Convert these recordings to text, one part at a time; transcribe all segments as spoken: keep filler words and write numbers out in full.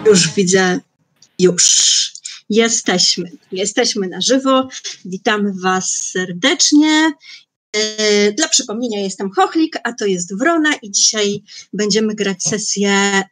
Już widzę, już jesteśmy. Jesteśmy na żywo. Witamy Was serdecznie. Dla przypomnienia, jestem Chochlik, a to jest Wrona i dzisiaj będziemy grać sesję e,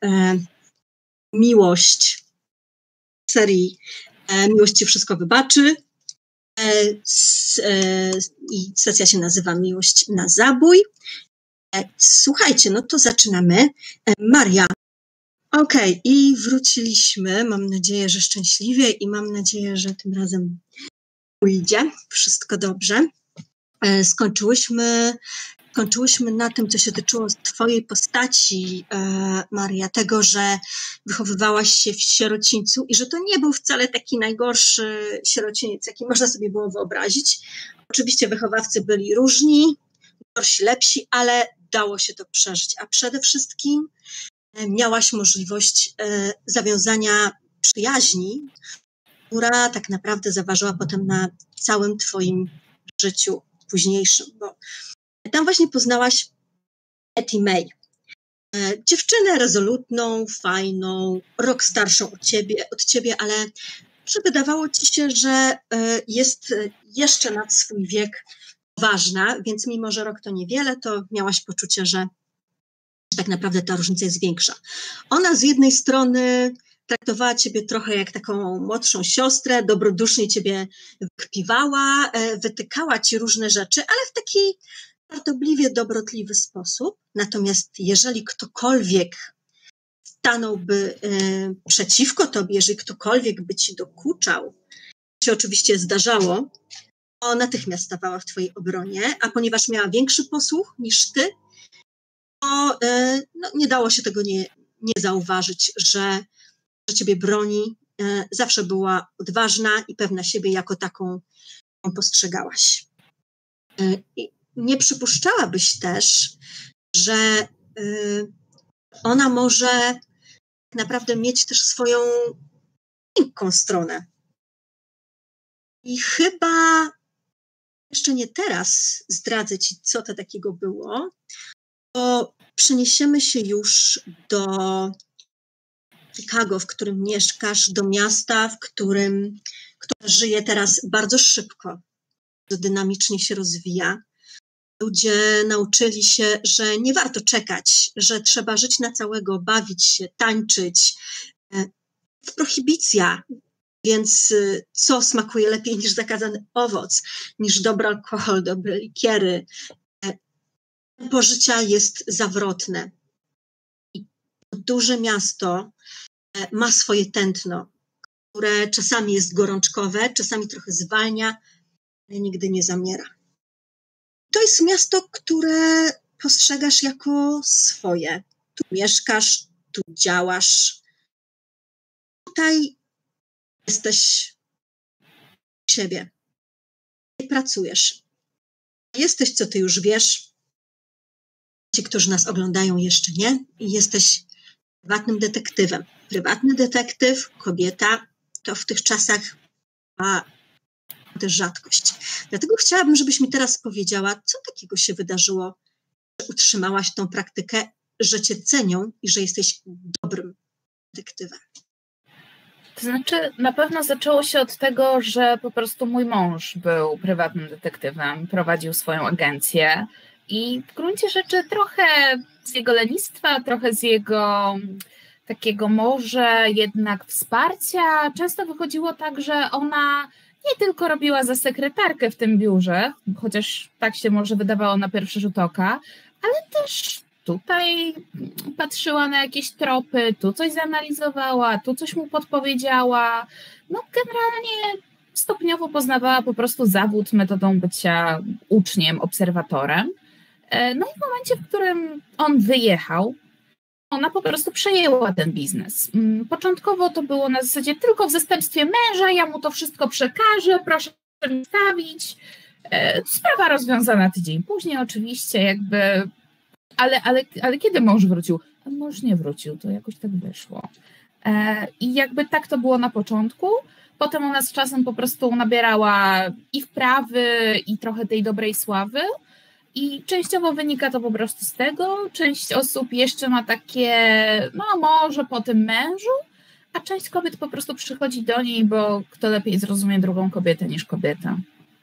Miłość z serii e, Miłość Ci Wszystko Wybaczy. E, s, e, I sesja się nazywa Miłość na zabój. E, słuchajcie, no to zaczynamy. E, Maria. Okej, okay, i wróciliśmy. Mam nadzieję, że szczęśliwie i mam nadzieję, że tym razem pójdzie. Wszystko dobrze. E, skończyłyśmy, skończyłyśmy na tym, co się tyczyło Twojej postaci, e, Maria, tego, że wychowywałaś się w sierocińcu i że to nie był wcale taki najgorszy sierociniec, jaki można sobie było wyobrazić. Oczywiście wychowawcy byli różni, gorsi, lepsi, ale dało się to przeżyć. A przede wszystkim miałaś możliwość e, zawiązania przyjaźni, która tak naprawdę zaważyła potem na całym Twoim życiu późniejszym, bo tam właśnie poznałaś Etty May. E, dziewczynę rezolutną, fajną, rok starszą od ciebie, od ciebie, ale że wydawało ci się, że e, jest jeszcze nad swój wiek ważna, więc mimo, że rok to niewiele, to miałaś poczucie, że tak naprawdę ta różnica jest większa. Ona z jednej strony traktowała ciebie trochę jak taką młodszą siostrę, dobrodusznie ciebie wykpiwała, wytykała ci różne rzeczy, ale w taki żartobliwie dobrotliwy sposób. Natomiast jeżeli ktokolwiek stanąłby y, przeciwko tobie, jeżeli ktokolwiek by ci dokuczał, co się oczywiście zdarzało, to natychmiast stawała w twojej obronie, a ponieważ miała większy posłuch niż ty, to y, no, nie dało się tego nie, nie zauważyć, że że ciebie broni, e, zawsze była odważna i pewna siebie jako taką ją postrzegałaś. E, i nie przypuszczałabyś też, że e, ona może tak naprawdę mieć też swoją miękką stronę. I chyba jeszcze nie teraz zdradzę ci, co to takiego było, bo przeniesiemy się już do Chicago, w którym mieszkasz, do miasta, w którym, które żyje teraz bardzo szybko, bardzo dynamicznie się rozwija. Ludzie nauczyli się, że nie warto czekać, że trzeba żyć na całego, bawić się, tańczyć. W prohibicja, więc co smakuje lepiej niż zakazany owoc, niż dobry alkohol, dobre likiery. Tempo życia jest zawrotne. I duże miasto ma swoje tętno, które czasami jest gorączkowe, czasami trochę zwalnia, ale nigdy nie zamiera. To jest miasto, które postrzegasz jako swoje. Tu mieszkasz, tu działasz. Tutaj jesteś u siebie. Nie pracujesz. Jesteś, co ty już wiesz. Ci, którzy nas oglądają, jeszcze nie. I jesteś prywatnym detektywem. Prywatny detektyw, kobieta, to w tych czasach ma też rzadkość. Dlatego chciałabym, żebyś mi teraz powiedziała, co takiego się wydarzyło, że utrzymałaś tą praktykę, że cię cenią i że jesteś dobrym detektywem. To znaczy, na pewno zaczęło się od tego, że po prostu mój mąż był prywatnym detektywem, prowadził swoją agencję i w gruncie rzeczy trochę z jego lenistwa, trochę z jego takiego może jednak wsparcia. Często wychodziło tak, że ona nie tylko robiła za sekretarkę w tym biurze, chociaż tak się może wydawało na pierwszy rzut oka, ale też tutaj patrzyła na jakieś tropy, tu coś zanalizowała, tu coś mu podpowiedziała. No generalnie stopniowo poznawała po prostu zawód metodą bycia uczniem, obserwatorem. No i w momencie, w którym on wyjechał, ona po prostu przejęła ten biznes. Początkowo to było na zasadzie tylko w zastępstwie męża, ja mu to wszystko przekażę, proszę mi stawić. Sprawa rozwiązana tydzień później oczywiście, jakby, ale, ale, ale kiedy mąż wrócił? A mąż nie wrócił, to jakoś tak wyszło. I jakby tak to było na początku. Potem ona z czasem po prostu nabierała i wprawy, i trochę tej dobrej sławy. I częściowo wynika to po prostu z tego. Część osób jeszcze ma takie, no może po tym mężu, a część kobiet po prostu przychodzi do niej, bo kto lepiej zrozumie drugą kobietę niż kobieta.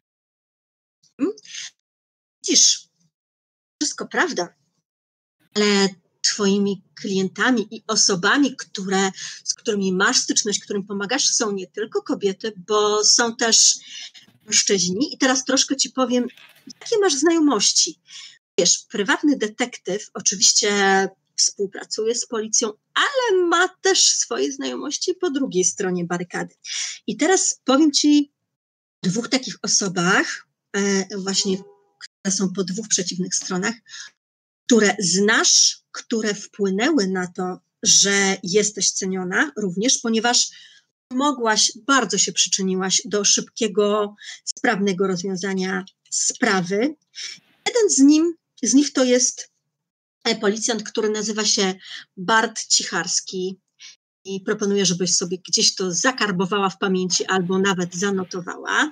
Widzisz, wszystko prawda, ale twoimi klientami i osobami, które, z którymi masz styczność, którym pomagasz, są nie tylko kobiety, bo są też mężczyźni. I teraz troszkę ci powiem, jakie masz znajomości. Wiesz, prywatny detektyw oczywiście współpracuje z policją, ale ma też swoje znajomości po drugiej stronie barykady. I teraz powiem ci o dwóch takich osobach, e, właśnie, które są po dwóch przeciwnych stronach, które znasz, które wpłynęły na to, że jesteś ceniona również, ponieważ mogłaś, bardzo się przyczyniłaś do szybkiego, sprawnego rozwiązania sprawy. Jeden z, nim, z nich to jest policjant, który nazywa się Bart Cicharski i proponuję, żebyś sobie gdzieś to zakarbowała w pamięci albo nawet zanotowała.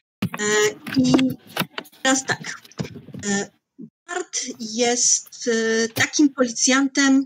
I teraz tak, Bart jest takim policjantem,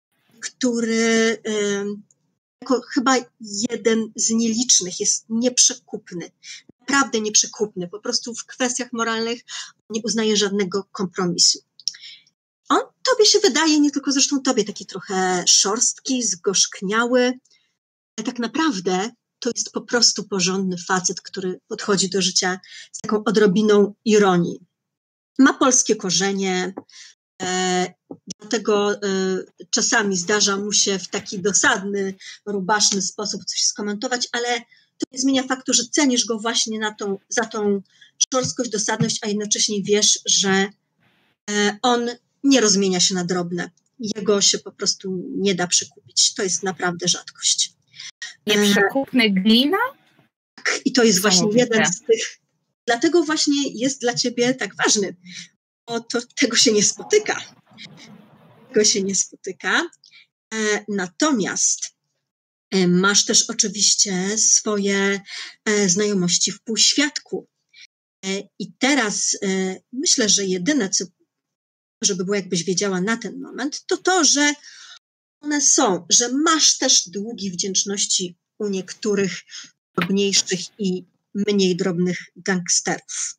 który jako chyba jeden z nielicznych jest nieprzekupny, naprawdę nieprzekupny, po prostu w kwestiach moralnych nie uznaje żadnego kompromisu. On tobie się wydaje, nie tylko zresztą tobie, taki trochę szorstki, zgorzkniały, ale tak naprawdę to jest po prostu porządny facet, który podchodzi do życia z taką odrobiną ironii. Ma polskie korzenie, e, dlatego e, czasami zdarza mu się w taki dosadny, rubaszny sposób coś skomentować, ale to nie zmienia faktu, że cenisz go właśnie na tą, za tą szorstkość, dosadność, a jednocześnie wiesz, że e, on nie rozmienia się na drobne. Jego się po prostu nie da przekupić. To jest naprawdę rzadkość. Nieprzekupny glina? Tak, i to jest właśnie jeden z tych. Dlatego właśnie jest dla ciebie tak ważny, bo to, tego się nie spotyka. Tego się nie spotyka. E, natomiast e, masz też oczywiście swoje e, znajomości w półświadku. E, I teraz e, myślę, że jedyne, co żeby było, jakbyś wiedziała na ten moment, to to, że one są, że masz też długi wdzięczności u niektórych drobniejszych i mniej drobnych gangsterów.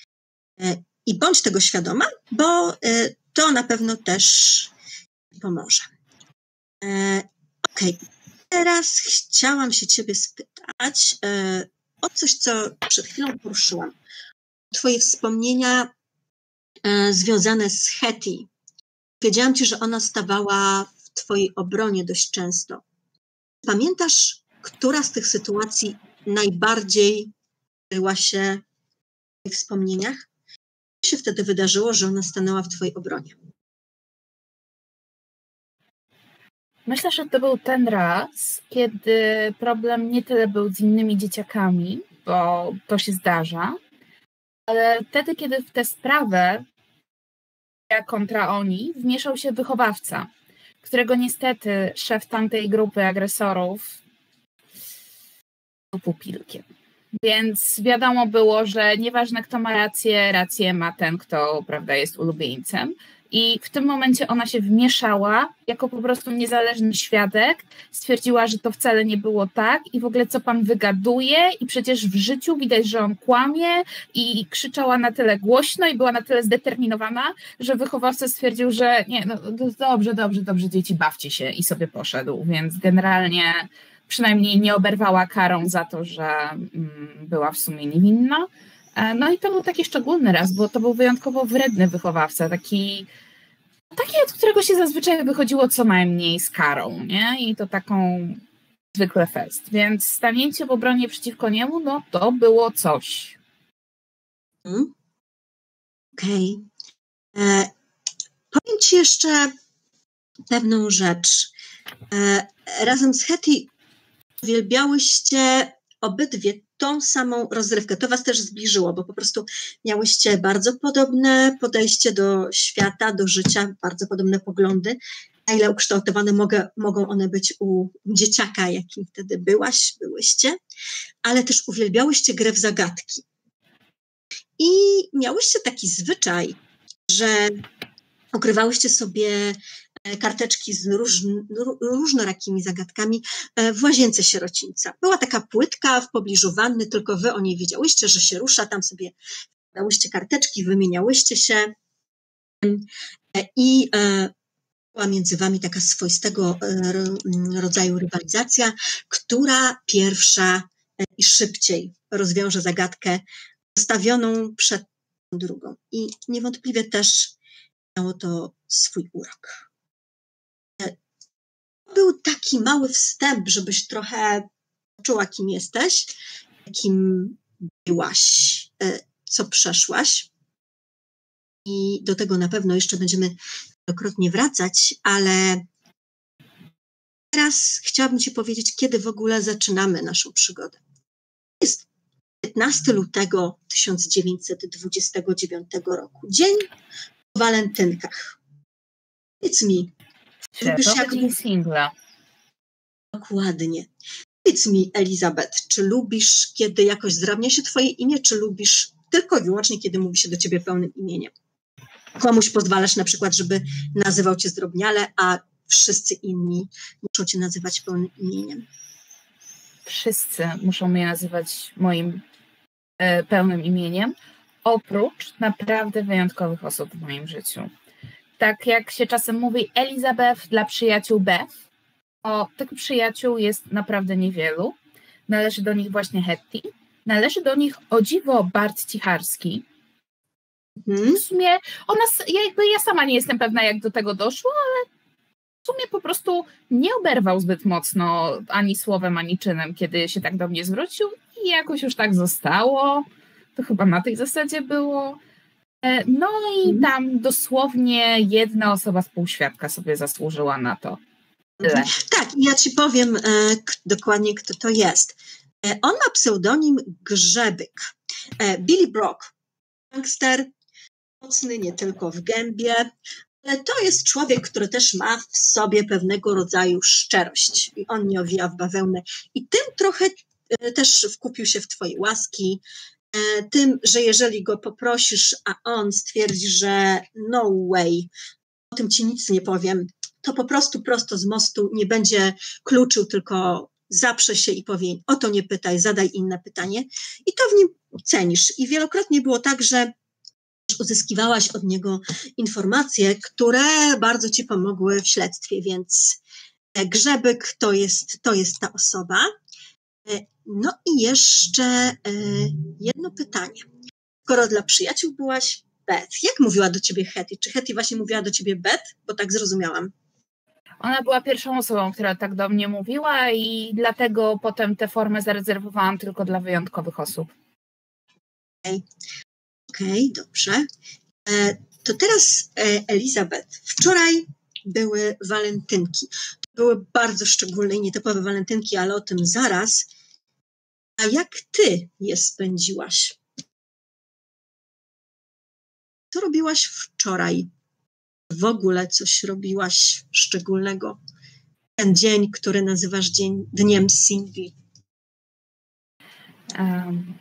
I bądź tego świadoma, bo to na pewno też pomoże. Okej, okay. Teraz chciałam się ciebie spytać o coś, co przed chwilą poruszyłam. Twoje wspomnienia związane z Hetty. Wiedziałam ci, że ona stawała w twojej obronie dość często. Pamiętasz, która z tych sytuacji najbardziej była się w twoich wspomnieniach? Co się wtedy wydarzyło, że ona stanęła w twojej obronie? Myślę, że to był ten raz, kiedy problem nie tyle był z innymi dzieciakami, bo to się zdarza, ale wtedy, kiedy w tę sprawę kontra oni wmieszał się wychowawca, którego niestety szef tamtej grupy agresorów był pupilkiem. Więc wiadomo było, że nieważne kto ma rację, rację ma ten, kto, prawda, jest ulubieńcem. I w tym momencie ona się wmieszała jako po prostu niezależny świadek, stwierdziła, że to wcale nie było tak i w ogóle co pan wygaduje i przecież w życiu widać, że on kłamie i krzyczała na tyle głośno i była na tyle zdeterminowana, że wychowawca stwierdził, że nie, no dobrze, dobrze, dobrze, dzieci, bawcie się i sobie poszedł, więc generalnie przynajmniej nie oberwała karą za to, że mm, była w sumie niewinna. No i to był taki szczególny raz, bo to był wyjątkowo wredny wychowawca, taki, taki od którego się zazwyczaj wychodziło co najmniej z karą, nie? I to taką zwykle fest. Więc stanięcie w obronie przeciwko niemu, no to było coś. Hmm. Okej. Okay. Powiem ci jeszcze pewną rzecz. E, razem z Hetty uwielbiałyście obydwie tą samą rozrywkę. To was też zbliżyło, bo po prostu miałyście bardzo podobne podejście do świata, do życia, bardzo podobne poglądy. Na ile ukształtowane mogę, mogą one być u dzieciaka, jakim wtedy byłaś, byłyście, ale też uwielbiałyście grę w zagadki. I miałyście taki zwyczaj, że ukrywałyście sobie karteczki z różn, różnorakimi zagadkami w łazience sierocińca. Była taka płytka w pobliżu wanny, tylko wy o niej wiedziałyście, że się rusza, tam sobie dałyście karteczki, wymieniałyście się i była między wami taka swoistego rodzaju rywalizacja, która pierwsza i szybciej rozwiąże zagadkę postawioną przed drugą. I niewątpliwie też miało to swój urok. Był taki mały wstęp, żebyś trochę czuła, kim jesteś, kim byłaś, co przeszłaś. I do tego na pewno jeszcze będziemy wielokrotnie wracać, ale teraz chciałabym ci powiedzieć, kiedy w ogóle zaczynamy naszą przygodę. Jest piętnastego lutego tysiąc dziewięćset dwudziestego dziewiątego roku. Dzień po walentynkach. Powiedz mi, lubisz jak... Dzień singla. Dokładnie. Powiedz mi, Elizabeth, czy lubisz, kiedy jakoś zrabnia się twoje imię, czy lubisz tylko i wyłącznie, kiedy mówi się do ciebie pełnym imieniem? Komuś pozwalasz na przykład, żeby nazywał cię zdrobniale, a wszyscy inni muszą cię nazywać pełnym imieniem. Wszyscy muszą mnie nazywać moim e, pełnym imieniem, oprócz naprawdę wyjątkowych osób w moim życiu. Tak jak się czasem mówi Elizabeth dla przyjaciół Beth, o tych przyjaciół jest naprawdę niewielu. Należy do nich właśnie Hetty, należy do nich o dziwo Bart Cicharski. Hmm? W sumie ona, jakby ja sama nie jestem pewna, jak do tego doszło, ale w sumie po prostu nie oberwał zbyt mocno ani słowem, ani czynem, kiedy się tak do mnie zwrócił i jakoś już tak zostało. To chyba na tej zasadzie było. No i tam dosłownie jedna osoba z półświadka sobie zasłużyła na to. Tyle. Tak, ja ci powiem e, k- dokładnie, kto to jest. E, on ma pseudonim Grzebyk. E, Billy Brock, gangster, mocny nie tylko w gębie, ale to jest człowiek, który też ma w sobie pewnego rodzaju szczerość. I on nie owija w bawełnę. I tym trochę e, też wkupił się w twoje łaski, e, tym, że jeżeli go poprosisz, a on stwierdzi, że no way, o tym ci nic nie powiem, to po prostu prosto z mostu nie będzie kluczył, tylko zaprze się i powie, o to nie pytaj, zadaj inne pytanie. I to w nim cenisz. I wielokrotnie było tak, że uzyskiwałaś od niego informacje, które bardzo ci pomogły w śledztwie, więc Grzebyk to jest, to jest ta osoba. No i jeszcze jedno pytanie. Skoro dla przyjaciół byłaś Beth, jak mówiła do ciebie Hetty? Czy Hetty właśnie mówiła do ciebie Beth? Bo tak zrozumiałam. Ona była pierwszą osobą, która tak do mnie mówiła i dlatego potem tę formę zarezerwowałam tylko dla wyjątkowych osób. Okej, okay. okay, dobrze. E, to teraz e, Elizabeth. Wczoraj były walentynki. Były bardzo szczególne i nietypowe walentynki, ale o tym zaraz. A jak ty je spędziłaś? Co robiłaś wczoraj? W ogóle coś robiłaś szczególnego? Ten dzień, który nazywasz dzień, dniem singli. Um,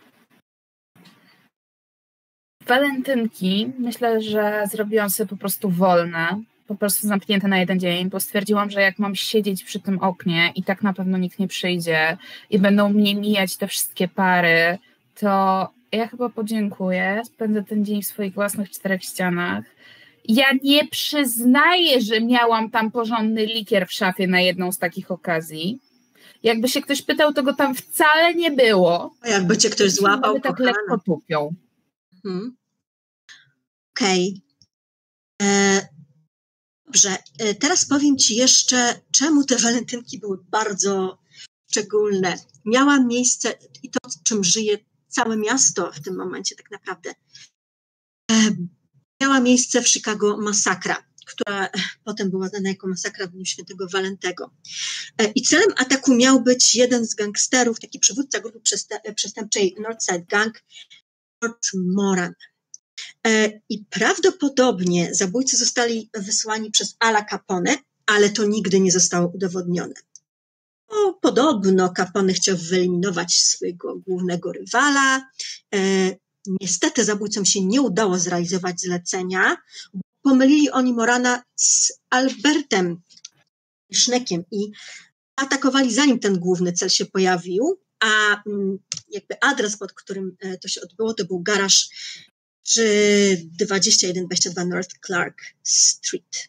walentynki, myślę, że zrobiłam sobie po prostu wolne, po prostu zamknięte na jeden dzień, bo stwierdziłam, że jak mam siedzieć przy tym oknie i tak na pewno nikt nie przyjdzie i będą mnie mijać te wszystkie pary, to ja chyba podziękuję, spędzę ten dzień w swoich własnych czterech ścianach. Ja nie przyznaję, że miałam tam porządny likier w szafie na jedną z takich okazji. Jakby się ktoś pytał, to go tam wcale nie było. A jakby cię ktoś złapał, tak lekko tupią. Hmm. Okej. Okay. Dobrze, e, teraz powiem ci jeszcze, czemu te walentynki były bardzo szczególne. Miała miejsce i to, czym żyje całe miasto w tym momencie tak naprawdę. E, miała miejsce w Chicago masakra, która potem była znana jako masakra w dniu świętego Walentego. E, I celem ataku miał być jeden z gangsterów, taki przywódca grupy przestępczej Northside Gang, Fort Moran. E, I prawdopodobnie zabójcy zostali wysłani przez Ala Capone, ale to nigdy nie zostało udowodnione. Bo podobno Capone chciał wyeliminować swojego głównego rywala. E, niestety zabójcom się nie udało zrealizować zlecenia, bo pomylili oni Morana z Albertem Sznekiem i atakowali zanim ten główny cel się pojawił, a jakby adres, pod którym to się odbyło, to był garaż przy dwadzieścia jeden dwadzieścia dwa North Clark Street.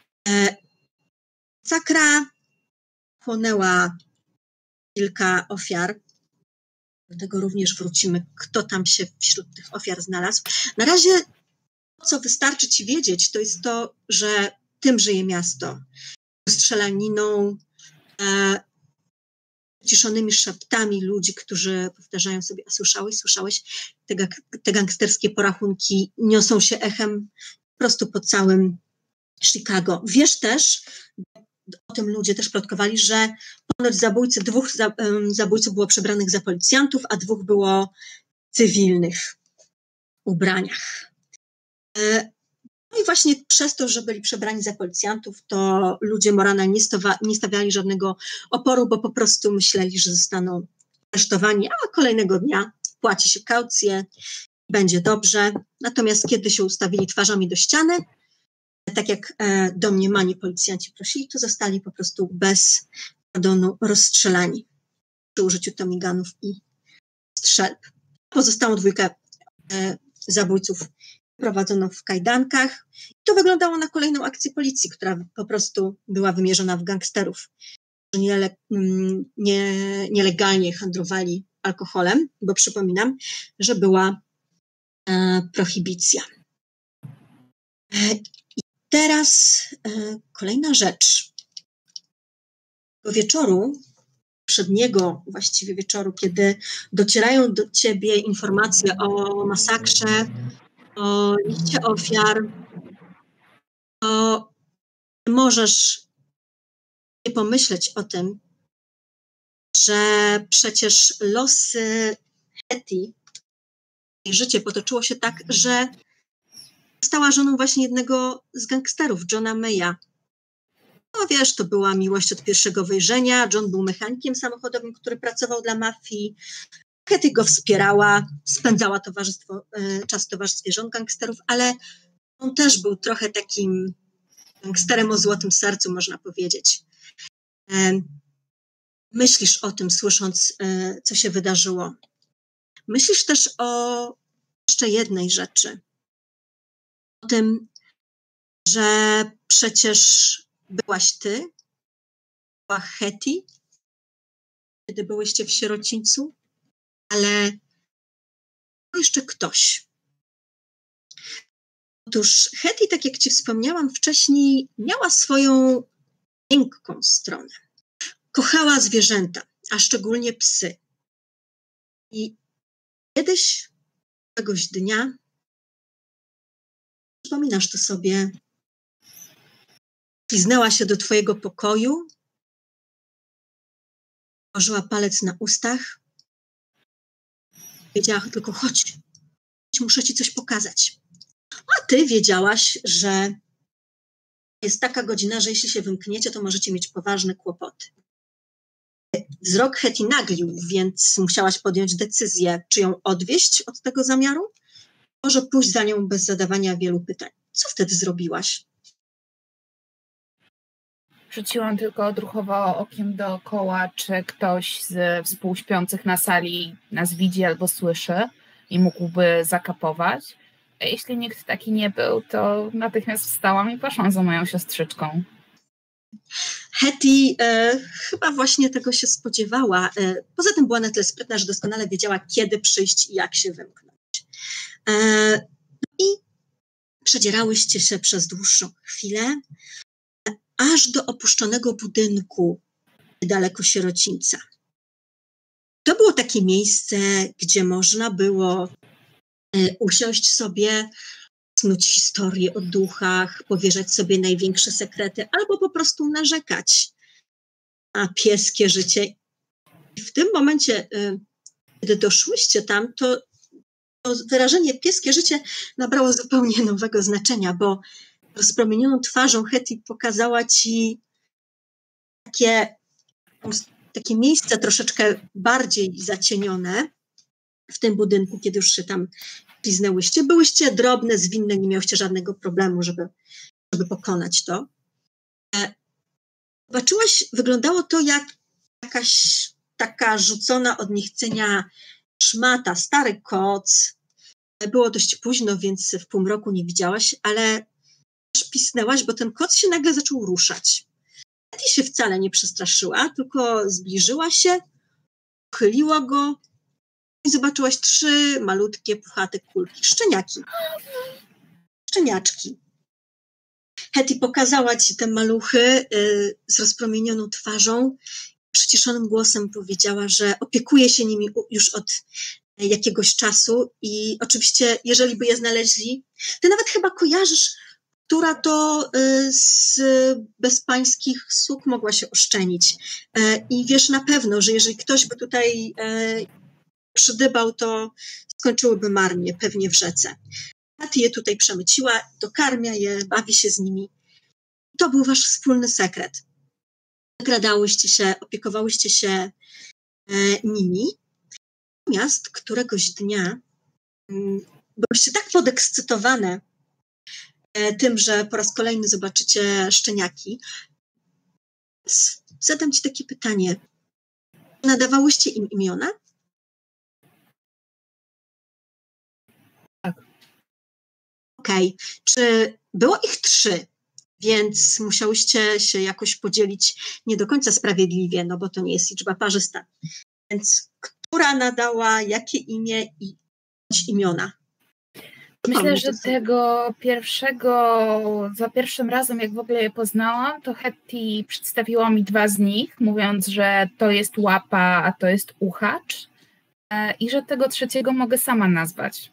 Masakra chłonęła kilka ofiar. Do tego również wrócimy, kto tam się wśród tych ofiar znalazł. Na razie to, co wystarczy ci wiedzieć, to jest to, że tym żyje miasto. Strzelaniną, e, ciszonymi szeptami ludzi, którzy powtarzają sobie, a słyszałeś, słyszałeś, te, te gangsterskie porachunki niosą się echem po prostu po całym Chicago. Wiesz też, o tym ludzie też plotkowali, że ponoć zabójcy, dwóch zabójców było przebranych za policjantów, a dwóch było w cywilnych ubraniach. No i właśnie przez to, że byli przebrani za policjantów, to ludzie Morana nie, stawa, nie stawiali żadnego oporu, bo po prostu myśleli, że zostaną aresztowani, a kolejnego dnia płaci się kaucję, będzie dobrze. Natomiast kiedy się ustawili twarzami do ściany, tak jak e, domniemani policjanci prosili, to zostali po prostu bez pardonu rozstrzelani przy użyciu tomiganów i strzelb. Pozostałą dwójkę e, zabójców prowadzono w kajdankach. To wyglądało na kolejną akcję policji, która po prostu była wymierzona w gangsterów, którzy niele, nie, nielegalnie handlowali alkoholem, bo przypominam, że była e, prohibicja. E, Teraz e, kolejna rzecz. Do wieczoru, przedniego właściwie wieczoru, kiedy docierają do ciebie informacje o masakrze, o liście ofiar, to możesz nie pomyśleć o tym, że przecież losy Hetty, jej życie potoczyło się tak, że stała żoną właśnie jednego z gangsterów, Johna Maya. No wiesz, to była miłość od pierwszego wejrzenia. John był mechanikiem samochodowym, który pracował dla mafii. Hetty go wspierała, spędzała towarzystwo, czas w towarzystwie żon gangsterów, ale on też był trochę takim gangsterem o złotym sercu, można powiedzieć. Myślisz o tym, słysząc, co się wydarzyło. Myślisz też o jeszcze jednej rzeczy. O tym, że przecież byłaś ty, była Hetty, kiedy byłyście w sierocińcu, ale jeszcze ktoś. Otóż Hetty, tak jak ci wspomniałam wcześniej, miała swoją miękką stronę. Kochała zwierzęta, a szczególnie psy. I kiedyś, któregoś dnia, przypominasz to sobie, śliznęła się do twojego pokoju, położyła palec na ustach, wiedziała tylko chodź, chodź, muszę ci coś pokazać. A ty wiedziałaś, że jest taka godzina, że jeśli się wymkniecie, to możecie mieć poważne kłopoty. Wzrok Hetty naglił, więc musiałaś podjąć decyzję, czy ją odwieźć od tego zamiaru, może pójść za nią bez zadawania wielu pytań. Co wtedy zrobiłaś? Rzuciłam tylko odruchowo okiem dookoła, czy ktoś z współśpiących na sali nas widzi albo słyszy i mógłby zakapować. A jeśli nikt taki nie był, to natychmiast wstałam i poszłam za moją siostrzyczką. Hetty e, chyba właśnie tego się spodziewała. E, poza tym była na tyle sprytna, że doskonale wiedziała, kiedy przyjść i jak się wymknąć. E, I przedzierałyście się przez dłuższą chwilę, aż do opuszczonego budynku niedaleko sierocińca. To było takie miejsce, gdzie można było e, usiąść sobie, snuć historie o duchach, powierzać sobie największe sekrety, albo po prostu narzekać na pieskie życie. I w tym momencie, kiedy doszłyście tam, to, to wyrażenie pieskie życie nabrało zupełnie nowego znaczenia, bo rozpromienioną twarzą Hetty pokazała ci takie, takie miejsce troszeczkę bardziej zacienione w tym budynku, kiedy już się tam liznęłyście. Byłyście drobne, zwinne, nie miałyście żadnego problemu, żeby, żeby pokonać to. Zobaczyłaś, wyglądało to jak jakaś taka rzucona od niechcenia szmata, stary koc. Było dość późno, więc w półmroku nie widziałaś, ale aż pisnęłaś, bo ten koc się nagle zaczął ruszać. Hetty się wcale nie przestraszyła, tylko zbliżyła się, uchyliła go i zobaczyłaś trzy malutkie, puchate kulki. Szczeniaki. Szczeniaczki. Hetty pokazała ci te maluchy y, z rozpromienioną twarzą. Przyciszonym głosem powiedziała, że opiekuje się nimi już od jakiegoś czasu i oczywiście, jeżeli by je znaleźli, ty nawet chyba kojarzysz, która to y, z bezpańskich sług mogła się oszczenić. Y, I wiesz na pewno, że jeżeli ktoś by tutaj y, przydybał, to skończyłyby marnie, pewnie w rzece. Hetty je tutaj przemyciła, dokarmia je, bawi się z nimi. To był wasz wspólny sekret. Nagradałyście się, opiekowałyście się e, nimi. Natomiast któregoś dnia m, byłyście tak podekscytowane e, tym, że po raz kolejny zobaczycie szczeniaki. Zadam ci takie pytanie. Nadawałyście im imiona? Tak. Okej. Okay. Czy było ich trzy? Więc musiałyście się jakoś podzielić nie do końca sprawiedliwie, no bo to nie jest liczba parzysta. Więc która nadała jakie imię i imiona? Myślę, że tego pierwszego, za pierwszym razem, jak w ogóle je poznałam, to Hetty przedstawiła mi dwa z nich, mówiąc, że to jest łapa, a to jest uchacz i że tego trzeciego mogę sama nazwać.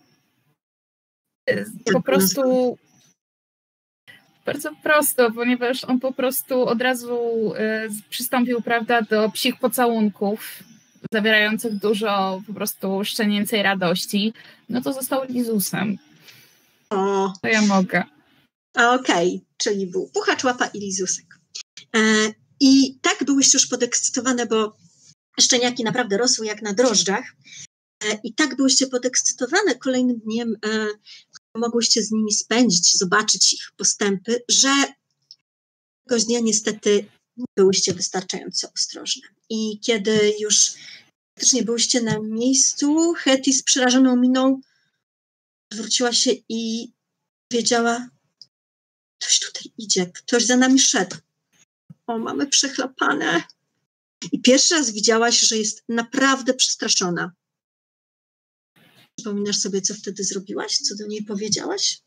Po prostu... Bardzo prosto, ponieważ on po prostu od razu y, przystąpił, prawda, do psich pocałunków, zawierających dużo po prostu szczenięcej radości, no to został Lizusem. O. To ja mogę. Okej, okay. Czyli był puchacz, łapa i Lizusek. E, I tak byłyście już podekscytowane, bo szczeniaki naprawdę rosły jak na drożdżach. E, I tak byłyście podekscytowane kolejnym dniem, e, mogłyście z nimi spędzić, zobaczyć ich postępy, że tego dnia niestety nie byłyście wystarczająco ostrożne. I kiedy już faktycznie byłyście na miejscu, Hetty z przerażoną miną zwróciła się i powiedziała: ktoś tutaj idzie, ktoś za nami szedł. O, mamy przechlapane. I pierwszy raz widziałaś, że jest naprawdę przestraszona. Przypominasz sobie, co wtedy zrobiłaś? Co do niej powiedziałaś?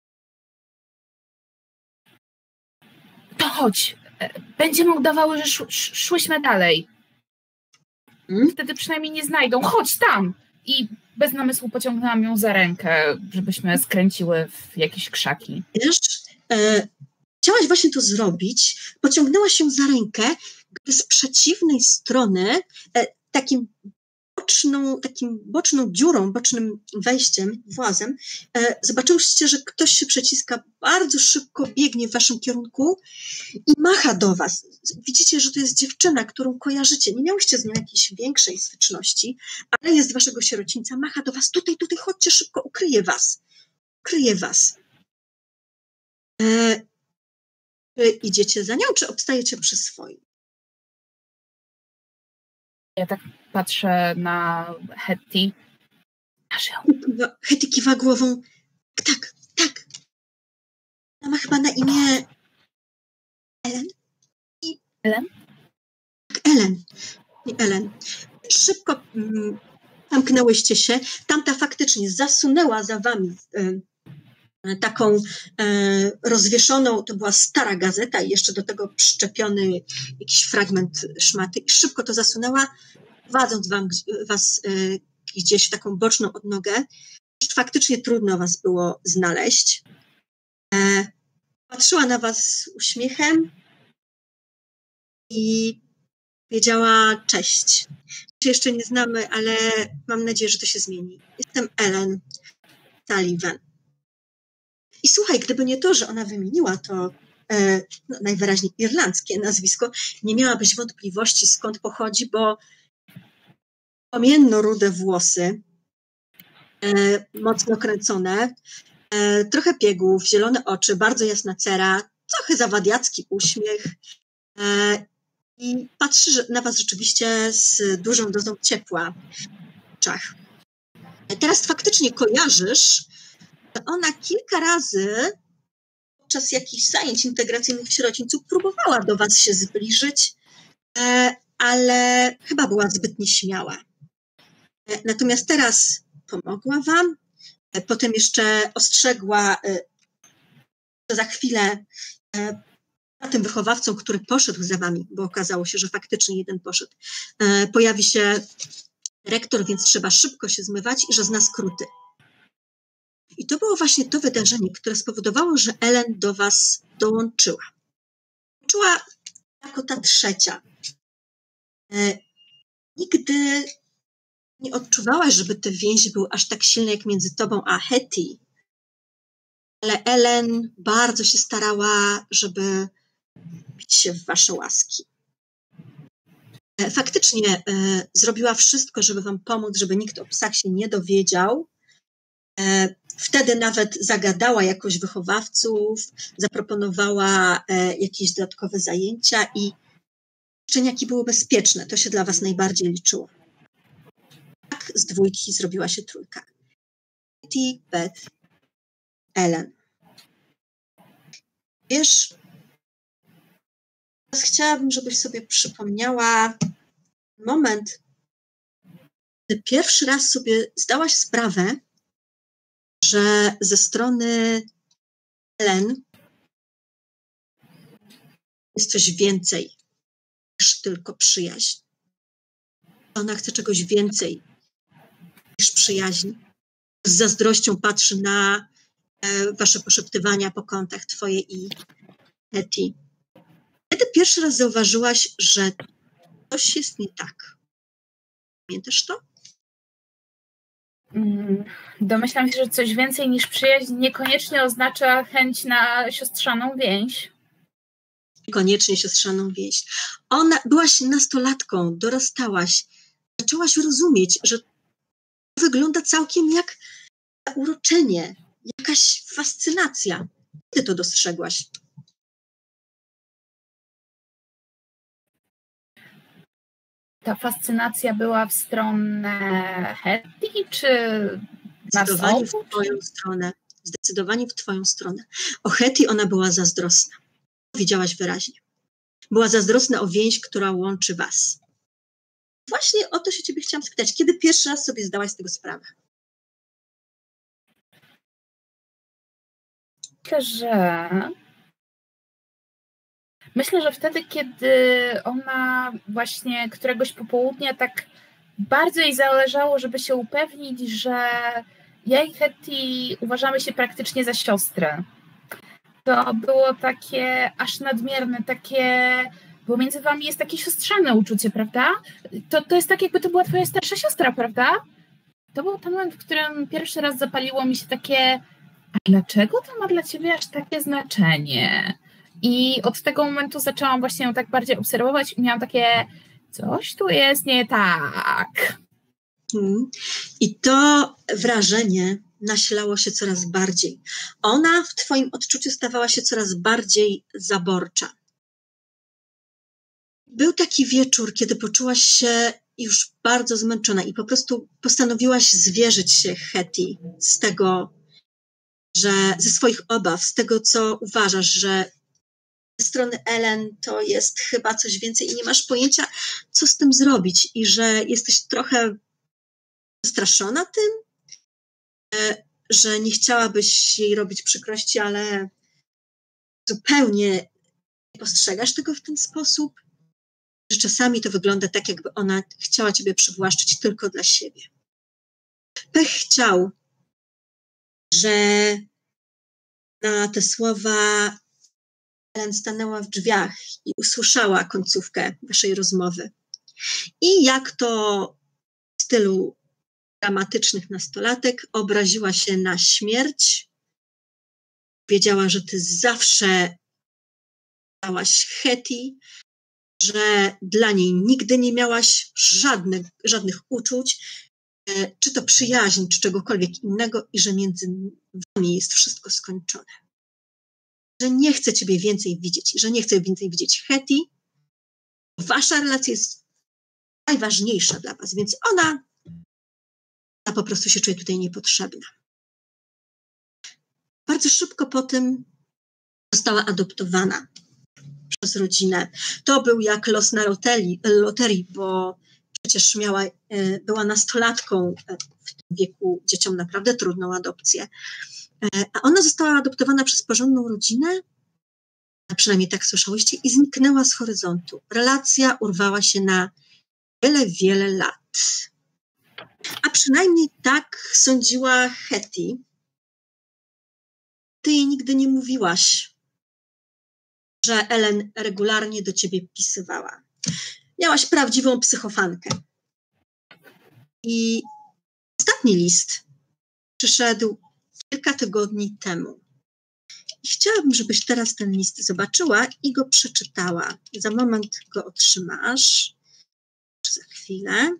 To chodź. Będziemy udawały, że sz- szłyśmy dalej. Hmm? Wtedy przynajmniej nie znajdą. Chodź tam! I bez namysłu pociągnęłam ją za rękę, żebyśmy skręciły w jakieś krzaki. Wiesz, e, chciałaś właśnie to zrobić. Pociągnęłaś się za rękę, gdy z przeciwnej strony e, takim Boczną, takim boczną dziurą, bocznym wejściem, włazem, e, zobaczyłyście, że ktoś się przeciska, bardzo szybko biegnie w waszym kierunku i macha do was. Widzicie, że to jest dziewczyna, którą kojarzycie. Nie miałyście z nią jakiejś większej styczności, ale jest waszego sierocińca, macha do was. Tutaj, tutaj, chodźcie szybko, ukryje was. Ukryje was. E, czy idziecie za nią, czy obstajecie przy swoim? Ja tak patrzę na Hetty. Hetty kiwa głową. Tak, tak. Ona ma chyba na imię Ellen. I... Ellen? Tak, Ellen. I Ellen. Szybko mm, zamknęłyście się. Tamta faktycznie zasunęła za wami y, taką y, rozwieszoną, to była stara gazeta i jeszcze do tego przyczepiony jakiś fragment szmaty. I szybko to zasunęła, prowadząc wam, was y, gdzieś w taką boczną odnogę. Faktycznie trudno was było znaleźć. E, patrzyła na was uśmiechem i powiedziała: cześć. Się jeszcze nie znamy, ale mam nadzieję, że to się zmieni. Jestem Ellen Sullivan. I słuchaj, gdyby nie to, że ona wymieniła to e, no, najwyraźniej irlandzkie nazwisko, nie miałabyś wątpliwości, skąd pochodzi, bo płomienno rude włosy, e, mocno kręcone, e, trochę piegów, zielone oczy, bardzo jasna cera, trochę zawadiacki uśmiech e, i patrzy na was rzeczywiście z dużą dozą ciepła w oczach. Teraz faktycznie kojarzysz, że ona kilka razy podczas jakichś zajęć integracyjnych w sierocińcu próbowała do was się zbliżyć, ale chyba była zbyt nieśmiała. Natomiast teraz pomogła wam, potem jeszcze ostrzegła, że za chwilę za tym wychowawcą, który poszedł za wami, bo okazało się, że faktycznie jeden poszedł, pojawi się rektor, więc trzeba szybko się zmywać i że zna skróty. I to było właśnie to wydarzenie, które spowodowało, że Ellen do was dołączyła. Dołączyła jako ta trzecia. E, nigdy nie odczuwałaś, żeby te więzi były aż tak silne jak między tobą a Hetty, ale Ellen bardzo się starała, żeby bić się w wasze łaski. E, faktycznie e, zrobiła wszystko, żeby wam pomóc, żeby nikt o psach się nie dowiedział. E, wtedy nawet zagadała jakoś wychowawców, zaproponowała e, jakieś dodatkowe zajęcia i szczeniaki były bezpieczne. To się dla was najbardziej liczyło. Tak z dwójki zrobiła się trójka. Hetty, Beth, Ellen. Wiesz, teraz chciałabym, żebyś sobie przypomniała moment, gdy pierwszy raz sobie zdałaś sprawę, że ze strony Ellen jest coś więcej niż tylko przyjaźń. Ona chce czegoś więcej niż przyjaźń. Z zazdrością patrzy na e, wasze poszeptywania po kątach, twoje i Hetty. Kiedy pierwszy raz zauważyłaś, że coś jest nie tak? Pamiętasz to? Domyślam się, że coś więcej niż przyjaźń niekoniecznie oznacza chęć na siostrzaną więź. Niekoniecznie siostrzaną więź. Ona, byłaś nastolatką, dorastałaś, zaczęłaś rozumieć, że to wygląda całkiem jak zauroczenie, jakaś fascynacja. Ty to dostrzegłaś. Ta fascynacja była w stronę Hetty, czy Zdecydowanie w twoją stronę. Zdecydowanie w twoją stronę. O Hetty ona była zazdrosna. Widziałaś wyraźnie. Była zazdrosna o więź, która łączy was. Właśnie o to się ciebie chciałam spytać. Kiedy pierwszy raz sobie zdałaś z tego sprawę? Myślę, że Myślę, że wtedy, kiedy ona właśnie któregoś popołudnia tak bardzo jej zależało, żeby się upewnić, że ja i Hetty uważamy się praktycznie za siostry. To było takie aż nadmierne, takie, bo między wami jest takie siostrzane uczucie, prawda? To, to jest tak, jakby to była twoja starsza siostra, prawda? To był ten moment, w którym pierwszy raz zapaliło mi się takie, a dlaczego to ma dla ciebie aż takie znaczenie? I od tego momentu zaczęłam właśnie ją tak bardziej obserwować i miałam takie, coś tu jest nie tak. Hmm. I to wrażenie nasilało się coraz bardziej. Ona w twoim odczuciu stawała się coraz bardziej zaborcza. Był taki wieczór, kiedy poczułaś się już bardzo zmęczona i po prostu postanowiłaś zwierzyć się Hetty z tego, że ze swoich obaw, z tego, co uważasz, że ze strony Ellen to jest chyba coś więcej i nie masz pojęcia, co z tym zrobić i że jesteś trochę zastraszona tym, że nie chciałabyś jej robić przykrości, ale zupełnie nie postrzegasz tego w ten sposób, że czasami to wygląda tak, jakby ona chciała ciebie przywłaszczyć tylko dla siebie. Pech chciał, że na te słowa Ellen stanęła w drzwiach i usłyszała końcówkę waszej rozmowy. I jak to w stylu dramatycznych nastolatek obraziła się na śmierć. Wiedziała, że ty zawsze dałaś Hetty, że dla niej nigdy nie miałaś żadnych, żadnych uczuć, czy to przyjaźń, czy czegokolwiek innego i że między wami jest wszystko skończone. Że nie chce ciebie więcej widzieć, że nie chce więcej widzieć Hetty. Wasza relacja jest najważniejsza dla was, więc ona, ona po prostu się czuje tutaj niepotrzebna. Bardzo szybko po tym została adoptowana przez rodzinę. To był jak los na loterii, loterii bo przecież miała, była nastolatką w tym wieku, dzieciom naprawdę trudną adopcję. A ona została adoptowana przez porządną rodzinę, a przynajmniej tak słyszałyście, i zniknęła z horyzontu. Relacja urwała się na wiele, wiele lat. A przynajmniej tak sądziła Hetty. Ty jej nigdy nie mówiłaś, że Ellen regularnie do ciebie pisywała. Miałaś prawdziwą psychofankę. I ostatni list przyszedł kilka tygodni temu. I chciałabym, żebyś teraz ten list zobaczyła i go przeczytała. Za moment go otrzymasz. Za chwilę.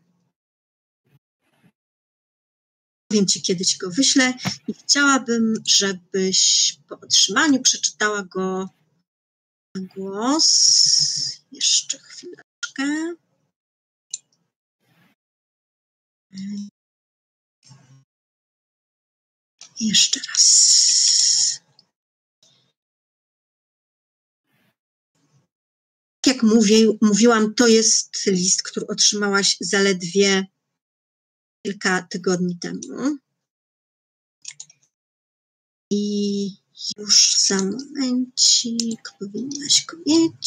Powiem ci, kiedy ci go wyślę i chciałabym, żebyś po otrzymaniu przeczytała go na głos. Jeszcze chwileczkę. Jeszcze raz. Jak mówię, mówiłam, to jest list, który otrzymałaś zaledwie kilka tygodni temu. I już za momencik powinnaś go mieć.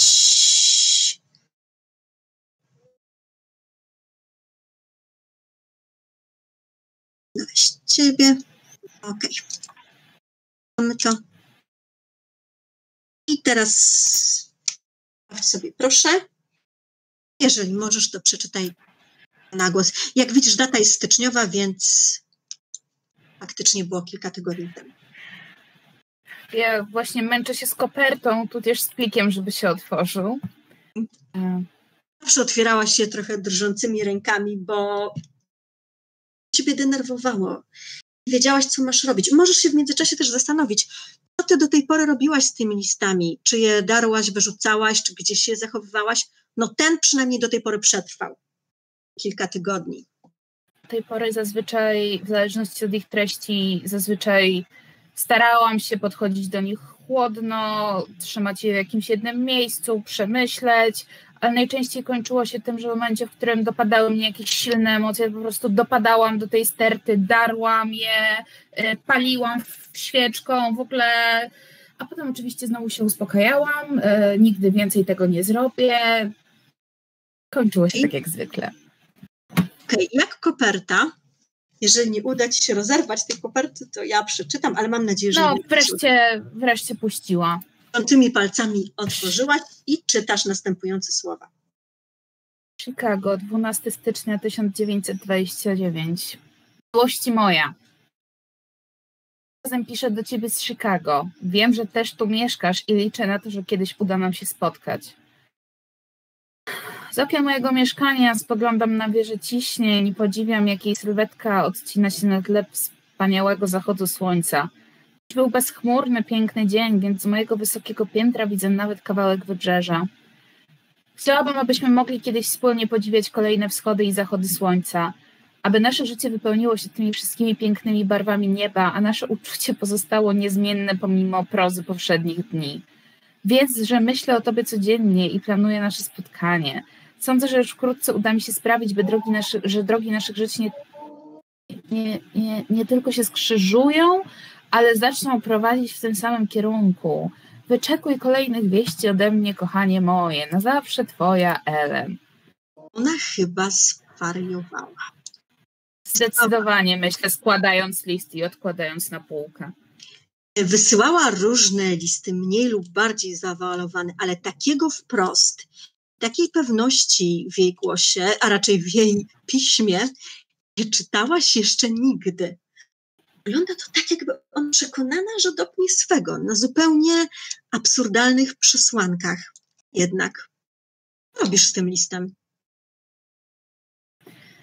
Znaleźć ciebie. Okej. Mamy to. I teraz sprawdź sobie, proszę. Jeżeli możesz, to przeczytaj na głos. Jak widzisz, data jest styczniowa, więc faktycznie było kilka tygodni temu. Ja właśnie męczę się z kopertą, tudzież z plikiem, żeby się otworzył. Zawsze otwierałaś się trochę drżącymi rękami, bo ciebie denerwowało. Wiedziałaś, co masz robić. Możesz się w międzyczasie też zastanowić, co ty do tej pory robiłaś z tymi listami. Czy je darłaś, wyrzucałaś, czy gdzieś je zachowywałaś. No ten przynajmniej do tej pory przetrwał. Kilka tygodni. Do tej pory zazwyczaj, w zależności od ich treści, zazwyczaj starałam się podchodzić do nich chłodno, trzymać je w jakimś jednym miejscu, przemyśleć, ale najczęściej kończyło się tym, że w momencie, w którym dopadały mnie jakieś silne emocje, po prostu dopadałam do tej sterty, darłam je, paliłam świeczką, w ogóle, a potem oczywiście znowu się uspokajałam, nigdy więcej tego nie zrobię. Kończyło się tak jak zwykle. Okej, okay. Jak koperta? Jeżeli nie uda ci się rozerwać tej koperty, to ja przeczytam, ale mam nadzieję, że... No, wreszcie, wreszcie puściła. Tymi palcami otworzyłaś i czytasz następujące słowa. Chicago, dwunastego stycznia tysiąc dziewięćset dwudziestego dziewiątego. Miłości moja. Razem piszę do ciebie z Chicago. Wiem, że też tu mieszkasz i liczę na to, że kiedyś uda nam się spotkać. Z okien mojego mieszkania spoglądam na wieżę ciśnień i podziwiam, jak jej sylwetka odcina się na tle wspaniałego zachodu słońca. Był bezchmurny, piękny dzień, więc z mojego wysokiego piętra widzę nawet kawałek wybrzeża. Chciałabym, abyśmy mogli kiedyś wspólnie podziwiać kolejne wschody i zachody słońca, aby nasze życie wypełniło się tymi wszystkimi pięknymi barwami nieba, a nasze uczucie pozostało niezmienne pomimo prozy powszednich dni. Wiedz, że myślę o tobie codziennie i planuję nasze spotkanie. Sądzę, że już wkrótce uda mi się sprawić, by drogi naszy, że drogi naszych żyć nie, nie, nie, nie tylko się skrzyżują, ale zaczną prowadzić w tym samym kierunku. Wyczekuj kolejnych wieści ode mnie, kochanie moje. Na zawsze twoja Ellen. Ona chyba zwariowała. Zdecydowanie, myślę, składając list i odkładając na półkę. Wysyłała różne listy, mniej lub bardziej zaawansowane, ale takiego wprost, takiej pewności w jej głosie, a raczej w jej piśmie, nie czytałaś jeszcze nigdy. Wygląda to tak, jakby ona przekonana, że dopnie swego, na zupełnie absurdalnych przesłankach. Jednak, co robisz z tym listem?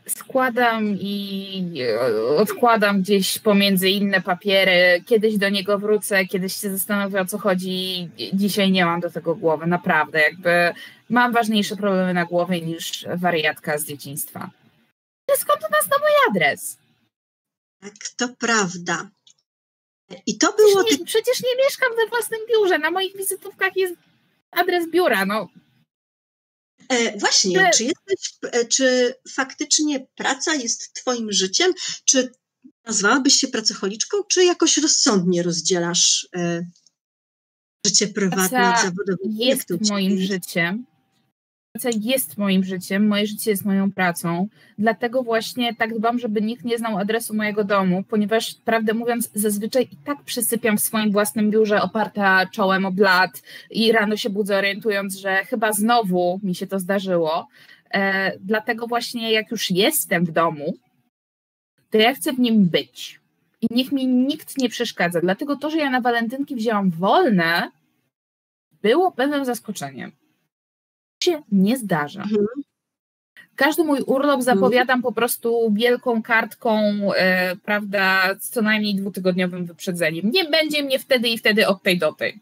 składam i odkładam gdzieś pomiędzy inne papiery. Kiedyś do niego wrócę, kiedyś się zastanowię, o co chodzi. Dzisiaj nie mam do tego głowy, naprawdę. Jakby mam ważniejsze problemy na głowie niż wariatka z dzieciństwa. Ale skąd u nas na mój adres? Tak, to prawda. I to było... Przecież nie, przecież nie mieszkam we własnym biurze. Na moich wizytówkach jest adres biura, no. E, właśnie, Czy... Czy, jesteś, czy faktycznie praca jest twoim życiem? Czy nazwałabyś się pracocholiczką, czy jakoś rozsądnie rozdzielasz e, życie prywatne praca od zawodowego? jest moim życiem. Praca jest moim życiem, moje życie jest moją pracą, dlatego właśnie tak dbam, żeby nikt nie znał adresu mojego domu, ponieważ prawdę mówiąc zazwyczaj i tak przysypiam w swoim własnym biurze oparta czołem o blat i rano się budzę orientując, że chyba znowu mi się to zdarzyło, e, dlatego właśnie jak już jestem w domu, to ja chcę w nim być i niech mi nikt nie przeszkadza, dlatego to, że ja na walentynki wzięłam wolne, było pewnym zaskoczeniem. Się nie zdarza. Mhm. Każdy mój urlop zapowiadam po prostu wielką kartką, e, prawda, z co najmniej dwutygodniowym wyprzedzeniem. Nie będzie mnie wtedy i wtedy od tej do tej.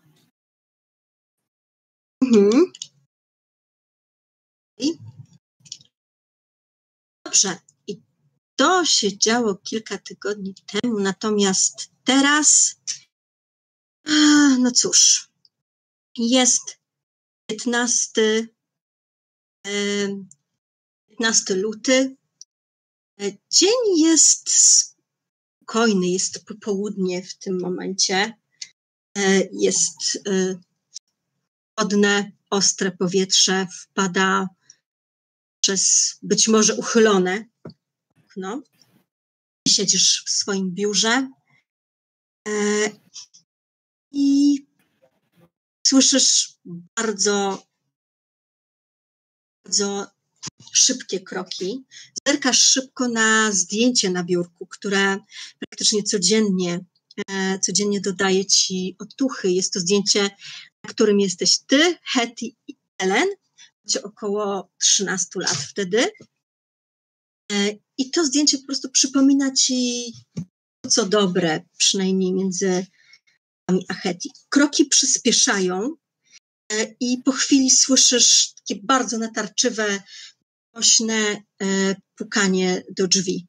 Mhm. I? Dobrze. I to się działo kilka tygodni temu, natomiast teraz, no cóż, jest piętnasty luty. Dzień jest spokojny, jest popołudnie w tym momencie. Jest chłodne, ostre powietrze, wpada przez być może uchylone okno. Siedzisz w swoim biurze i słyszysz bardzo bardzo szybkie kroki. Zerkasz szybko na zdjęcie na biurku, które praktycznie codziennie, e, codziennie dodaje ci otuchy. Jest to zdjęcie, na którym jesteś ty, Hetty i Ellen. Macie około trzynaście lat wtedy. E, I to zdjęcie po prostu przypomina ci to, co dobre, przynajmniej między wami a Hetty. Kroki przyspieszają i po chwili słyszysz takie bardzo natarczywe, głośne e, pukanie do drzwi.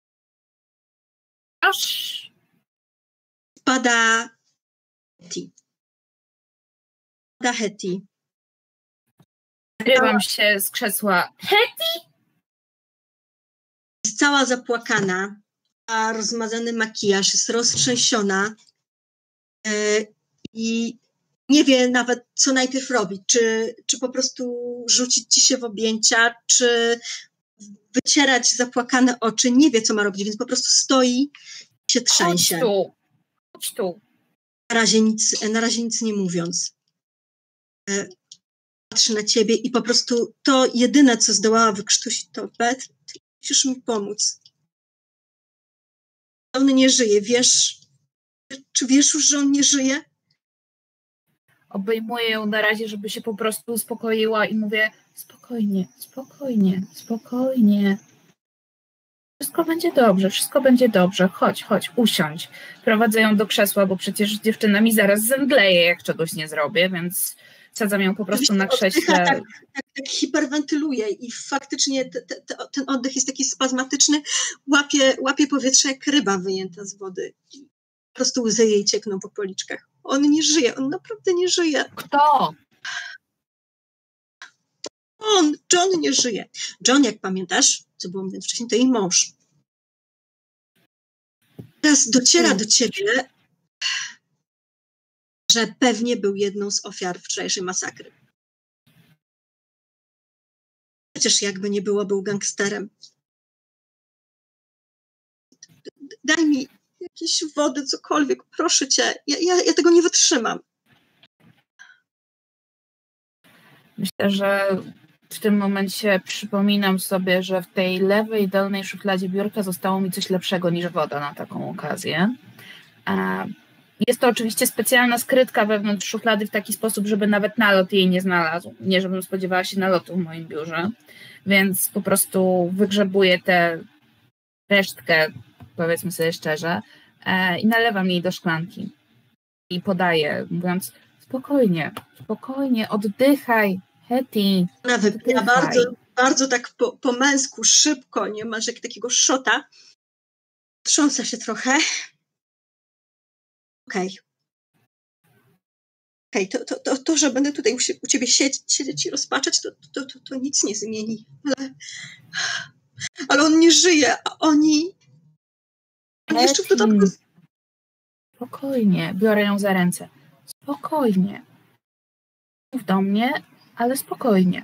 Aż Pada Hetty. Pada Hetty. Rywam się z krzesła. Hetty? Jest cała zapłakana, a rozmazany makijaż, jest roztrzęsiona e, i nie wie nawet, co najpierw robić, czy, czy po prostu rzucić ci się w objęcia, czy wycierać zapłakane oczy, nie wie, co ma robić, więc po prostu stoi i się trzęsie. Chodź tu, chodź tu. Na razie nic, na razie nic nie mówiąc. Patrzy na ciebie i po prostu to jedyne, co zdołała wykrztusić, to Beth, ty musisz mi pomóc. On nie żyje, wiesz, czy wiesz już, że on nie żyje? Obejmuję ją na razie, żeby się po prostu uspokoiła i mówię, spokojnie, spokojnie, spokojnie. Wszystko będzie dobrze, wszystko będzie dobrze. Chodź, chodź, usiądź. Prowadzę ją do krzesła, bo przecież dziewczyna mi zaraz zemdleje, jak czegoś nie zrobię, więc sadzam ją po prostu na krześle. Oddycha, tak, tak, tak hiperwentyluje i faktycznie te, te, ten oddech jest taki spazmatyczny, łapie, łapie powietrze jak ryba wyjęta z wody. Po prostu łzy jej ciekną po policzkach. On nie żyje, on naprawdę nie żyje. Kto? On, John nie żyje. John, jak pamiętasz, co było mówiąc wcześniej, to jej mąż. Teraz dociera do ciebie, że pewnie był jedną z ofiar wczorajszej masakry. Przecież jakby nie było, był gangsterem. Daj mi jakieś wody, cokolwiek, proszę cię. Ja, ja, ja tego nie wytrzymam. Myślę, że w tym momencie przypominam sobie, że w tej lewej dolnej szufladzie biurka zostało mi coś lepszego niż woda na taką okazję. Jest to oczywiście specjalna skrytka wewnątrz szuflady w taki sposób, żeby nawet nalot jej nie znalazł. Nie, żebym spodziewała się nalotu w moim biurze. Więc po prostu wygrzebuję tę resztkę, powiedzmy sobie szczerze, i nalewam jej do szklanki. I podaję, mówiąc, spokojnie, spokojnie, oddychaj, Hetty. Ona wypija bardzo, bardzo tak po, po męsku, szybko, niemalże jak takiego szota. Trząsa się trochę. Okej. Okay. Okej, okay, to, to, to, to, że będę tutaj u, u ciebie siedzieć, siedzieć i rozpaczać, to, to, to, to nic nie zmieni. Ale, ale on nie żyje, a oni... oni jeszcze w dodatku... Spokojnie, biorę ją za ręce. Spokojnie. Mów do mnie, ale spokojnie.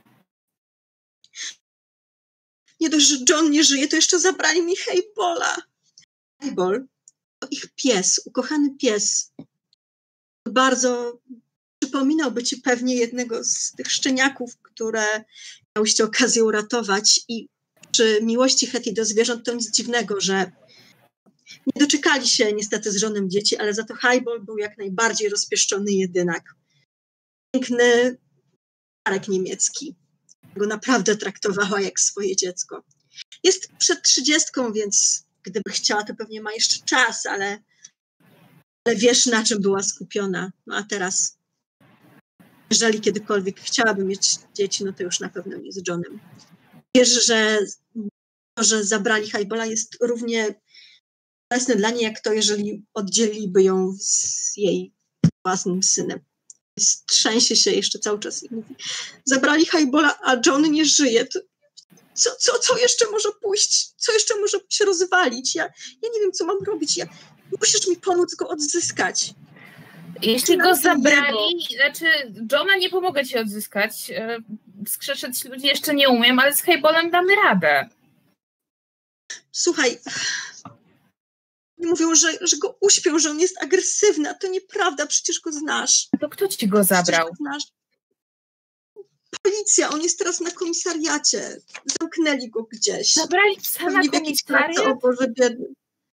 Nie dość, że John nie żyje, to jeszcze zabrali mi Haybola. Haybol to ich pies, ukochany pies. Bardzo przypominałby ci pewnie jednego z tych szczeniaków, które miałyście okazję uratować. I przy miłości Hetty do zwierząt to nic dziwnego, że nie doczekali się niestety z żoną dzieci, ale za to Haybol był jak najbardziej rozpieszczony jedynak. Piękny parek niemiecki. Go naprawdę traktowała jak swoje dziecko. Jest przed trzydziestką, więc gdyby chciała, to pewnie ma jeszcze czas, ale, ale wiesz, na czym była skupiona. No a teraz, jeżeli kiedykolwiek chciałaby mieć dzieci, no to już na pewno nie z Johnem. Wiesz, że to, że zabrali Haybola, jest równie bolesne dla niej, jak to, jeżeli oddzieliliby ją z jej własnym synem. Trzęsie się jeszcze cały czas i mówi, zabrali Haybola, a John nie żyje. To co, co, co jeszcze może pójść? Co jeszcze może się rozwalić? Ja, ja nie wiem, co mam robić. Ja, musisz mi pomóc go odzyskać. Jeśli go zabrali, znaczy Johna nie pomogę ci odzyskać. Skrzeszyć ludzi jeszcze nie umiem, ale z Haybolem damy radę. Słuchaj, mówią, że, że go uśpią, że on jest agresywny, a to nieprawda, przecież go znasz. To kto ci go zabrał? Go znasz. Policja, on jest teraz na komisariacie. Zamknęli go gdzieś. Zabrali psa na komisariat? O Boże, biedny.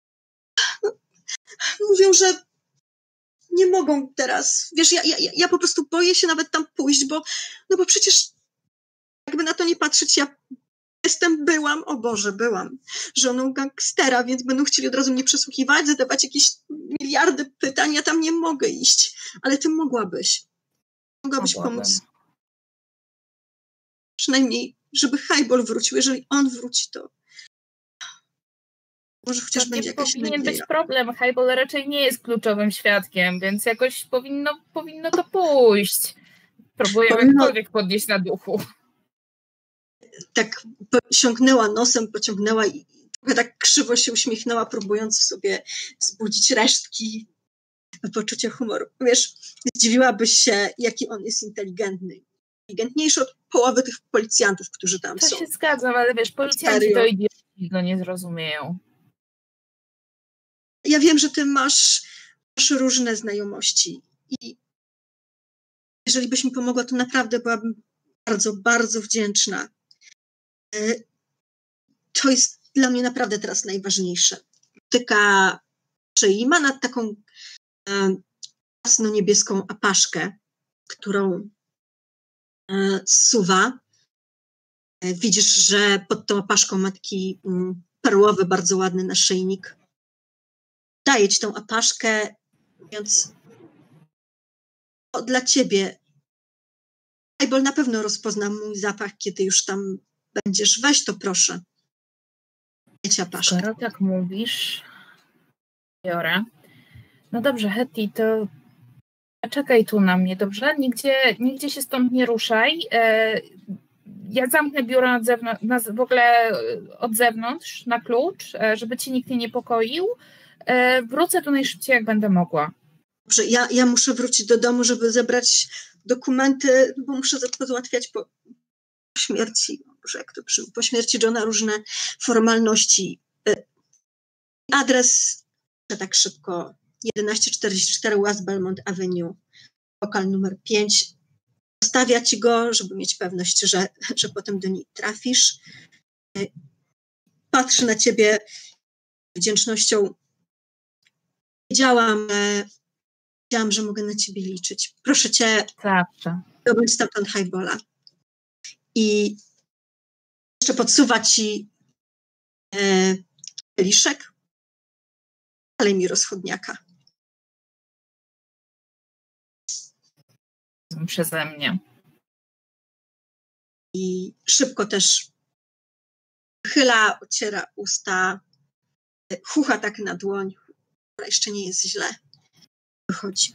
Mówią, że nie mogą teraz. Wiesz, ja, ja, ja po prostu boję się nawet tam pójść, bo, no bo przecież jakby na to nie patrzeć, ja jestem, byłam, o Boże, byłam żoną gangstera, więc będą chcieli od razu mnie przesłuchiwać, zadawać jakieś miliardy pytań, ja tam nie mogę iść. Ale ty mogłabyś. Mogłabyś Mogłabym. pomóc. Przynajmniej, żeby Haybol wrócił. Jeżeli on wróci, to może chociaż to będzie nie jakaś powinien nadzieja. być problem. Haybol raczej nie jest kluczowym świadkiem, więc jakoś powinno, powinno to pójść. Próbuję Powinno... jakkolwiek podnieść na duchu. Tak siągnęła nosem, pociągnęła i trochę tak krzywo się uśmiechnęła, próbując w sobie wzbudzić resztki poczucia humoru. Wiesz, zdziwiłabyś się, jaki on jest inteligentny. Inteligentniejszy od połowy tych policjantów, którzy tam to są. To się zgadzam, ale wiesz, policjanci Serio? to idioci go nie zrozumieją. Ja wiem, że ty masz, masz różne znajomości i jeżeli byś mi pomogła, to naprawdę byłabym bardzo, bardzo wdzięczna. To jest dla mnie naprawdę teraz najważniejsze. Tyka szyi, ma nad taką e, jasno-niebieską apaszkę, którą e, zsuwa. E, widzisz, że pod tą apaszką ma taki mm, perłowy, bardzo ładny naszyjnik. Daję ci tą apaszkę, mówiąc, o, dla ciebie. Haybol na pewno rozpozna mój zapach, kiedy już tam będziesz. Weź to, proszę. Skoro tak mówisz, biorę. No dobrze, Hetty, to czekaj tu na mnie, dobrze? Nigdzie, nigdzie się stąd nie ruszaj. Ja zamknę biuro od zewnątrz, w ogóle od zewnątrz na klucz, żeby ci nikt nie niepokoił. Wrócę tu najszybciej, jak będę mogła. Dobrze, ja, ja muszę wrócić do domu, żeby zebrać dokumenty, bo muszę załatwiać po śmierci, Boże, jak to przy, po śmierci Johna różne formalności. Adres, tak szybko, tysiąc czterdzieści cztery West Belmont Avenue, lokal numer pięć. Zostawia ci go, żeby mieć pewność, że, że potem do niej trafisz. Patrzy na ciebie z wdzięcznością. wiedziałam, e, wiedziałam, że mogę na ciebie liczyć. Proszę cię, Zawsze. zdobądź stamtąd highballa. I jeszcze podsuwa ci e, kieliszek, ale mi rozchodniaka. Przeze mnie. I szybko też chyla, ociera usta, chucha tak na dłoń, która jeszcze nie jest źle. Wychodzi.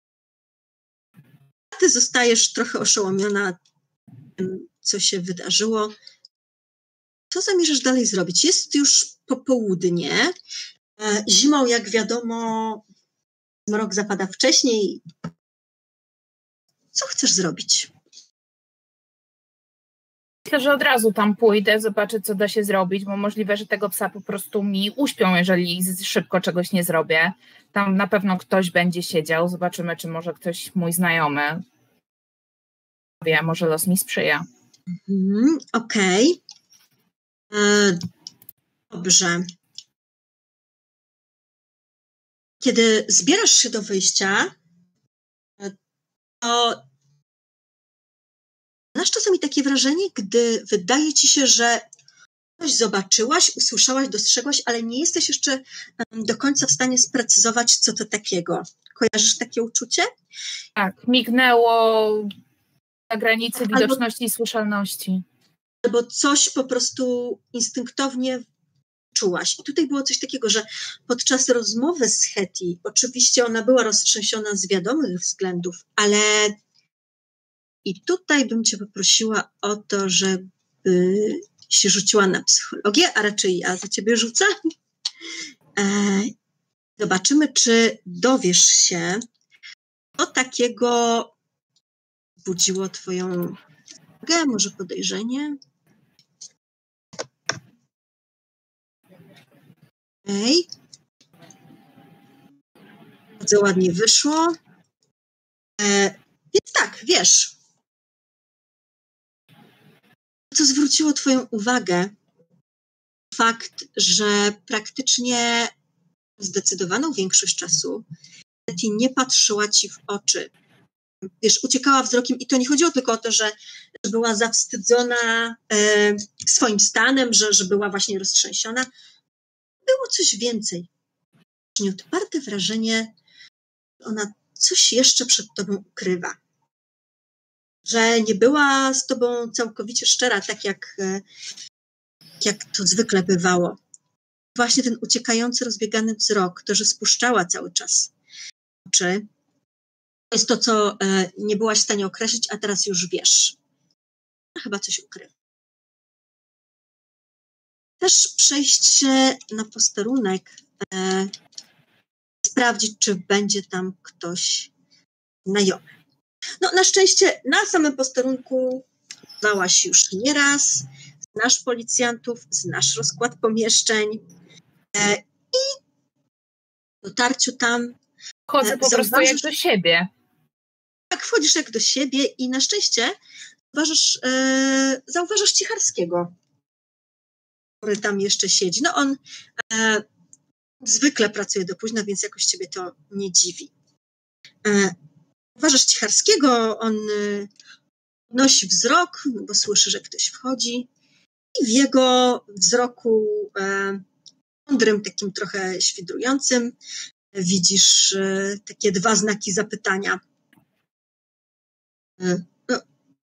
A ty zostajesz trochę oszołomiona tym, co się wydarzyło. Co zamierzasz dalej zrobić? Jest już popołudnie. Zimą, jak wiadomo, zmrok zapada wcześniej. Co chcesz zrobić? Myślę, że od razu tam pójdę, zobaczę, co da się zrobić, bo możliwe, że tego psa po prostu mi uśpią, jeżeli szybko czegoś nie zrobię. Tam na pewno ktoś będzie siedział. Zobaczymy, czy może ktoś mój znajomy. Wie, może los mi sprzyja. Mhm, okej. Okay. Dobrze. Kiedy zbierasz się do wyjścia, to masz czasami takie wrażenie, gdy wydaje ci się, że coś zobaczyłaś, usłyszałaś, dostrzegłaś, ale nie jesteś jeszcze do końca w stanie sprecyzować, co to takiego. Kojarzysz takie uczucie? Tak, mignęło na granicy albo, widoczności i słyszalności. Albo coś po prostu instynktownie czułaś. I tutaj było coś takiego, że podczas rozmowy z Hetty, oczywiście ona była roztrzęsiona z wiadomych względów, ale i tutaj bym cię poprosiła o to, żeby się rzuciła na psychologię, a raczej ja za ciebie rzucę. E, zobaczymy, czy dowiesz się, co takiego budziło twoją uwagę, może podejrzenie. Okej. Bardzo ładnie wyszło. E, więc tak, wiesz, co zwróciło twoją uwagę, fakt, że praktycznie zdecydowaną większość czasu Hetty nie patrzyła ci w oczy. Wiesz, uciekała wzrokiem i to nie chodziło tylko o to, że, że była zawstydzona e, swoim stanem, że, że była właśnie roztrzęsiona. Było coś więcej. Miał odparte wrażenie, że ona coś jeszcze przed tobą ukrywa. Że nie była z tobą całkowicie szczera, tak jak, jak to zwykle bywało. Właśnie ten uciekający, rozbiegany wzrok, to, że spuszczała cały czas oczy, to jest to, co e, nie byłaś w stanie określić, a teraz już wiesz. Chyba coś ukrywa. Też przejść się na posterunek, e, sprawdzić, czy będzie tam ktoś znajomy. No na szczęście na samym posterunku bywałaś już nieraz, znasz policjantów, znasz rozkład pomieszczeń e, i w dotarciu tam Chodzę po prostu jak do siebie. Tak, wchodzisz jak do siebie i na szczęście zauważasz, e, zauważasz Cicharskiego, który tam jeszcze siedzi. No on e, zwykle pracuje do późna, więc jakoś ciebie to nie dziwi. E, zauważasz Cicharskiego, on e, nosi wzrok, bo słyszy, że ktoś wchodzi i w jego wzroku e, mądrym, takim trochę świdrującym widzisz e, takie dwa znaki zapytania. E, no,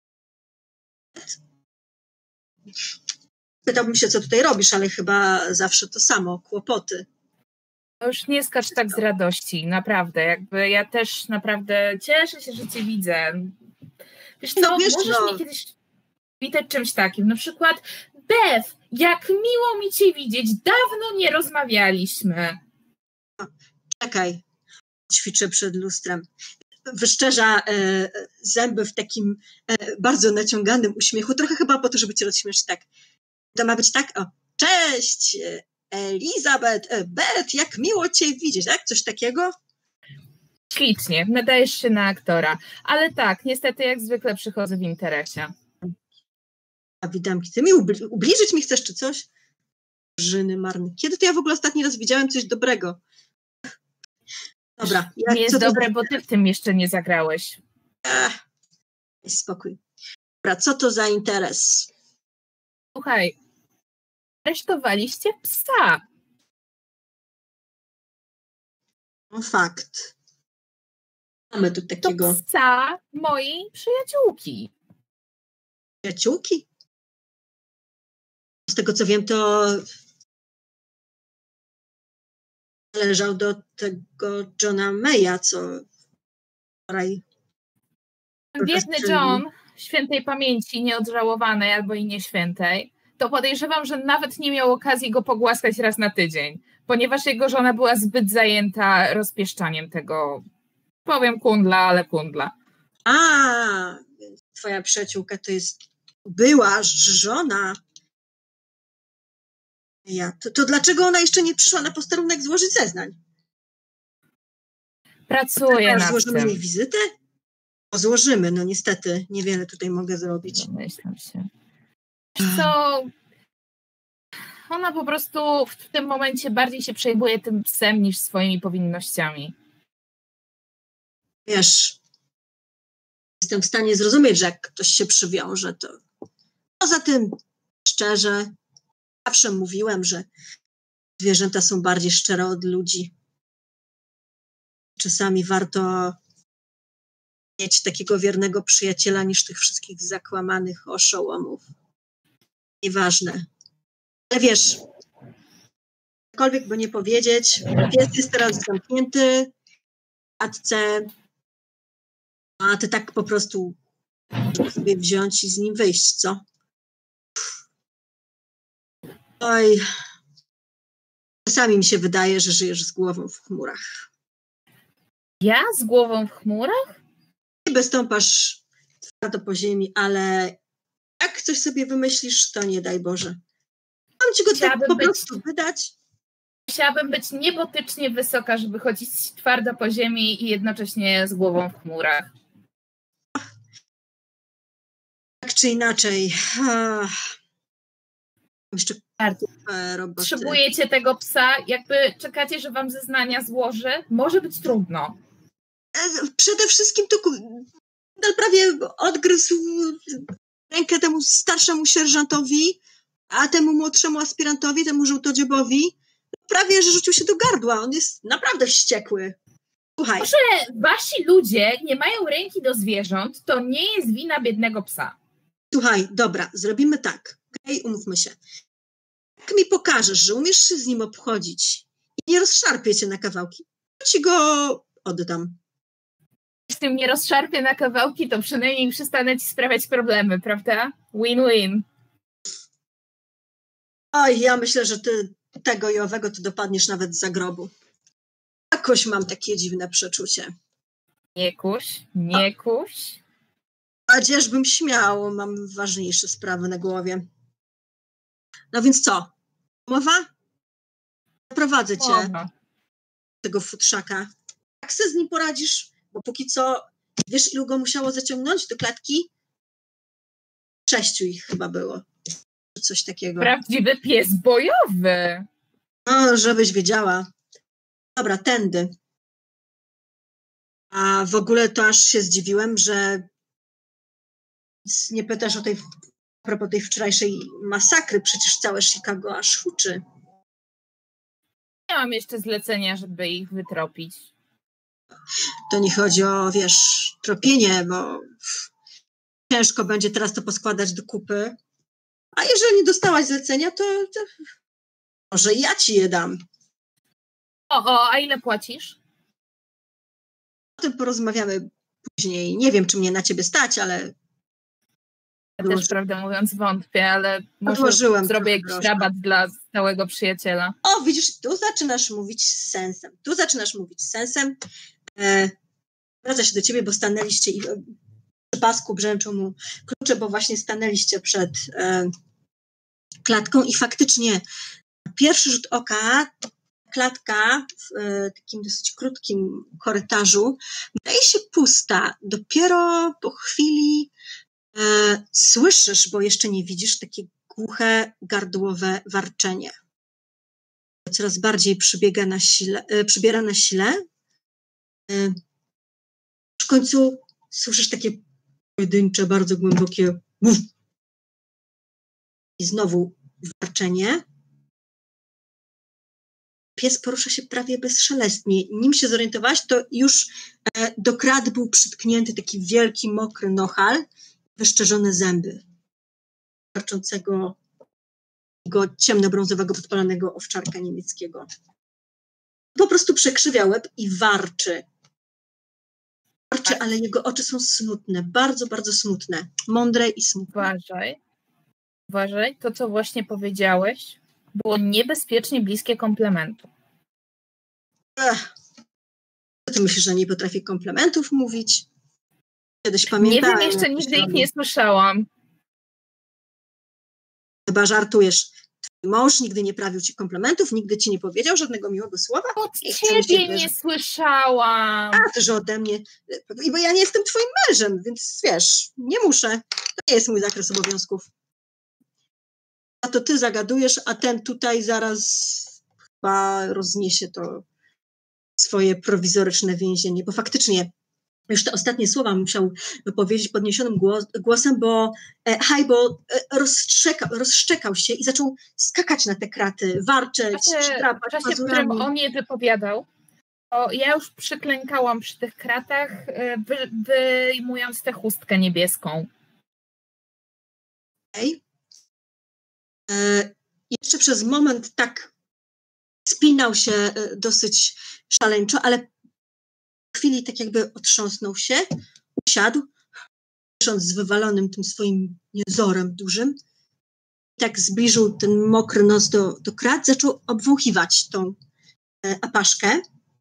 pytałbym się, co tutaj robisz, ale chyba zawsze to samo, kłopoty. No już nie skacz tak z radości, naprawdę. Jakby ja też naprawdę cieszę się, że cię widzę. Wiesz co, no, wiesz, możesz no. mnie kiedyś witać czymś takim. Na przykład, Beth, jak miło mi cię widzieć, dawno nie rozmawialiśmy. Czekaj, ćwiczę przed lustrem. Wyszczerza e, zęby w takim e, bardzo naciąganym uśmiechu, trochę chyba po to, żeby cię rozśmieszyć. Tak. To ma być tak, o, cześć, Elizabeth, e, Beth, jak miło cię widzieć, tak? Coś takiego? Ślicznie, nadajesz się na aktora, ale tak, niestety jak zwykle przychodzę w interesie. A witamki, ty mi ubli- ubliżyć mi chcesz, czy coś? Żyny marne. Kiedy to ja w ogóle ostatni raz widziałem coś dobrego? Dobra. Ja, nie jest dobre, bo ty w tym jeszcze nie zagrałeś. Ech, spokój. Dobra, co to za interes? Słuchaj, aresztowaliście psa. No fakt. Mamy tu takiego... To psa mojej przyjaciółki. Przyjaciółki? Z tego co wiem, to należał do tego Johna Maya, co wczoraj... Biedny John, świętej pamięci, nieodżałowanej albo i nieświętej, to podejrzewam, że nawet nie miał okazji go pogłaskać raz na tydzień, ponieważ jego żona była zbyt zajęta rozpieszczaniem tego, powiem kundla, ale kundla. A, więc twoja przyjaciółka to jest była żona. Ja, to, to dlaczego ona jeszcze nie przyszła na posterunek złożyć zeznań? Pracuję nad Złożymy tym. jej wizytę? O, złożymy, no niestety, niewiele tutaj mogę zrobić. Domyślam się. Wiesz co, ona po prostu w tym momencie bardziej się przejmuje tym psem niż swoimi powinnościami. Wiesz, jestem w stanie zrozumieć, że jak ktoś się przywiąże, to poza tym szczerze, zawsze mówiłem, że zwierzęta są bardziej szczere od ludzi. Czasami warto mieć takiego wiernego przyjaciela niż tych wszystkich zakłamanych oszołomów. Nieważne. Ale wiesz, cokolwiek by nie powiedzieć, pies jest teraz zamknięty w klatce, a ty tak po prostu sobie wziąć i z nim wyjść, co? Oj, czasami mi się wydaje, że żyjesz z głową w chmurach. Ja z głową w chmurach? Niby stąpasz twardo po ziemi, ale jak coś sobie wymyślisz, to nie daj Boże. Mam ci go tak po być, prostu wydać. Chciałabym być niebotycznie wysoka, żeby chodzić twardo po ziemi i jednocześnie z głową w chmurach. Tak czy inaczej. Ach. Jeszcze roboty. Potrzebujecie tego psa? Jakby czekacie, że wam zeznania złoży? Może być trudno. Przede wszystkim to prawie odgryzł rękę temu starszemu sierżantowi, a temu młodszemu aspirantowi, temu żółtodziobowi, prawie że rzucił się do gardła. On jest naprawdę wściekły. Słuchaj. Może wasi ludzie nie mają ręki do zwierząt, to nie jest wina biednego psa. Słuchaj, dobra, zrobimy tak. Okej, okay? Umówmy się. Jak mi pokażesz, że umiesz się z nim obchodzić i nie rozszarpię cię na kawałki, to ci go oddam. Z tym nie rozszarpię na kawałki, to przynajmniej przestanę ci sprawiać problemy, prawda? Win-win. Oj, ja myślę, że ty tego i owego ty dopadniesz nawet za grobu. Jakoś mam takie dziwne przeczucie. Nie kuś, nie kuś. Nadzieżbym śmiał, mam ważniejsze sprawy na głowie. No więc co? Umowa? Zaprowadzę cię Umowa. tego futrzaka. Jak sobie z nim poradzisz? Bo póki co, wiesz ilu go musiało zaciągnąć do klatki? Sześciu ich chyba było. Coś takiego. Prawdziwy pies bojowy. No, żebyś wiedziała. Dobra, tędy. A w ogóle to aż się zdziwiłem, że nie pytasz o tej, a propos tej wczorajszej masakry. Przecież całe Chicago aż huczy. Nie mam jeszcze zlecenia, żeby ich wytropić. To nie chodzi o, wiesz, tropienie, bo ciężko będzie teraz to poskładać do kupy. A jeżeli nie dostałaś zlecenia, to, to może ja ci je dam. O, o, a ile płacisz? O tym porozmawiamy później. Nie wiem, czy mnie na ciebie stać, ale... Ja też, prawdę mówiąc, wątpię, ale może Odłożyłem zrobię jakiś groszka. rabat dla stałego przyjaciela. O, widzisz, tu zaczynasz mówić z sensem. Tu zaczynasz mówić z sensem. E, wraca się do ciebie, bo stanęliście i przy pasku brzęczą mu klucze, bo właśnie stanęliście przed e, klatką i faktycznie na pierwszy rzut oka klatka w e, takim dosyć krótkim korytarzu wydaje się pusta. Dopiero po chwili e, słyszysz, bo jeszcze nie widzisz, takie głuche, gardłowe warczenie. Coraz bardziej przybiega na sile, e, przybiera na sile. W końcu słyszysz takie pojedyncze, bardzo głębokie uf. I znowu warczenie. Pies porusza się prawie bezszelestnie. Nim się zorientowałaś, to już do krat był przytknięty taki wielki, mokry nochal, wyszczerzone zęby warczącego go ciemnobrązowego, podpalonego owczarka niemieckiego. Po prostu przekrzywia łeb i warczy. Warczy, ale jego oczy są smutne, bardzo, bardzo smutne, mądre i smutne. Uważaj, uważaj, to co właśnie powiedziałeś było niebezpiecznie bliskie komplementu. Ech. Co ty myślisz, że nie potrafię komplementów mówić? Kiedyś pamiętałem. Nie wiem, jeszcze nigdy ich nie słyszałam. Chyba żartujesz. Twój mąż nigdy nie prawił ci komplementów, nigdy ci nie powiedział żadnego miłego słowa? Od ciebie nie słyszałam. A, ty, że ode mnie. Bo ja nie jestem twoim mężem, więc wiesz, nie muszę. To nie jest mój zakres obowiązków. A to ty zagadujesz, a ten tutaj zaraz chyba rozniesie to swoje prowizoryczne więzienie, bo faktycznie już te ostatnie słowa musiał wypowiedzieć podniesionym głos, głosem, bo e, Highball e, rozszczeka, rozszczekał się i zaczął skakać na te kraty, warczeć, W czasie, w którym on je wypowiadał, to ja już przyklękałam przy tych kratach, wy, wyjmując tę chustkę niebieską. Okay. E, jeszcze przez moment tak spinał się e, dosyć szaleńczo, ale w chwili tak jakby otrząsnął się, usiadł, wisząc z wywalonym tym swoim niezorem dużym. Tak zbliżył ten mokry nos do, do krat, zaczął obwąchiwać tą e, apaszkę.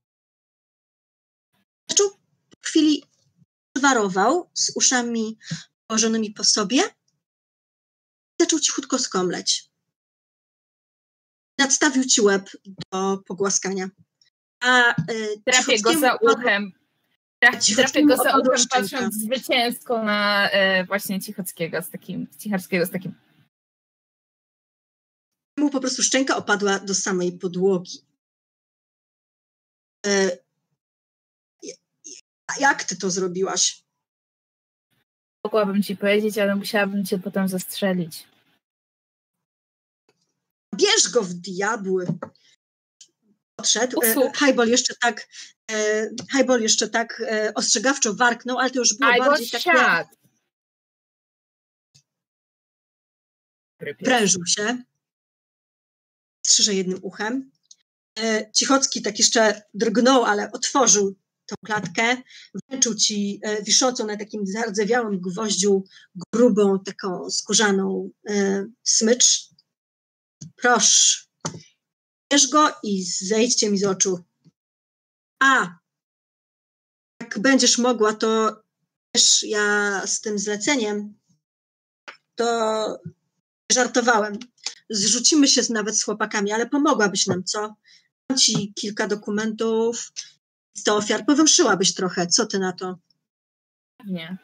Zaczął po chwili warował z uszami położonymi po sobie. Zaczął cichutko skomleć. Nadstawił ci łeb do pogłaskania. A, y, trafię go za uchem. Trafię, trafię go za uchem, patrząc zwycięsko na y, właśnie Cichockiego z takim, Cicharskiego z takim. Mu po prostu szczęka opadła do samej podłogi. Y, jak ty to zrobiłaś? Mogłabym ci powiedzieć, ale musiałabym cię potem zastrzelić. Bierz go w diabły. Podszedł. Highball jeszcze tak e, Highball jeszcze tak e, ostrzegawczo warknął, ale to już było Highball bardziej takie... Prężył się. Strzyże jednym uchem. E, Cichocki tak jeszcze drgnął, ale otworzył tą klatkę. Wręczył ci e, wiszącą na takim zardzewiałym gwoździu grubą, taką skórzaną e, smycz. Proszę. Bierz go i zejdźcie mi z oczu. A, jak będziesz mogła, to wiesz, ja z tym zleceniem to żartowałem. Zrzucimy się nawet z chłopakami, ale pomogłabyś nam, co? Mam ci kilka dokumentów, sto ofiar, powęszyłabyś trochę. Co ty na to? Nie.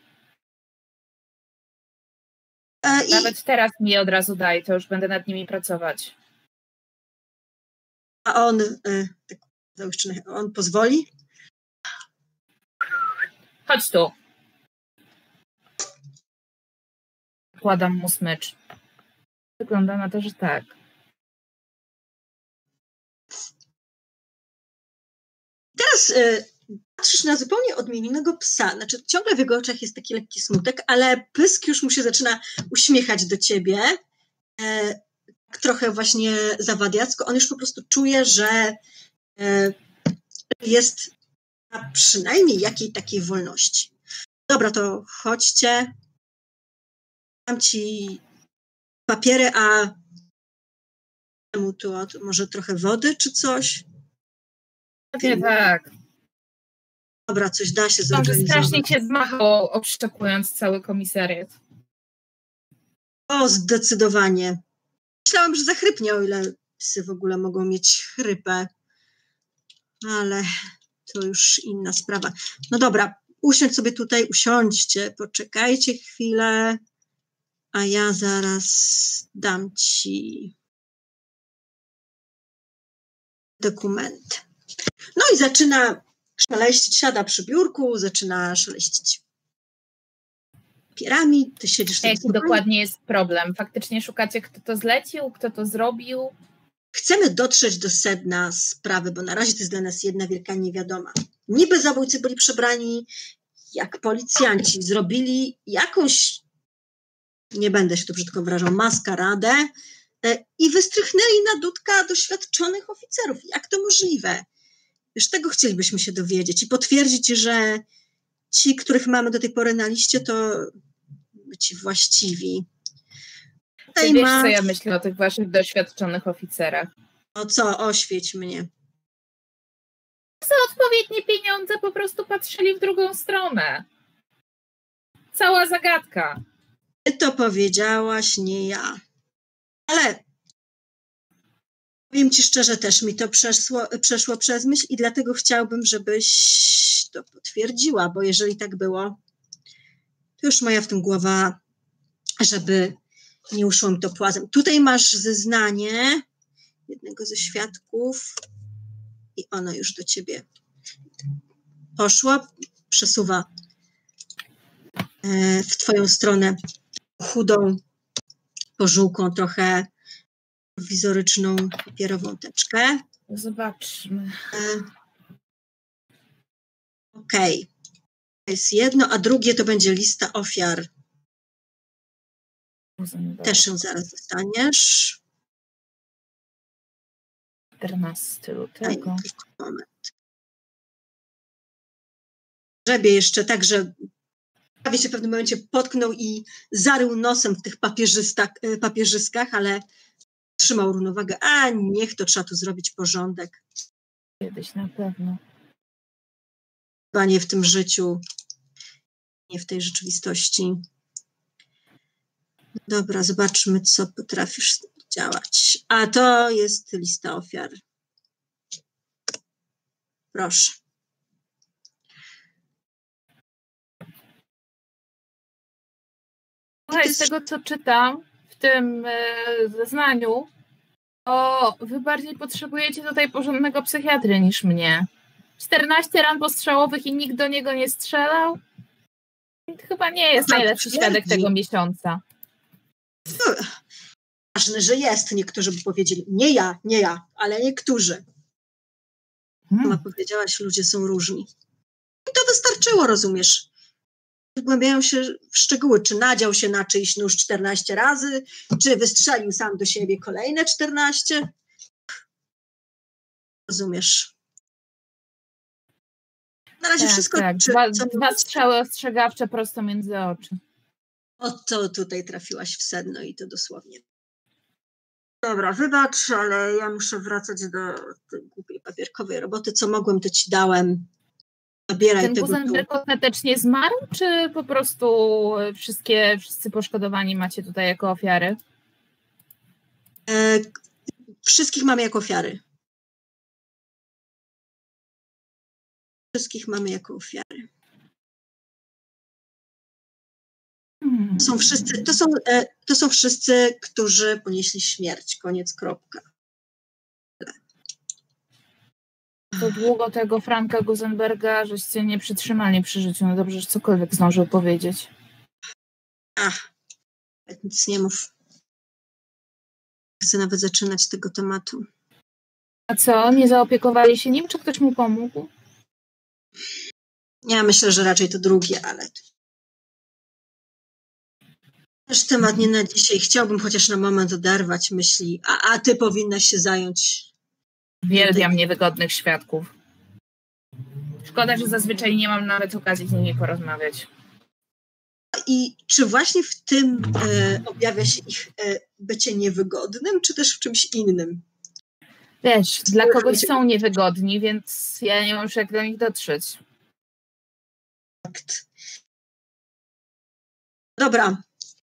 E, i... Nawet teraz mi je od razu daj, to już będę nad nimi pracować. A on, e, tak, on pozwoli? Chodź tu. Kładam mu smycz. Wygląda na to, że tak. Teraz e, patrzysz na zupełnie odmienionego psa. Znaczy, ciągle w jego oczach jest taki lekki smutek, ale pysk już mu się zaczyna uśmiechać do ciebie. E, trochę właśnie zawadiacko. On już po prostu czuje, że e, jest na przynajmniej jakiej takiej wolności. Dobra, to chodźcie. Dam ci papiery, a mu tu może trochę wody czy coś? Pewnie tak. Dobra, coś da się Może zorganizować. strasznie cię zmachał, obszczepując cały komisariat. O, zdecydowanie. Myślałam, że zachrypnie, o ile psy w ogóle mogą mieć chrypę. Ale to już inna sprawa. No dobra, usiądź sobie tutaj, usiądźcie, poczekajcie chwilę, a ja zaraz dam ci dokument. No i zaczyna szeleścić, siada przy biurku, zaczyna szeleścić papierami, ty siedzisz... Jaki dokładnie jest problem? Faktycznie szukacie, kto to zlecił, kto to zrobił? Chcemy dotrzeć do sedna sprawy, bo na razie to jest dla nas jedna wielka niewiadoma. Niby zabójcy byli przebrani jak policjanci, zrobili jakąś, nie będę się tu brzydko wyrażał, maskaradę i wystrychnęli na dudka doświadczonych oficerów. Jak to możliwe? Już tego chcielibyśmy się dowiedzieć i potwierdzić, że ci, których mamy do tej pory na liście, to ci właściwi. Ty wiesz, masz... co ja myślę o tych waszych doświadczonych oficerach. O co? Oświeć mnie. Za odpowiednie pieniądze po prostu patrzyli w drugą stronę. Cała zagadka. Ty to powiedziałaś, nie ja. Ale powiem ci szczerze, też mi to przeszło, przeszło przez myśl i dlatego chciałbym, żebyś to potwierdziła, bo jeżeli tak było, to już moja w tym głowa, żeby nie uszło mi to płazem. Tutaj masz zeznanie jednego ze świadków i ono już do ciebie poszło, przesuwa w twoją stronę chudą, pożółką, trochę prowizoryczną papierową teczkę. Zobaczmy. Okej. Okay. To jest jedno, a drugie to będzie lista ofiar. Też ją zaraz dostaniesz. czternastego lutego. Moment. Grzebie jeszcze tak, że prawie się w pewnym momencie potknął i zarył nosem w tych papierzyskach, ale trzymał równowagę. A niech to trzeba tu zrobić porządek. Kiedyś na pewno. Chyba nie w tym życiu, nie w tej rzeczywistości. Dobra, zobaczmy, co potrafisz działać. A to jest lista ofiar. Proszę. Słuchaj, z tego, co czytam w tym zeznaniu, to wy bardziej potrzebujecie tutaj porządnego psychiatry niż mnie. czternaście ran postrzałowych i nikt do niego nie strzelał? To chyba nie jest najlepszy świadek tego miesiąca. Ważne, że jest. Niektórzy by powiedzieli, nie ja, nie ja, ale niektórzy. Hmm. Sama powiedziałaś, ludzie są różni. I to wystarczyło, rozumiesz? Wgłębiają się w szczegóły, czy nadział się na czyjś nóż czternaście razy, czy wystrzelił sam do siebie kolejne czternaście. Rozumiesz? Na razie tak, wszystko... Tak. Czy, dwa, co dwa strzały ostrzegawcze prosto między oczy. Oto tutaj trafiłaś w sedno i to dosłownie. Dobra, wybacz, ale ja muszę wracać do tej głupiej papierkowej roboty. Co mogłem, to ci dałem. Zabieraj Ten tego Guzenberg ostatecznie zmarł, czy po prostu wszystkie, wszyscy poszkodowani macie tutaj jako ofiary? E, wszystkich mamy jako ofiary. Wszystkich mamy jako ofiary. To są wszyscy, to są, to są wszyscy, którzy ponieśli śmierć. Koniec, kropka. To długo tego Franka Guzenberga żeście nie przytrzymali przy życiu. No dobrze, że cokolwiek zdążył powiedzieć. Ach, nic nie mów. Nie chcę nawet zaczynać tego tematu. A co? Nie zaopiekowali się nim? Czy ktoś mu pomógł? Ja myślę, że raczej to drugie, ale... Też temat nie na dzisiaj. Chciałbym chociaż na moment oderwać myśli, a, a ty powinnaś się zająć... Uwielbiam niewygodnych świadków. Szkoda, że zazwyczaj nie mam nawet okazji z nimi porozmawiać. I czy właśnie w tym e, objawia się ich e, bycie niewygodnym, czy też w czymś innym? Wiesz, dla kogoś są niewygodni, więc ja nie mam już jak do nich dotrzeć. Fakt. Dobra.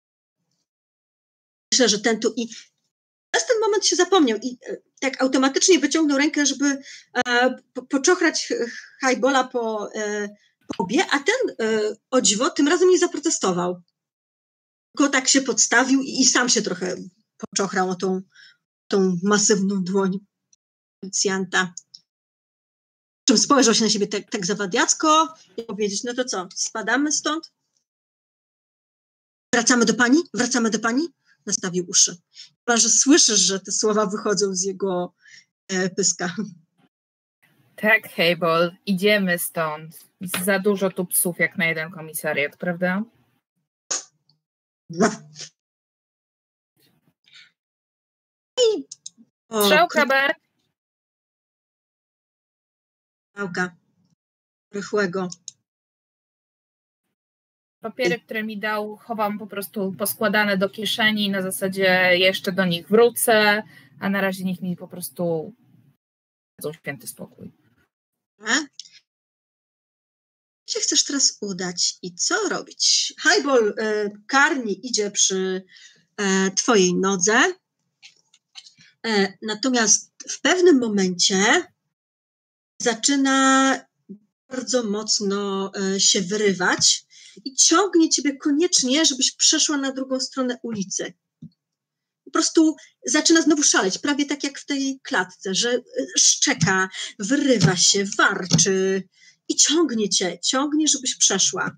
Myślę, że ten tu i teraz ten moment się zapomniał i tak automatycznie wyciągnął rękę, żeby e, po, poczochrać highbola po, e, po łbie, a ten e, o dziwo tym razem nie zaprotestował. Tylko tak się podstawił i, i sam się trochę poczochrał o tą, tą masywną dłoń policjanta. Czym spojrzał się na siebie tak, tak zawadiacko i powiedzieć, no to co, spadamy stąd? Wracamy do pani? Wracamy do pani? Nastawił uszy. Chyba, że słyszysz, że te słowa wychodzą z jego e, pyska. Tak, Hejbol, idziemy stąd. Za dużo tu psów jak na jeden komisariat, prawda? I Strzał, Kraber. Strzałka. Rychłego. Papiery, które mi dał, chowam po prostu poskładane do kieszeni, na zasadzie jeszcze do nich wrócę, a na razie niech mi po prostu dadzą święty spokój. A? Gdzie chcesz teraz udać i co robić? Highball e, karnie idzie przy e, twojej nodze, e, natomiast w pewnym momencie zaczyna bardzo mocno e, się wyrywać i ciągnie ciebie koniecznie, żebyś przeszła na drugą stronę ulicy. Po prostu zaczyna znowu szaleć, prawie tak jak w tej klatce, że szczeka, wyrywa się, warczy i ciągnie cię, ciągnie, żebyś przeszła.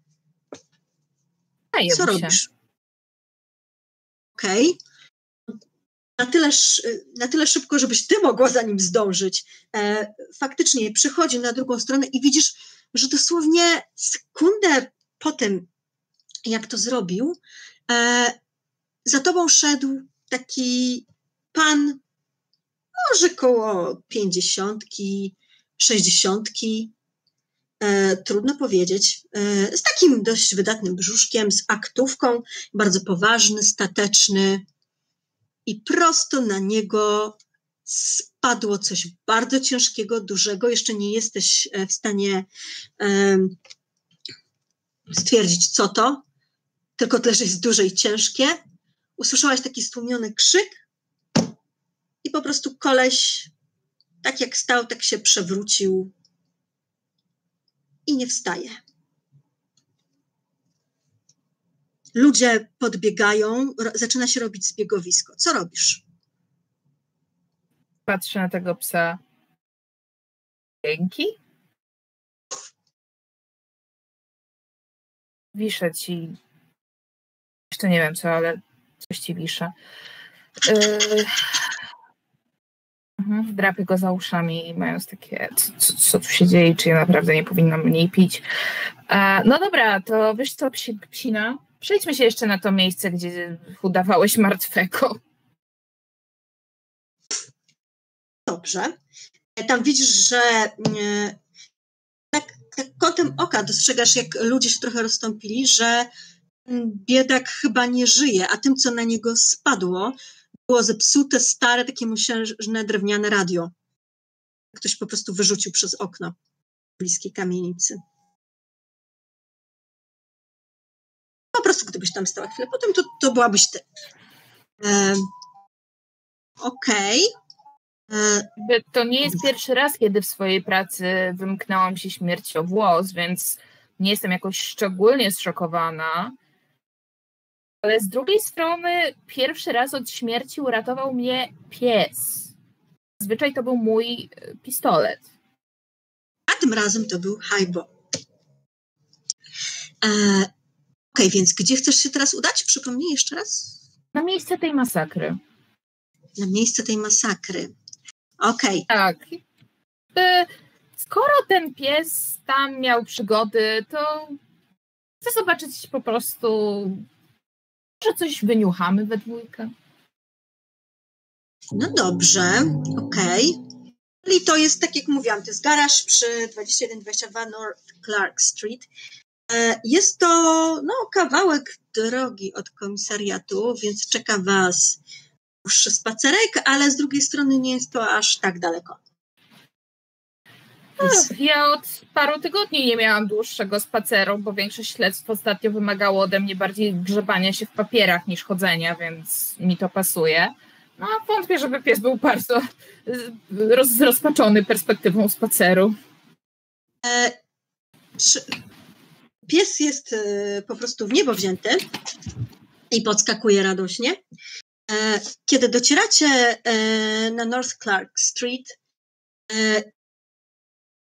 A Co robisz? Okej. Okay. Na tyle, na tyle szybko, żebyś ty mogła za nim zdążyć. E, faktycznie przychodzi na drugą stronę i widzisz, że dosłownie sekundę po tym, jak to zrobił, e, za tobą szedł taki pan, może koło pięćdziesiątki, sześćdziesiątki, e, trudno powiedzieć, e, z takim dość wydatnym brzuszkiem, z aktówką, bardzo poważny, stateczny i prosto na niego spadło coś bardzo ciężkiego, dużego. Jeszcze nie jesteś w stanie e, stwierdzić, co to, tylko też jest duże i ciężkie. Usłyszałaś taki stłumiony krzyk i po prostu koleś, tak jak stał, tak się przewrócił i nie wstaje. Ludzie podbiegają, ro, zaczyna się robić zbiegowisko. Co robisz? Patrzę na tego psa. Dzięki. Wiszę ci. Jeszcze nie wiem co, ale coś ci wiszę. Yy... Mhm, drapię go za uszami, mając takie, co, co tu się dzieje, czy ja naprawdę nie powinnam mniej pić. E, no dobra, to wiesz co, psi, psina? Przejdźmy się jeszcze na to miejsce, gdzie udawałeś martwego. Dobrze. Tam widzisz, że tak, tak kątem oka dostrzegasz, jak ludzie się trochę rozstąpili, że biedak chyba nie żyje, a tym, co na niego spadło, było zepsute, stare, takie musiężne, drewniane radio. Ktoś po prostu wyrzucił przez okno w bliskiej kamienicy. Po prostu gdybyś tam stała chwilę potem, to, to byłabyś ty. E, Okej. Okay. To nie jest pierwszy raz, kiedy w swojej pracy wymknęłam się śmiercią włos, więc nie jestem jakoś szczególnie zszokowana. Ale z drugiej strony pierwszy raz od śmierci uratował mnie pies. Zazwyczaj to był mój pistolet. A tym razem to był Highball. E, Okej, okay, więc gdzie chcesz się teraz udać? Przypomnij jeszcze raz. Na miejsce tej masakry. Na miejsce tej masakry. Okej. Okay. Tak. E, skoro ten pies tam miał przygody, to chcę zobaczyć po prostu, że coś wyniuchamy we dwójkę. No dobrze, okej. Okay. Czyli to jest, tak jak mówiłam, to jest garaż przy dwadzieścia jeden dwadzieścia dwa North Clark Street. Jest to no, kawałek drogi od komisariatu, więc czeka was dłuższy spacerek, ale z drugiej strony nie jest to aż tak daleko. Więc... Ja od paru tygodni nie miałam dłuższego spaceru, bo większość śledztw ostatnio wymagało ode mnie bardziej grzebania się w papierach niż chodzenia, więc mi to pasuje. No, wątpię, żeby pies był bardzo roz, rozpaczony perspektywą spaceru. E, czy... Pies jest e, po prostu w niebo wzięty i podskakuje radośnie. E, kiedy docieracie e, na North Clark Street, e,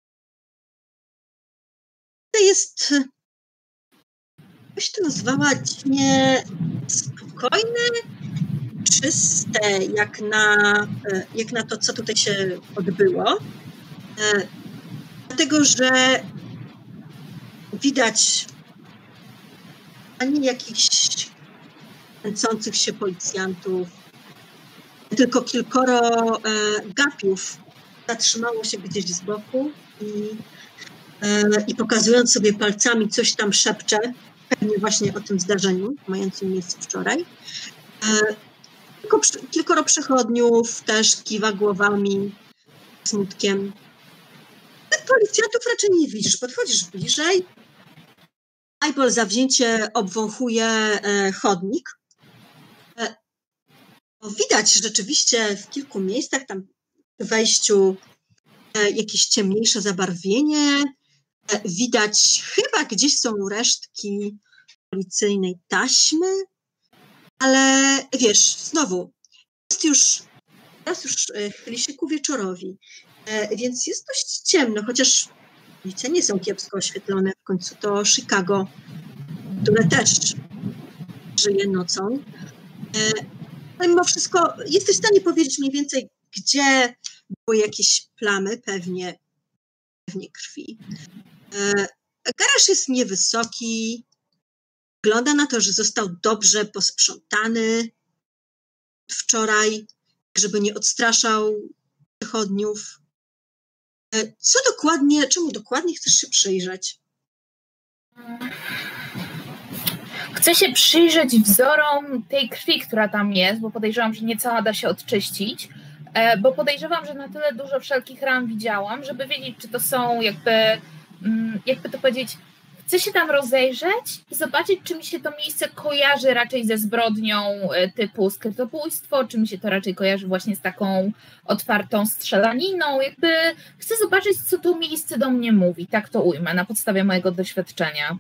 To jest, byś to nazwała dziwnie spokojne, czyste, jak na, jak na to, co tutaj się odbyło. Dlatego, że widać ani jakichś kręcących się policjantów, tylko kilkoro gapiów zatrzymało się gdzieś z boku i, i pokazując sobie palcami coś tam szepcze, pewnie właśnie o tym zdarzeniu mającym miejsce wczoraj. Tylko kilkoro przechodniów też kiwa głowami, smutkiem. Policjantów raczej nie widzisz. Podchodzisz bliżej. Eyeball zawzięcie obwąchuje chodnik. Widać rzeczywiście w kilku miejscach, tam w wejściu jakieś ciemniejsze zabarwienie. Widać, chyba gdzieś są resztki policyjnej taśmy, ale wiesz, znowu, jest już, teraz już chyli się ku wieczorowi, więc jest dość ciemno, chociaż ulice nie są kiepsko oświetlone, w końcu to Chicago, które też żyje nocą. Ale mimo wszystko jesteś w stanie powiedzieć mniej więcej, gdzie były jakieś plamy, pewnie, pewnie krwi. Garaż jest niewysoki, wygląda na to, że został dobrze posprzątany wczoraj, żeby nie odstraszał przechodniów. Co dokładnie, czemu dokładnie chcesz się przyjrzeć? Chcę się przyjrzeć wzorom tej krwi, która tam jest, bo podejrzewam, że nie cała da się odczyścić, bo podejrzewam, że na tyle dużo wszelkich ran widziałam, żeby wiedzieć, czy to są jakby, jakby to powiedzieć, chcę się tam rozejrzeć i zobaczyć, czy mi się to miejsce kojarzy raczej ze zbrodnią typu skrytobójstwo, czy mi się to raczej kojarzy właśnie z taką otwartą strzelaniną. Jakby chcę zobaczyć, co to miejsce do mnie mówi, tak to ujmę, na podstawie mojego doświadczenia.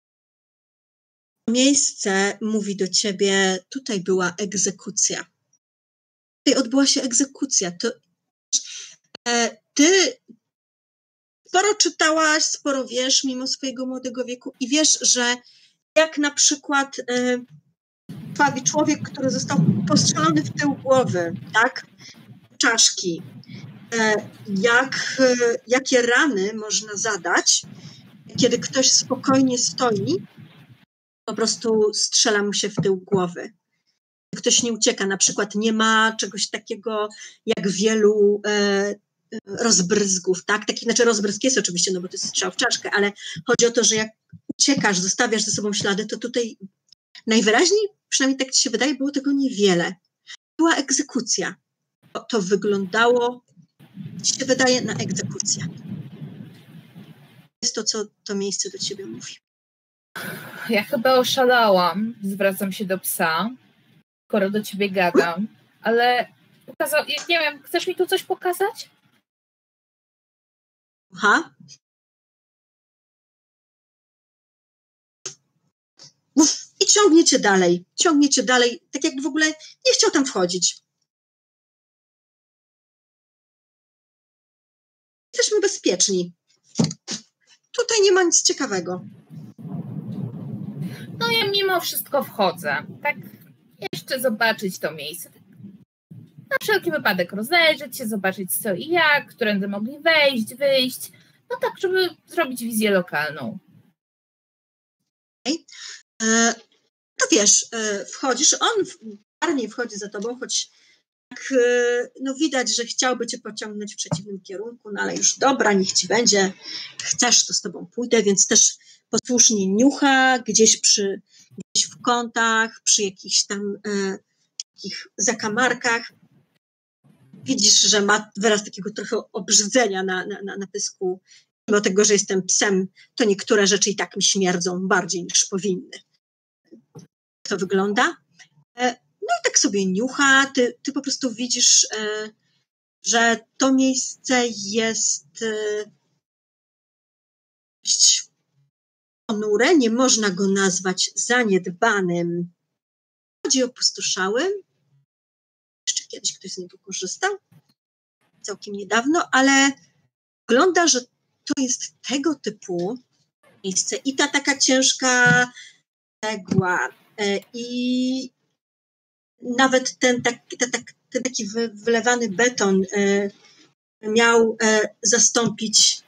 Miejsce mówi do ciebie, tutaj była egzekucja. Tutaj odbyła się egzekucja. To, e, ty sporo czytałaś, sporo wiesz mimo swojego młodego wieku i wiesz, że jak na przykład e, krwawi człowiek, który został postrzelony w tył głowy, tak? Czaszki. E, jak, e, jakie rany można zadać, kiedy ktoś spokojnie stoi, po prostu strzela mu się w tył głowy. Ktoś nie ucieka, na przykład nie ma czegoś takiego jak wielu e, rozbryzgów, tak? Taki, znaczy rozbryzg jest oczywiście, no bo to jest strzał w czaszkę, ale chodzi o to, że jak uciekasz, zostawiasz za sobą ślady, to tutaj najwyraźniej, przynajmniej tak ci się wydaje, było tego niewiele. Była egzekucja. To, to wyglądało, ci się wydaje, na egzekucję. Jest to, co to miejsce do ciebie mówi. Ja chyba oszalałam, zwracam się do psa, skoro do ciebie gadam, ale pokazał, nie wiem, chcesz mi tu coś pokazać? Aha. Uf, i ciągniecie dalej, ciągniecie dalej, tak jakby w ogóle nie chciał tam wchodzić. Jesteśmy bezpieczni. Tutaj nie ma nic ciekawego. No ja mimo wszystko wchodzę. Tak jeszcze zobaczyć to miejsce. Na wszelki wypadek rozejrzeć się, zobaczyć co i jak, którędy mogli wejść, wyjść. No tak, żeby zrobić wizję lokalną. Okay. E, to wiesz, e, wchodzisz, on bardziej wchodzi za tobą, choć tak, e, no widać, że chciałby cię pociągnąć w przeciwnym kierunku, no ale już dobra, niech ci będzie. Chcesz, to z tobą pójdę, więc też posłusznie niucha gdzieś przy, gdzieś w kątach, przy jakichś tam e, takich zakamarkach. Widzisz, że ma wyraz takiego trochę obrzydzenia na, na, na, na pysku. Mimo tego, że jestem psem, to niektóre rzeczy i tak mi śmierdzą bardziej niż powinny. To wygląda. No i tak sobie niucha. Ty, ty po prostu widzisz, że to miejsce jest dość ponure. Nie można go nazwać zaniedbanym. Bardziej opustoszałym. Jeszcze kiedyś ktoś z niego korzystał. Całkiem niedawno, ale wygląda, że to jest tego typu miejsce. I ta taka ciężka cegła i nawet ten, tak, ten, ten taki wylewany beton miał zastąpić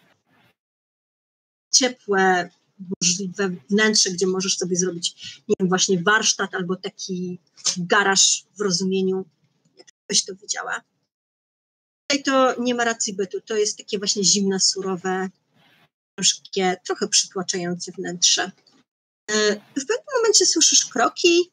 ciepłe, możliwe wnętrze, gdzie możesz sobie zrobić, nie wiem, właśnie warsztat albo taki garaż w rozumieniu, jak ktoś to widziała. Tutaj to nie ma racji bytu, to jest takie właśnie zimne, surowe, ciężkie, trochę przytłaczające wnętrze. W pewnym momencie słyszysz kroki,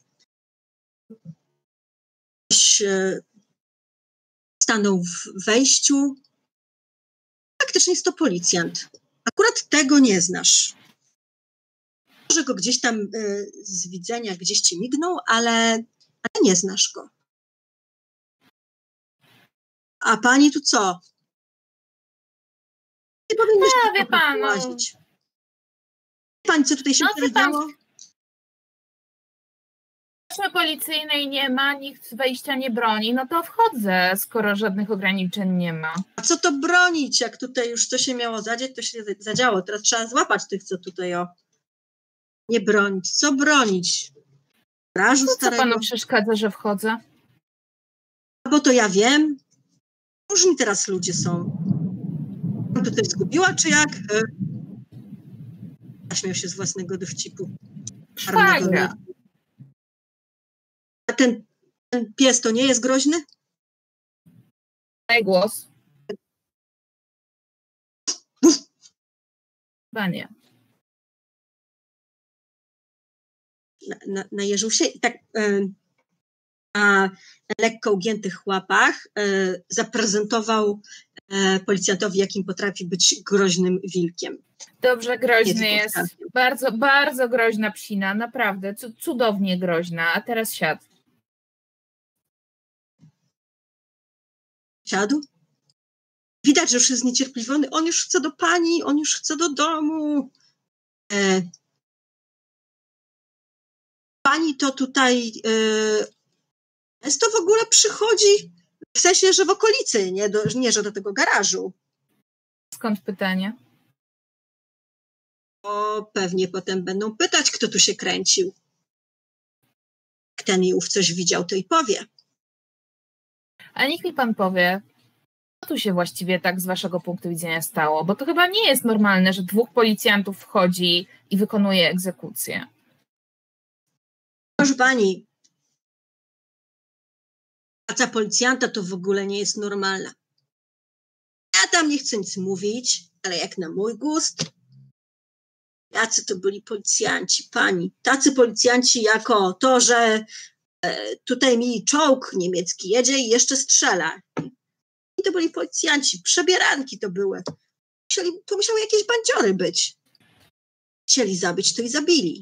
ktoś stanął w wejściu. Faktycznie jest to policjant. Akurat tego nie znasz. Może go gdzieś tam y, z widzenia, gdzieś ci mignął, ale, ale nie znasz go. A pani tu co? Nie powinnaś no, wie pan, łazić. Wie pani, co tutaj się no, działo? Policyjnej nie ma, nikt wejścia nie broni, no to wchodzę, skoro żadnych ograniczeń nie ma. A co to bronić? Jak tutaj już co się miało zadziać, to się zadziało. Teraz trzeba złapać tych, co tutaj o nie bronić. Co bronić? Garażu to starego? Co panu przeszkadza, że wchodzę? Bo to ja wiem. Różni teraz ludzie są. Pan tutaj zgubiła, czy jak? Zaśmiał się z własnego dowcipu. Szwagra. A ten, ten pies to nie jest groźny? Daj głos. Chyba nie. Na, na, najeżył się i tak y, na lekko ugiętych łapach y, zaprezentował y, policjantowi, jakim potrafi być groźnym wilkiem. Dobrze, groźny jest. Bardzo, bardzo groźna psina, naprawdę. Cudownie groźna. A teraz siadł. Siadł? Widać, że już jest zniecierpliwiony. On już chce do pani, on już chce do domu. E, pani to tutaj e, jest to w ogóle przychodzi, w sensie, że w okolicy, nie, do, nie że do tego garażu. Skąd pytanie? O, pewnie potem będą pytać, kto tu się kręcił. Jak ten i ów coś widział, to i powie. A niech mi pan powie, co tu się właściwie tak z waszego punktu widzenia stało? Bo to chyba nie jest normalne, że dwóch policjantów wchodzi i wykonuje egzekucję. Proszę pani, praca policjanta to w ogóle nie jest normalna. Ja tam nie chcę nic mówić, ale jak na mój gust, jacy to byli policjanci, pani. Tacy policjanci jako to, że e, tutaj mi czołg niemiecki jedzie i jeszcze strzela. I to byli policjanci, przebieranki to były. Musieli, to musiały jakieś bandziory być. Chcieli zabić, to i zabili.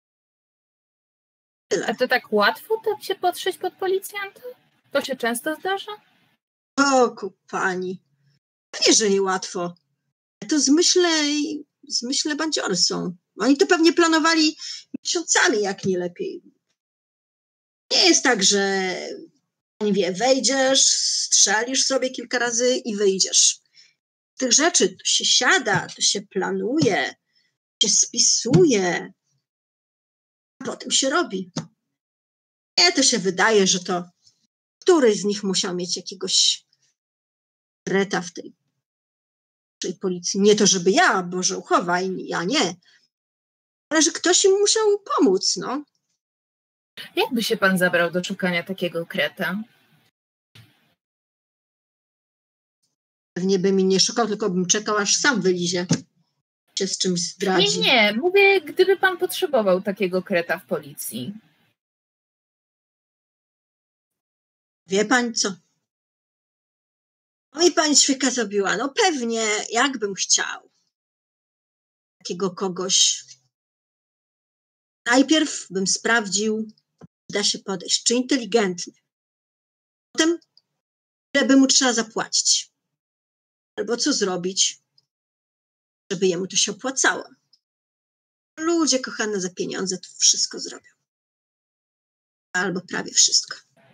Tyle. A to tak łatwo tak się podszyć pod policjanta? To się często zdarza? O, ku pani. Pewnie, że niełatwo. To zmyśle, zmyśle bandziory są. Oni to pewnie planowali miesiącami, jak nie lepiej. Nie jest tak, że pani wie, wejdziesz, strzelisz sobie kilka razy i wyjdziesz. Tych rzeczy to się siada, to się planuje, to się spisuje, a potem się robi. Nie, to się wydaje, że to któryś z nich musiał mieć jakiegoś reta w tej, tej policji. Nie to, żeby ja, Boże uchowaj, ja nie. Ale że ktoś im musiał pomóc, no. Jak by się pan zabrał do szukania takiego kreta? Pewnie by mi nie szukał, tylko bym czekał, aż sam wylizie. Się z czymś zdradzi. Nie, nie. Mówię, gdyby pan potrzebował takiego kreta w policji. Wie pani co? No mi pani świeka zrobiła. No pewnie, jakbym chciał. Takiego kogoś. Najpierw bym sprawdził, czy da się podejść, czy inteligentny. Potem, ile by mu trzeba zapłacić. Albo co zrobić, żeby jemu to się opłacało. Ludzie kochane za pieniądze to wszystko zrobią. Albo prawie wszystko.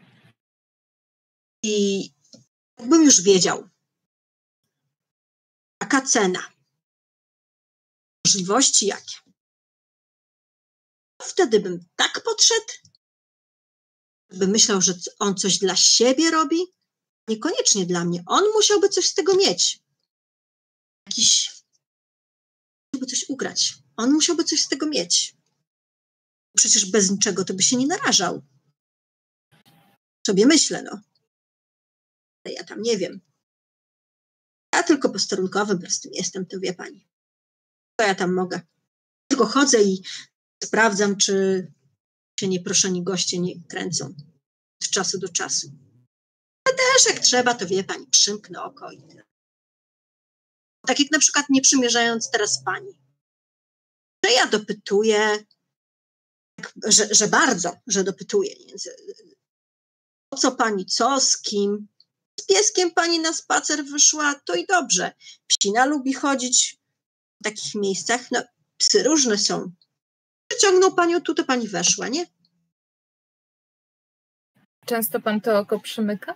I jakbym już wiedział, jaka cena możliwości jakie. Wtedy bym tak podszedł, by myślał, że on coś dla siebie robi, niekoniecznie dla mnie. On musiałby coś z tego mieć. Jakiś, musiałby coś ugrać. On musiałby coś z tego mieć. Przecież bez niczego to by się nie narażał. Sobie myślę, no. Ale ja tam nie wiem. Ja tylko posterunkowym prostym jestem, to wie pani. To ja tam mogę. Tylko chodzę i sprawdzam, czy się nieproszeni goście nie kręcą od czasu do czasu. Ale też jak trzeba, to wie pani, przymknę oko i tyle. Tak jak na przykład nie przymierzając teraz pani. Że ja dopytuję, że, że bardzo, że dopytuję. Po co pani, co, z kim? Z pieskiem pani na spacer wyszła, to i dobrze. Psina lubi chodzić w takich miejscach. No, psy różne są. Przyciągnął panią tu, to pani weszła, nie? Często pan to oko przymyka?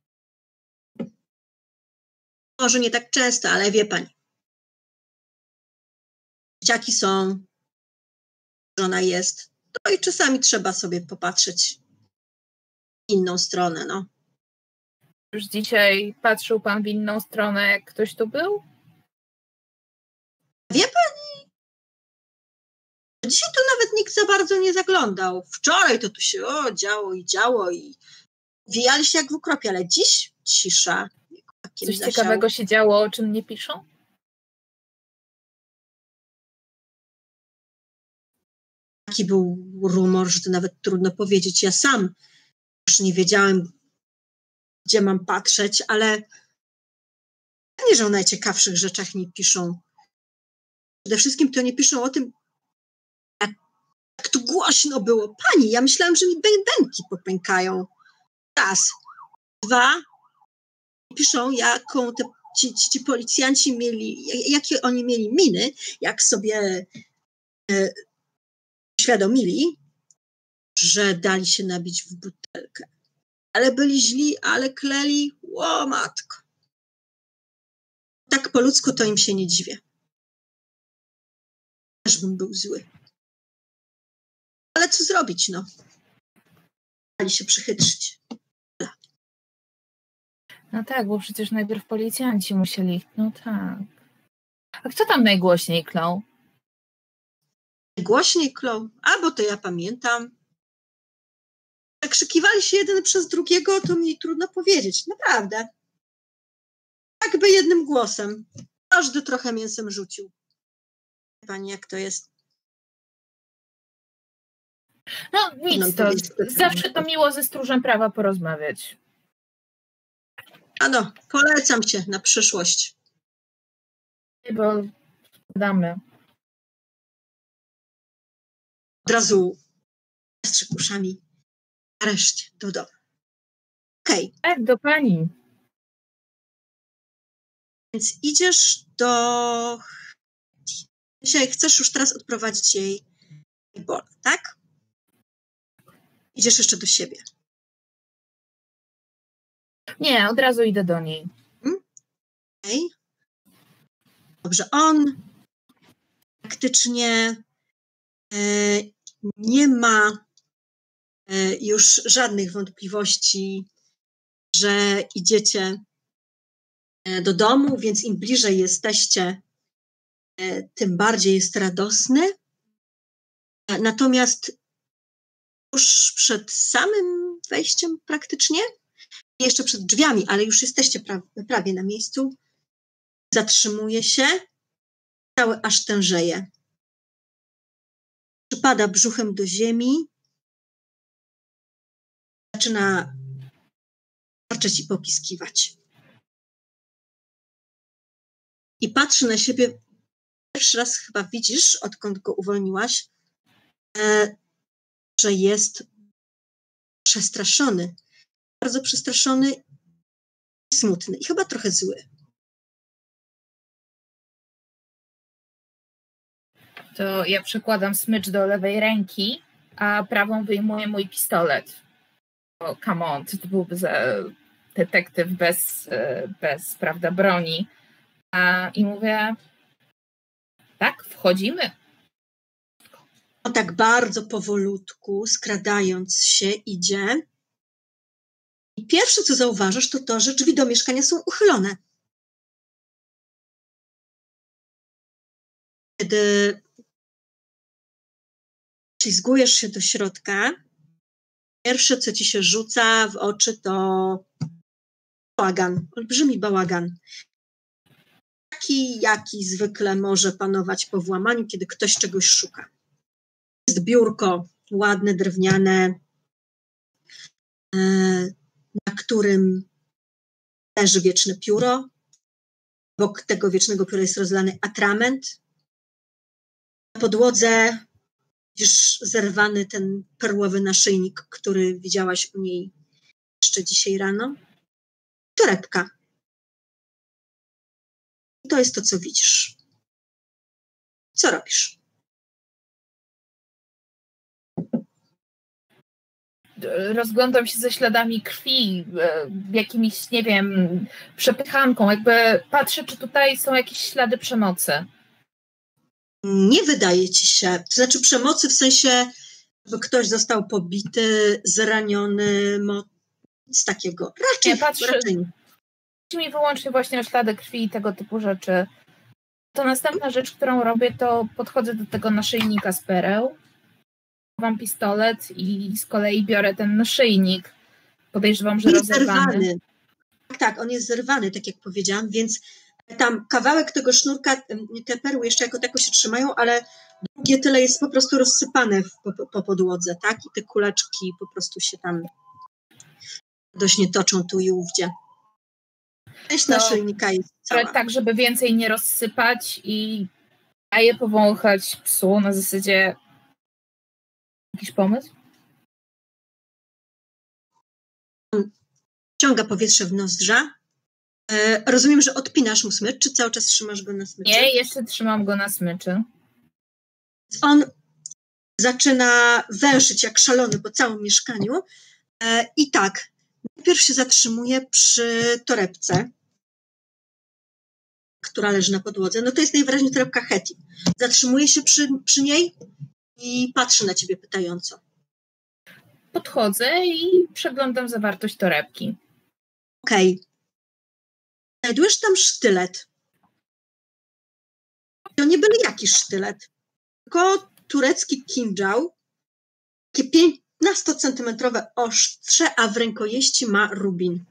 Może nie tak często, ale wie pani. Dzieciaki są, żona jest. No i czasami trzeba sobie popatrzeć w inną stronę, no. Już dzisiaj patrzył pan w inną stronę, jak ktoś tu był? Wie pani, dzisiaj tu nawet nikt za bardzo nie zaglądał. Wczoraj to tu się o, działo i działo i wijali się jak w ukropie, ale dziś cisza. Coś ciekawego się działo, o czym nie piszą? Taki był rumor, że to nawet trudno powiedzieć. Ja sam już nie wiedziałem, gdzie mam patrzeć, ale nie, że o najciekawszych rzeczach nie piszą. Przede wszystkim to nie piszą o tym, jak, jak tu głośno było. Pani, ja myślałam, że mi bębenki popękają. Raz. Dwa. Piszą, jaką te, ci, ci, ci policjanci mieli, jakie oni mieli miny, jak sobie e, uświadomili, że dali się nabić w butelkę. Ale byli źli, ale kleli, ło matko. Tak po ludzku to im się nie dziwię. Też bym był zły. Ale co zrobić, no? Dali się przychytrzyć. No tak, bo przecież najpierw policjanci musieli. No tak. A kto tam najgłośniej klął? Najgłośniej klął? A, bo to ja pamiętam. Jak krzykiwali się jeden przez drugiego, to mi trudno powiedzieć. Naprawdę. Jakby jednym głosem. Każdy trochę mięsem rzucił. Wie pani, jak to jest? No nic, to zawsze to miło ze stróżem prawa porozmawiać. Ano, polecam się na przyszłość. Bo damy. Od razu strzyk uszami. Nareszcie, do domu. Okej. Okay. Tak, do pani. Więc idziesz do... Dzisiaj chcesz już teraz odprowadzić jej Bola, tak? Idziesz jeszcze do siebie. Nie, od razu idę do niej. Hmm? Okej. Okay. Dobrze, on praktycznie e, nie ma e, już żadnych wątpliwości, że idziecie e, do domu, więc im bliżej jesteście, e, tym bardziej jest radosny. E, natomiast już przed samym wejściem praktycznie, jeszcze przed drzwiami, ale już jesteście pra- prawie na miejscu, zatrzymuje się, cały aż tężeje. Przypada brzuchem do ziemi, zaczyna warczeć i popiskiwać. I patrzy na siebie, pierwszy raz chyba widzisz, odkąd go uwolniłaś, e, że jest przestraszony. Bardzo przestraszony i smutny. I chyba trochę zły. To ja przykładam smycz do lewej ręki, a prawą wyjmuję mój pistolet. O, come on, to byłby za detektyw bez, bez prawda, broni. A, I mówię, Tak, wchodzimy. On tak bardzo powolutku, skradając się, idzie. I pierwsze, co zauważasz, to to, że drzwi do mieszkania są uchylone. Kiedy ślizgujesz się do środka, pierwsze, co ci się rzuca w oczy, to bałagan, olbrzymi bałagan. Taki, jaki zwykle może panować po włamaniu, kiedy ktoś czegoś szuka. Jest biurko ładne, drewniane, na którym leży wieczne pióro. Obok tego wiecznego pióra jest rozlany atrament. Na podłodze widzisz zerwany ten perłowy naszyjnik, który widziałaś u niej jeszcze dzisiaj rano. Torebka. I to jest to, co widzisz. Co robisz? Rozglądam się ze śladami krwi, jakimiś, nie wiem, przepychanką. Jakby patrzę, czy tutaj są jakieś ślady przemocy. Nie wydaje ci się. To znaczy przemocy w sensie, że ktoś został pobity, zraniony, nic takiego. Raczej, nie, patrzę, raczej nie. Patrzę mi wyłącznie właśnie na ślady krwi i tego typu rzeczy. To następna rzecz, którą robię, to podchodzę do tego naszyjnika z pereł, mam pistolet i z kolei biorę ten naszyjnik. Podejrzewam, że On jest rozerwany. zerwany. Tak, tak, on jest zerwany, tak jak powiedziałam, więc tam kawałek tego sznurka, te perły jeszcze jako tako się trzymają, ale drugie tyle jest po prostu rozsypane po, po podłodze, tak? I te kuleczki po prostu się tam dość nie toczą tu i ówdzie. Część No, naszyjnika jest cała. Tak, żeby więcej nie rozsypać i daję powąchać psu na zasadzie jakiś pomysł? Ciąga powietrze w nozdrza. E, rozumiem, że odpinasz mu smycz, czy cały czas trzymasz go na smyczy? Nie, jeszcze trzymam go na smyczy. On zaczyna węszyć jak szalony po całym mieszkaniu. E, I tak, najpierw się zatrzymuje przy torebce, która leży na podłodze. No to jest najwyraźniej torebka Hetty. Zatrzymuje się przy, przy niej i patrzy na ciebie pytająco. Podchodzę i przeglądam zawartość torebki. Okej. Okay. Znajdujesz tam sztylet. To nie byle jaki sztylet, tylko turecki kindżał, takie piętnastocentymetrowe ostrze, a w rękojeści ma rubin.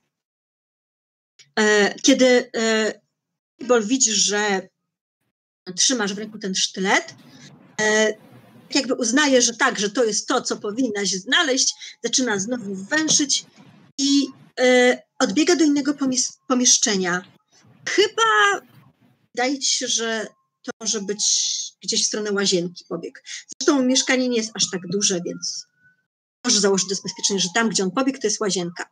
Kiedy Bol widzisz, że trzymasz w ręku ten sztylet, jakby uznaje, że tak, że to jest to, co powinnaś znaleźć, zaczyna znowu węszyć i odbiega do innego pomieszczenia. Chyba wydaje ci się, że to może być gdzieś w stronę łazienki pobiegł. Zresztą mieszkanie nie jest aż tak duże, więc możesz założyć bezpiecznie, że tam, gdzie on pobiegł, to jest łazienka.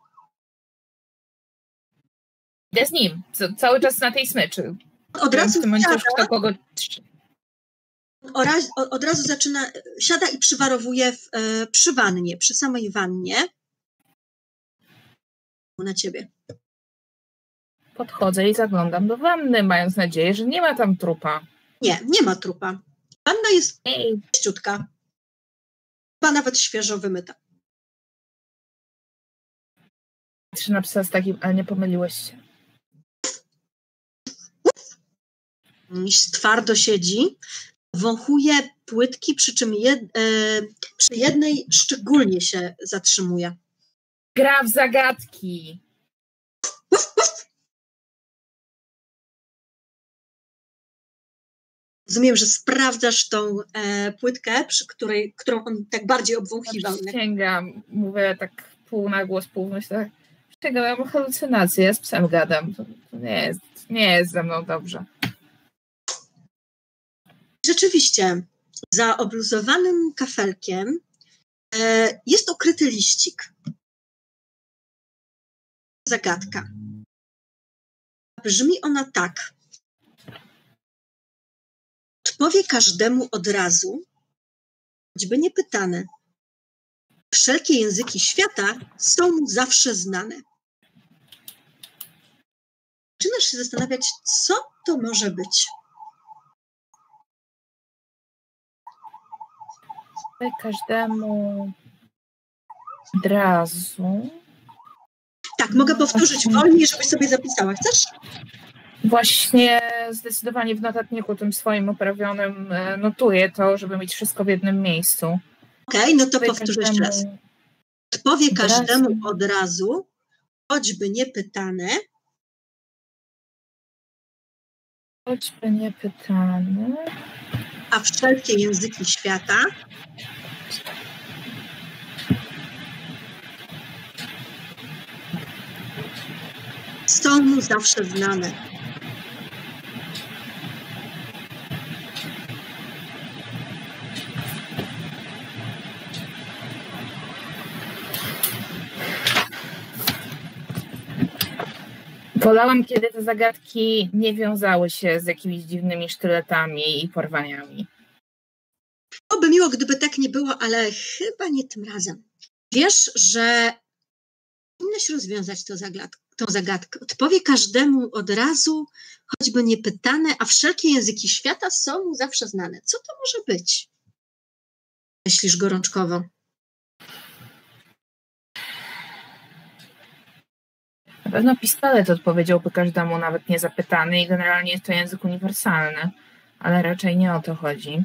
Idę z nim, cały czas na tej smyczy. Od razu w tym momencie siada, już kogo... oraz, od razu zaczyna, siada i przywarowuje w, e, przy wannie, przy samej wannie na ciebie. Podchodzę i zaglądam do wanny, mając nadzieję, że nie ma tam trupa. Nie, nie ma trupa. Wanna jest Ej. czyściutka. Chyba nawet świeżo wymyta. Patrzę na psa z takim, ale nie pomyliłeś się. Twardo siedzi, wąchuje płytki, przy czym jed, e, przy jednej szczególnie się zatrzymuje. Gra w zagadki. Rozumiem, że sprawdzasz tą e, płytkę, przy której, którą on tak bardziej obwąchiwał. Ja przysięgam, mówię tak pół na głos, pół myślę. Przysięgam, ja mam halucynacje, ja z psem gadam. To, to nie jest, nie jest ze mną dobrze. Rzeczywiście, za obluzowanym kafelkiem e, jest ukryty liścik. Zagadka. Brzmi ona tak. Odpowie każdemu od razu, choćby nie pytane. Wszelkie języki świata są mu zawsze znane. Zaczynasz się zastanawiać, co to może być. Tutaj każdemu od razu. Tak, mogę powtórzyć wolniej, żebyś sobie zapisała. Chcesz? Właśnie zdecydowanie w notatniku tym swoim oprawionym notuję to, żeby mieć wszystko w jednym miejscu. Okej, okay, no to powtórzę jeszcze raz. Odpowie każdemu od razu, choćby nie pytane. Choćby nie pytane. A wszelkie języki świata są mu zawsze znane. Wolałam, kiedy te zagadki nie wiązały się z jakimiś dziwnymi sztyletami i porwaniami. Byłoby miło, gdyby tak nie było, ale chyba nie tym razem. Wiesz, że powinnaś rozwiązać tę zagadkę, tą zagadkę. Odpowie każdemu od razu, choćby nie pytane, a wszelkie języki świata są mu zawsze znane. Co to może być? Myślisz gorączkowo? Na pewno pistolet odpowiedziałby każdemu, nawet niezapytany, i generalnie jest to język uniwersalny, ale raczej nie o to chodzi.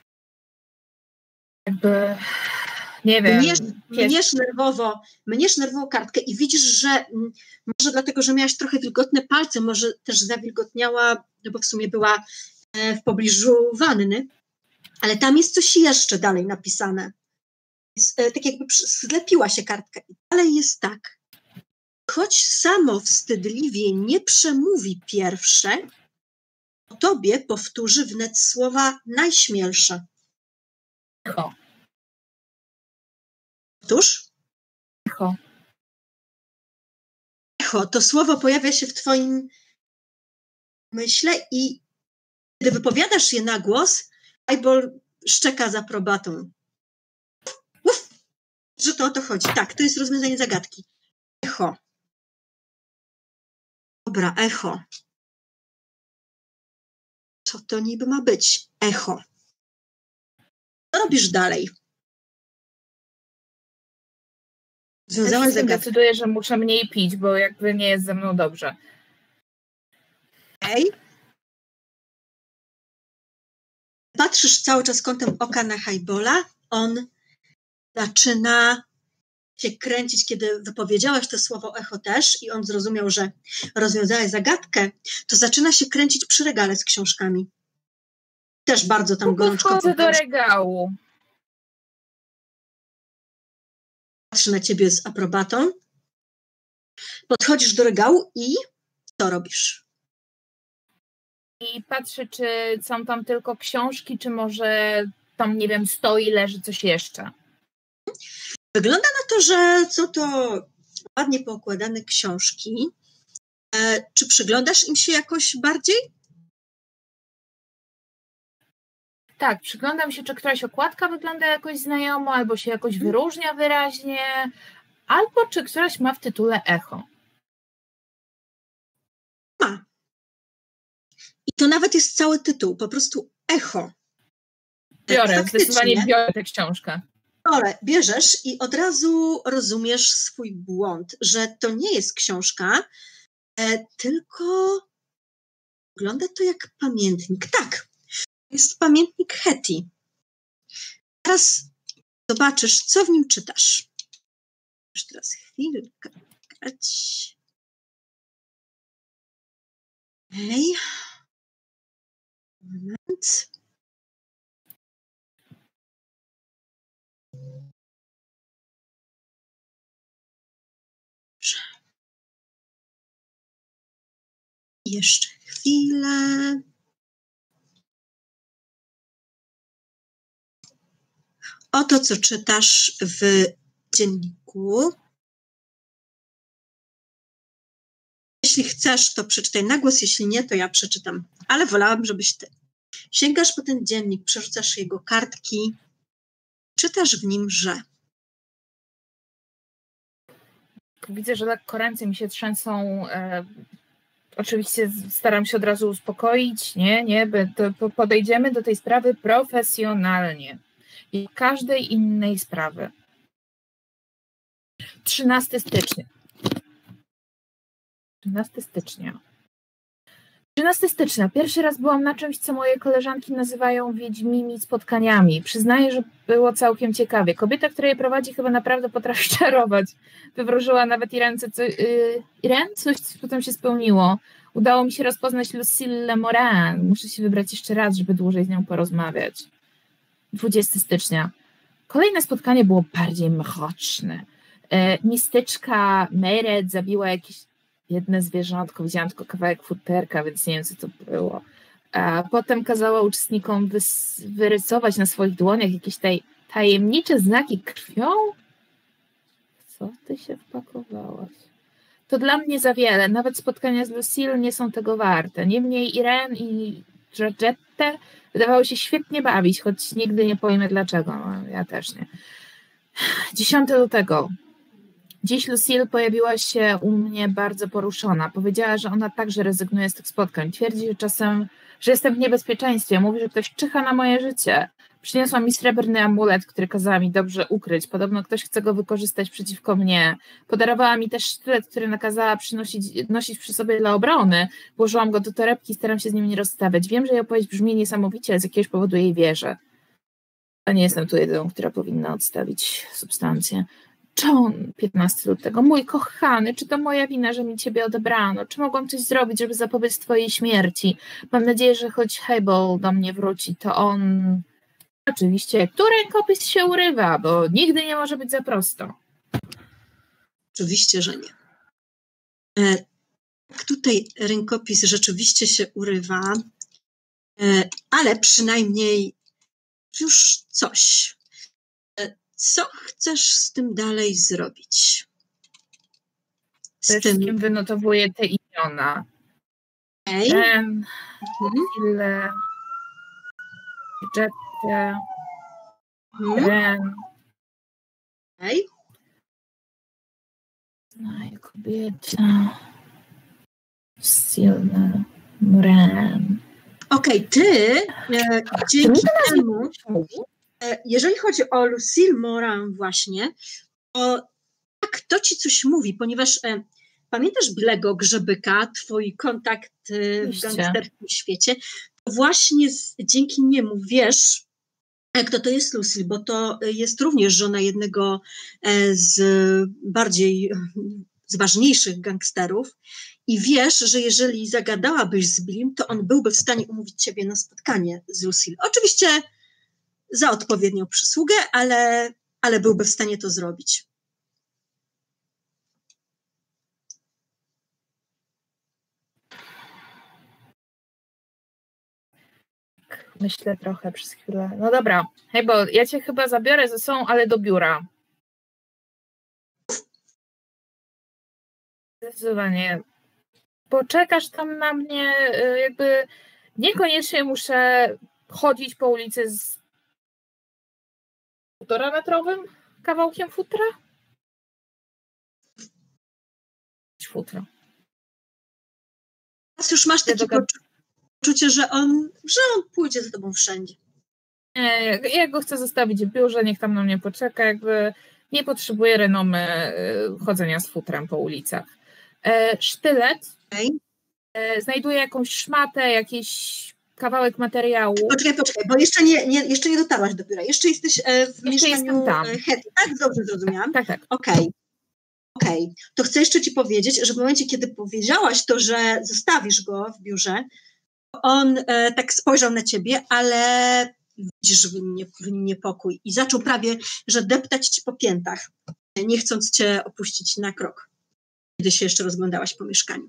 Jakby, nie wiem. Mniesz, mniesz, nerwowo, mniesz nerwowo kartkę i widzisz, że może dlatego, że miałaś trochę wilgotne palce, może też zawilgotniała, no bo w sumie była w pobliżu wanny, ale tam jest coś jeszcze dalej napisane. Jest, tak jakby zlepiła się kartka i dalej jest tak. Choć samo wstydliwie nie przemówi pierwsze, o tobie powtórzy wnet słowa najśmielsze. Echo. Powtórz? Echo. Echo. To słowo pojawia się w twoim myśle i kiedy wypowiadasz je na głos, eyeball szczeka z aprobatą. Uf, że to o to chodzi. Tak, to jest rozwiązanie zagadki. Echo. Dobra, echo. Co to niby ma być? Echo. Co robisz dalej? Związałaś zagadkę. Decyduję, że muszę mniej pić, bo jakby nie jest ze mną dobrze. Okej. Okay. Patrzysz cały czas kątem oka na highballa. On zaczyna się kręcić, kiedy wypowiedziałaś to słowo echo też i on zrozumiał, że rozwiązałaś zagadkę, to zaczyna się kręcić przy regale z książkami. Też bardzo tam gorączko. Podchodzę do regału. Patrzy na ciebie z aprobatą. Podchodzisz do regału i co robisz? I patrzę, czy są tam tylko książki, czy może tam, nie wiem, stoi, leży coś jeszcze. Wygląda na to, że są to ładnie poukładane książki. E, czy przyglądasz im się jakoś bardziej? Tak, przyglądam się, czy któraś okładka wygląda jakoś znajomo, albo się jakoś wyróżnia wyraźnie, albo czy któraś ma w tytule echo. Ma. I to nawet jest cały tytuł, po prostu echo. Biorę, Faktycznie. Zdecydowanie biorę tę książkę. Ale bierzesz i od razu rozumiesz swój błąd, że to nie jest książka, e, tylko wygląda to jak pamiętnik. Tak, jest pamiętnik Hetty. Teraz zobaczysz, co w nim czytasz. Już teraz chwilkę. Hej. Moment. Jeszcze chwilę. Oto, co czytasz w dzienniku. Jeśli chcesz, to przeczytaj na głos, jeśli nie, to ja przeczytam. Ale wolałabym, żebyś ty. Sięgasz po ten dziennik, przerzucasz jego kartki, czytasz w nim, że... Widzę, że lekko ręce mi się trzęsą. E, oczywiście staram się od razu uspokoić. Nie, nie, to podejdziemy do tej sprawy profesjonalnie. i każdej innej sprawy. trzynastego stycznia. trzynastego stycznia. trzynastego stycznia. Pierwszy raz byłam na czymś, co moje koleżanki nazywają wiedźmimi spotkaniami. Przyznaję, że było całkiem ciekawie. Kobieta, która je prowadzi, chyba naprawdę potrafi czarować. Wywróżyła nawet Irence, co, yy, Irene? Coś, co potem się spełniło. Udało mi się rozpoznać Lucille Moran. Muszę się wybrać jeszcze raz, żeby dłużej z nią porozmawiać. dwudziestego stycznia. Kolejne spotkanie było bardziej mroczne. E, mistyczka Meret zabiła jakieś jedne zwierzątko, widziałam tylko kawałek futerka, więc nie wiem, co to było. A potem kazała uczestnikom wys- wyrysować na swoich dłoniach jakieś taj- tajemnicze znaki krwią. Co ty się wpakowałaś? To dla mnie za wiele. Nawet spotkania z Lucille nie są tego warte. Niemniej Irene i Georgette wydawały się świetnie bawić, choć nigdy nie pojmę dlaczego. No, ja też nie. dziesiątego lutego. Dziś Lucille pojawiła się u mnie bardzo poruszona. Powiedziała, że ona także rezygnuje z tych spotkań. Twierdzi, że czasem, że jestem w niebezpieczeństwie. Mówi, że ktoś czyha na moje życie. Przyniosła mi srebrny amulet, który kazała mi dobrze ukryć. Podobno ktoś chce go wykorzystać przeciwko mnie. Podarowała mi też sztylet, który nakazała przynosić, nosić przy sobie dla obrony. Włożyłam go do torebki i staram się z nim nie rozstawiać. Wiem, że jej opowieść brzmi niesamowicie, ale z jakiegoś powodu jej wierzę. A nie jestem tu jedyną, która powinna odstawić substancję. John, piętnastego lutego. Mój kochany, czy to moja wina, że mi ciebie odebrano? Czy mogłam coś zrobić, żeby zapobiec twojej śmierci? Mam nadzieję, że choć Hebel do mnie wróci, to on... Oczywiście, tu rękopis się urywa, bo nigdy nie może być za prosto. Oczywiście, że nie. E, tutaj rękopis rzeczywiście się urywa, e, ale przynajmniej już coś. E, co chcesz z tym dalej zrobić? Z Przede tym... wszystkim wynotowuję te imiona. Okay. Ren, Mhm. Ile, Jette, Mhm. Ren. Okay. Znaję kobieta. Silna, Moran. Okej, okay, ty e, dzięki temu, e, jeżeli chodzi o Lucille Moran właśnie, to tak, to ci coś mówi, ponieważ e, pamiętasz Bilego Grzebyka, twój kontakt e, w gangsterskim świecie, to właśnie z, dzięki niemu wiesz, kto to jest Lucille, bo to jest również żona jednego e, z bardziej, z ważniejszych gangsterów i wiesz, że jeżeli zagadałabyś z Billim, to on byłby w stanie umówić ciebie na spotkanie z Lucille. Oczywiście za odpowiednią przysługę, ale, ale byłby w stanie to zrobić. Myślę trochę przez chwilę. No dobra, hej, bo ja cię chyba zabiorę ze sobą, ale do biura. Zdecydowanie. Poczekasz tam na mnie, jakby niekoniecznie muszę chodzić po ulicy z półtora metrowym kawałkiem futra? Futra. Teraz już masz takie ja poczucie, że on, że on pójdzie za tobą wszędzie. Nie, ja go chcę zostawić w biurze, niech tam na mnie poczeka, jakby nie potrzebuję renomy chodzenia z futrem po ulicach. Sztylet. Okay. Znajduję jakąś szmatę, jakiś kawałek materiału. Poczekaj, poczekaj, bo jeszcze nie, nie, jeszcze nie dotarłaś do biura. Jeszcze jesteś w jeszcze mieszkaniu Hetty, tak? Dobrze zrozumiałam? Tak, tak. Okej. Okay. Okej, okay. To chcę jeszcze ci powiedzieć, że w momencie, kiedy powiedziałaś to, że zostawisz go w biurze, on e, tak spojrzał na ciebie, ale widzisz w nim, nie, w nim niepokój i zaczął prawie, że deptać ci po piętach, nie chcąc cię opuścić na krok, kiedy się jeszcze rozglądałaś po mieszkaniu.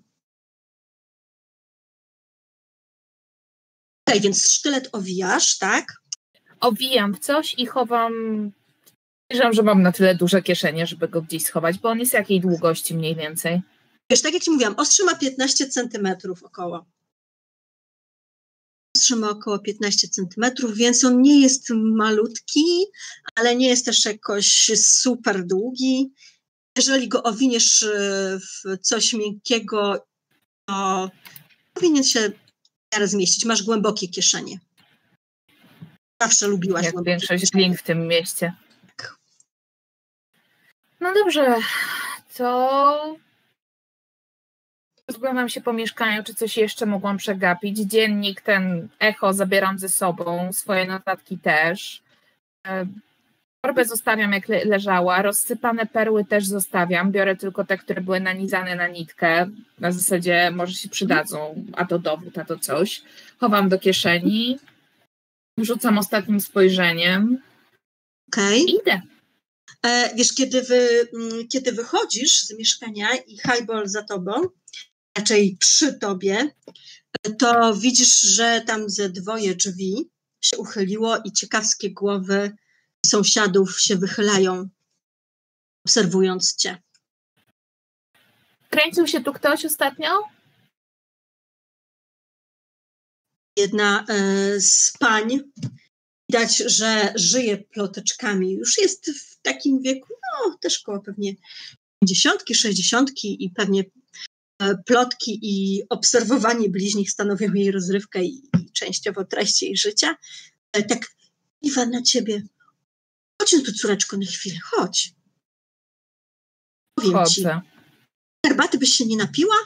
Okej, okay, więc sztylet owijasz, tak? Owijam w coś i chowam... Wierzę, że mam na tyle duże kieszenie, żeby go gdzieś schować, bo on jest jakiej długości mniej więcej? Wiesz, tak jak ci mówiłam, ostrze ma piętnaście centymetrów około. Ostrze ma około piętnaście centymetrów, więc on nie jest malutki, ale nie jest też jakoś super długi. Jeżeli go owiniesz w coś miękkiego, to powinien się zmieścić. Masz głębokie kieszenie. Zawsze lubiłaś. Jak większość glin w tym mieście. No dobrze, to rozglądam się po mieszkaniu, czy coś jeszcze mogłam przegapić. Dziennik, ten echo zabieram ze sobą, swoje notatki też. Torbę zostawiam jak le- leżała, rozsypane perły też zostawiam, biorę tylko te, które były nanizane na nitkę, na zasadzie może się przydadzą, a to dowód, a to coś. Chowam do kieszeni, rzucam ostatnim spojrzeniem. Okej. I idę. E, wiesz, kiedy, wy, kiedy wychodzisz z mieszkania i highball za tobą, raczej przy tobie, to widzisz, że tam ze dwoje drzwi się uchyliło i ciekawskie głowy sąsiadów się wychylają, obserwując cię. Kręcił się tu ktoś ostatnio? Jedna e, z pań, widać, że żyje ploteczkami. Już jest w takim wieku, no też koło pewnie pięćdziesiątki, sześćdziesiątki i pewnie e, plotki i obserwowanie bliźnich stanowią jej rozrywkę i, i częściowo treść jej życia. E, tak kiwa na ciebie. Chodź no tu, córeczko, na chwilę, chodź. Powiem ci. Chodzę. Herbaty byś się nie napiła?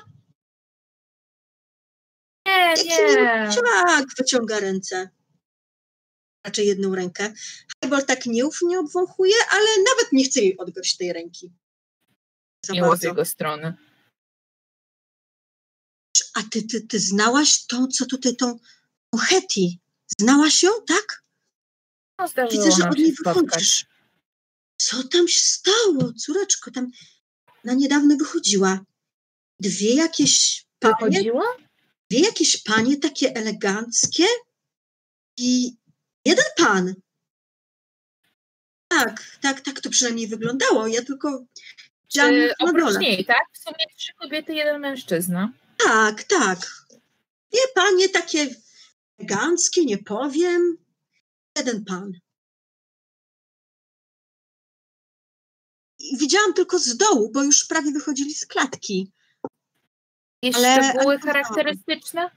Nie, nie. Tak, wyciąga ręce. Raczej jedną rękę. Highball tak nieufnie obwąchuje, ale nawet nie chce jej odgryźć tej ręki. Za Miło z bardzo. jego strony. A ty, ty, ty znałaś tą, co tutaj, tą, tą Hetty? Znałaś ją, tak? No, zdarzyło Widzę, że nam od się niej spotkać. wychodzisz. Co tam się stało, córeczko? Tam na niedawno wychodziła. Dwie jakieś panie, Wychodziła? dwie jakieś panie takie eleganckie i jeden pan. Tak, tak, tak to przynajmniej wyglądało. Ja tylko widziałam Czy na oprócz dole. niej, tak? W sumie trzy kobiety, jeden mężczyzna. Tak, tak. Dwie panie takie eleganckie, nie powiem. Jeden pan. I widziałam tylko z dołu, bo już prawie wychodzili z klatki. Jakieś Ale- szczegóły ale- charakterystyczne?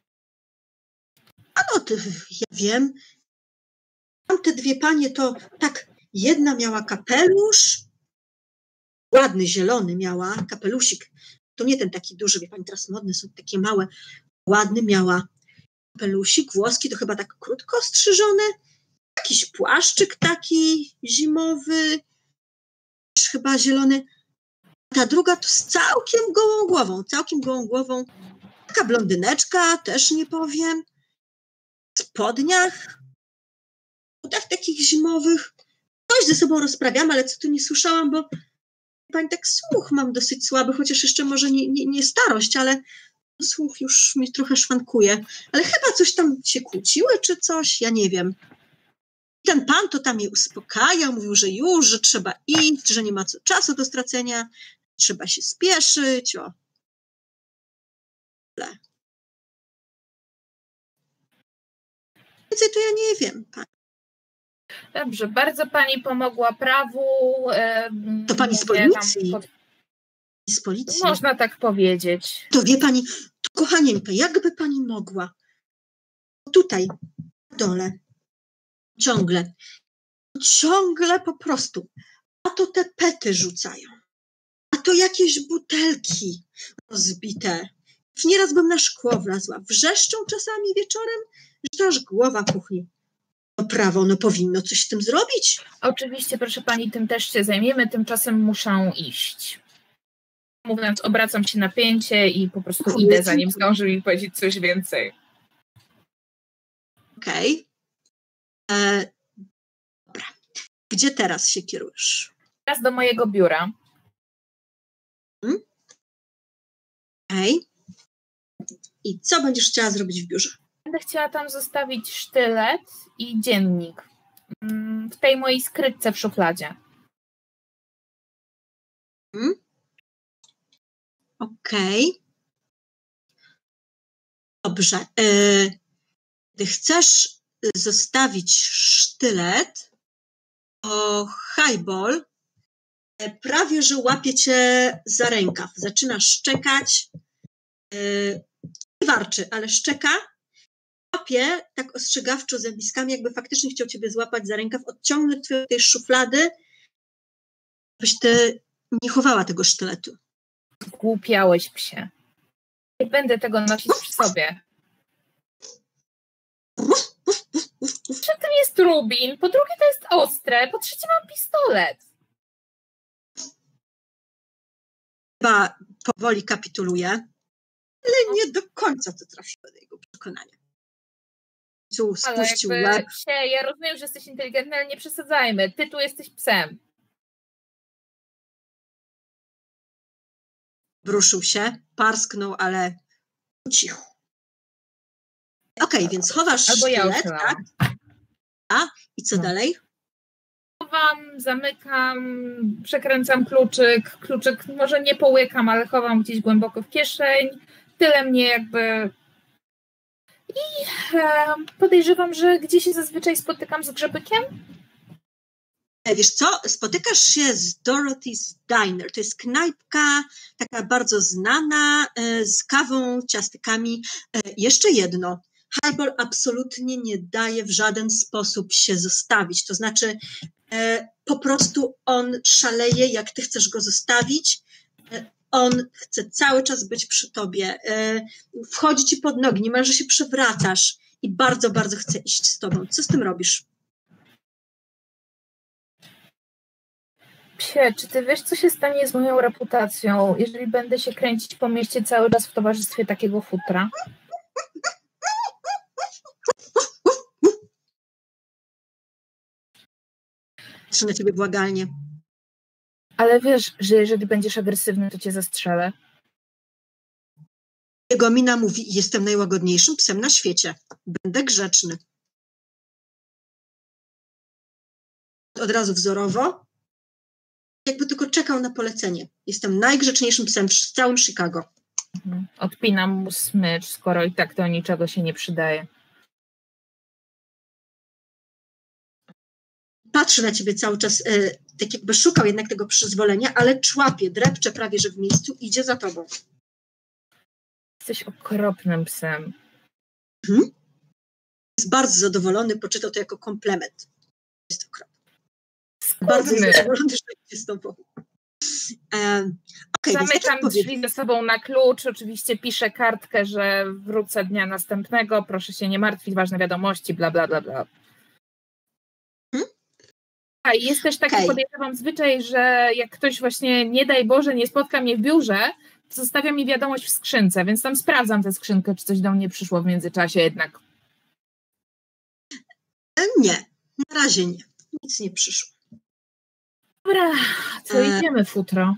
A no, ty, ja wiem. Tamte dwie panie to tak, jedna miała kapelusz, ładny, zielony miała, kapelusik. To nie ten taki duży, wie pani, teraz modne są takie małe. Ładny miała kapelusik, włoski to chyba tak krótko strzyżone. Jakiś płaszczyk taki zimowy, też chyba zielony. Ta druga to z całkiem gołą głową, całkiem gołą głową. Taka blondyneczka, też nie powiem. W spodniach, butach takich zimowych. Coś ze sobą rozprawiam, ale co tu nie słyszałam, bo pani tak słuch mam dosyć słaby, chociaż jeszcze może nie, nie, nie starość, ale słuch już mi trochę szwankuje. Ale chyba coś tam się kłóciły czy coś, ja nie wiem. Ten pan to tam je uspokajał, mówił, że już, że trzeba iść, że nie ma co, czasu do stracenia, trzeba się spieszyć, o. Tyle. Więcej to ja nie wiem. Pani. Dobrze, bardzo pani pomogła prawu. e, To pani z mówię nam policji? pod- Z policji. Można tak powiedzieć. To wie pani, to kochanieńka, jakby pani mogła. Tutaj, na dole, ciągle, ciągle po prostu, a to te pety rzucają, a to jakieś butelki rozbite. Już nieraz bym na szkło wlazła. Wrzeszczą czasami wieczorem, że to aż głowa puchnie. No prawo, no powinno coś z tym zrobić. Oczywiście, proszę pani, tym też się zajmiemy, tymczasem muszę iść. Mówiąc, obracam się na pięcie i po prostu Dziękuję, idę, zanim dziękuję. zdąży mi powiedzieć coś więcej. Okej. Okay. Dobra. Gdzie teraz się kierujesz? Teraz do mojego biura. Hmm? Okej. Okay. I co będziesz chciała zrobić w biurze? Będę chciała tam zostawić sztylet i dziennik. Mm, W tej mojej skrytce w szufladzie. Hmm? Okej. Okay. Dobrze. Gdy chcesz zostawić sztylet, to highball prawie, że łapie cię za rękaw. Zaczyna szczekać. Nie warczy, ale szczeka. łapie tak ostrzegawczo zębiskami, jakby faktycznie chciał ciebie złapać za rękaw, odciągnąć twoje tej szuflady, byś ty nie chowała tego sztyletu. Zgłupiałeś, psie. Nie będę tego nosić przy sobie. Przy tym jest rubin, po drugie to jest ostre, po trzecie mam pistolet. Chyba powoli kapituluje, ale nie do końca to trafiło do jego przekonania. Tu spuścił łeb. Psie, ja rozumiem, że jesteś inteligentny, ale nie przesadzajmy. Ty tu jesteś psem. Bruszył się, parsknął, ale cicho. Okej, okay, więc chowasz Albo ja sztylet, tak? A, i co no. dalej? Chowam, zamykam, przekręcam kluczyk. Kluczyk może nie połykam, ale chowam gdzieś głęboko w kieszeń. Tyle mnie jakby... I e, podejrzewam, że gdzieś się zazwyczaj spotykam z grzebykiem. Wiesz co, spotykasz się z Dorothy's Diner. To jest knajpka taka bardzo znana, z kawą, ciastykami. Jeszcze jedno. Harbor absolutnie nie daje w żaden sposób się zostawić. To znaczy po prostu on szaleje, jak ty chcesz go zostawić. On chce cały czas być przy tobie. Wchodzi ci pod nogi, niemalże się przewracasz i bardzo, bardzo chce iść z tobą. Co z tym robisz? Psie, czy ty wiesz, co się stanie z moją reputacją, jeżeli będę się kręcić po mieście cały czas w towarzystwie takiego futra? Patrzę na ciebie błagalnie. Ale wiesz, że jeżeli będziesz agresywny, to cię zastrzelę. Jego mina mówi, jestem najłagodniejszym psem na świecie. Będę grzeczny. Od razu wzorowo. Jakby tylko czekał na polecenie. Jestem najgrzeczniejszym psem w całym Chicago. Mhm. Odpinam mu smycz, skoro i tak do niczego się nie przydaje. Patrzy na ciebie cały czas, e, tak jakby szukał jednak tego przyzwolenia, ale człapie, drepcze prawie, że w miejscu, idzie za tobą. Jesteś okropnym psem. Mhm. Jest bardzo zadowolony, poczytał to jako komplement. Jest okropny. Bardzo jest zadowolony, że idzie z tobą. E, okay, Zamykam tak drzwi ze sobą na klucz, oczywiście piszę kartkę, że wrócę dnia następnego, proszę się nie martwić, ważne wiadomości, bla, bla, bla, bla. Hmm? A jest też taki, okay. podejrzewam, zwyczaj, że jak ktoś właśnie, nie daj Boże, nie spotka mnie w biurze, to zostawia mi wiadomość w skrzynce, więc tam sprawdzam tę skrzynkę, czy coś do mnie przyszło w międzyczasie jednak. Nie, na razie nie. Nic nie przyszło. Dobra, to e... idziemy, futro.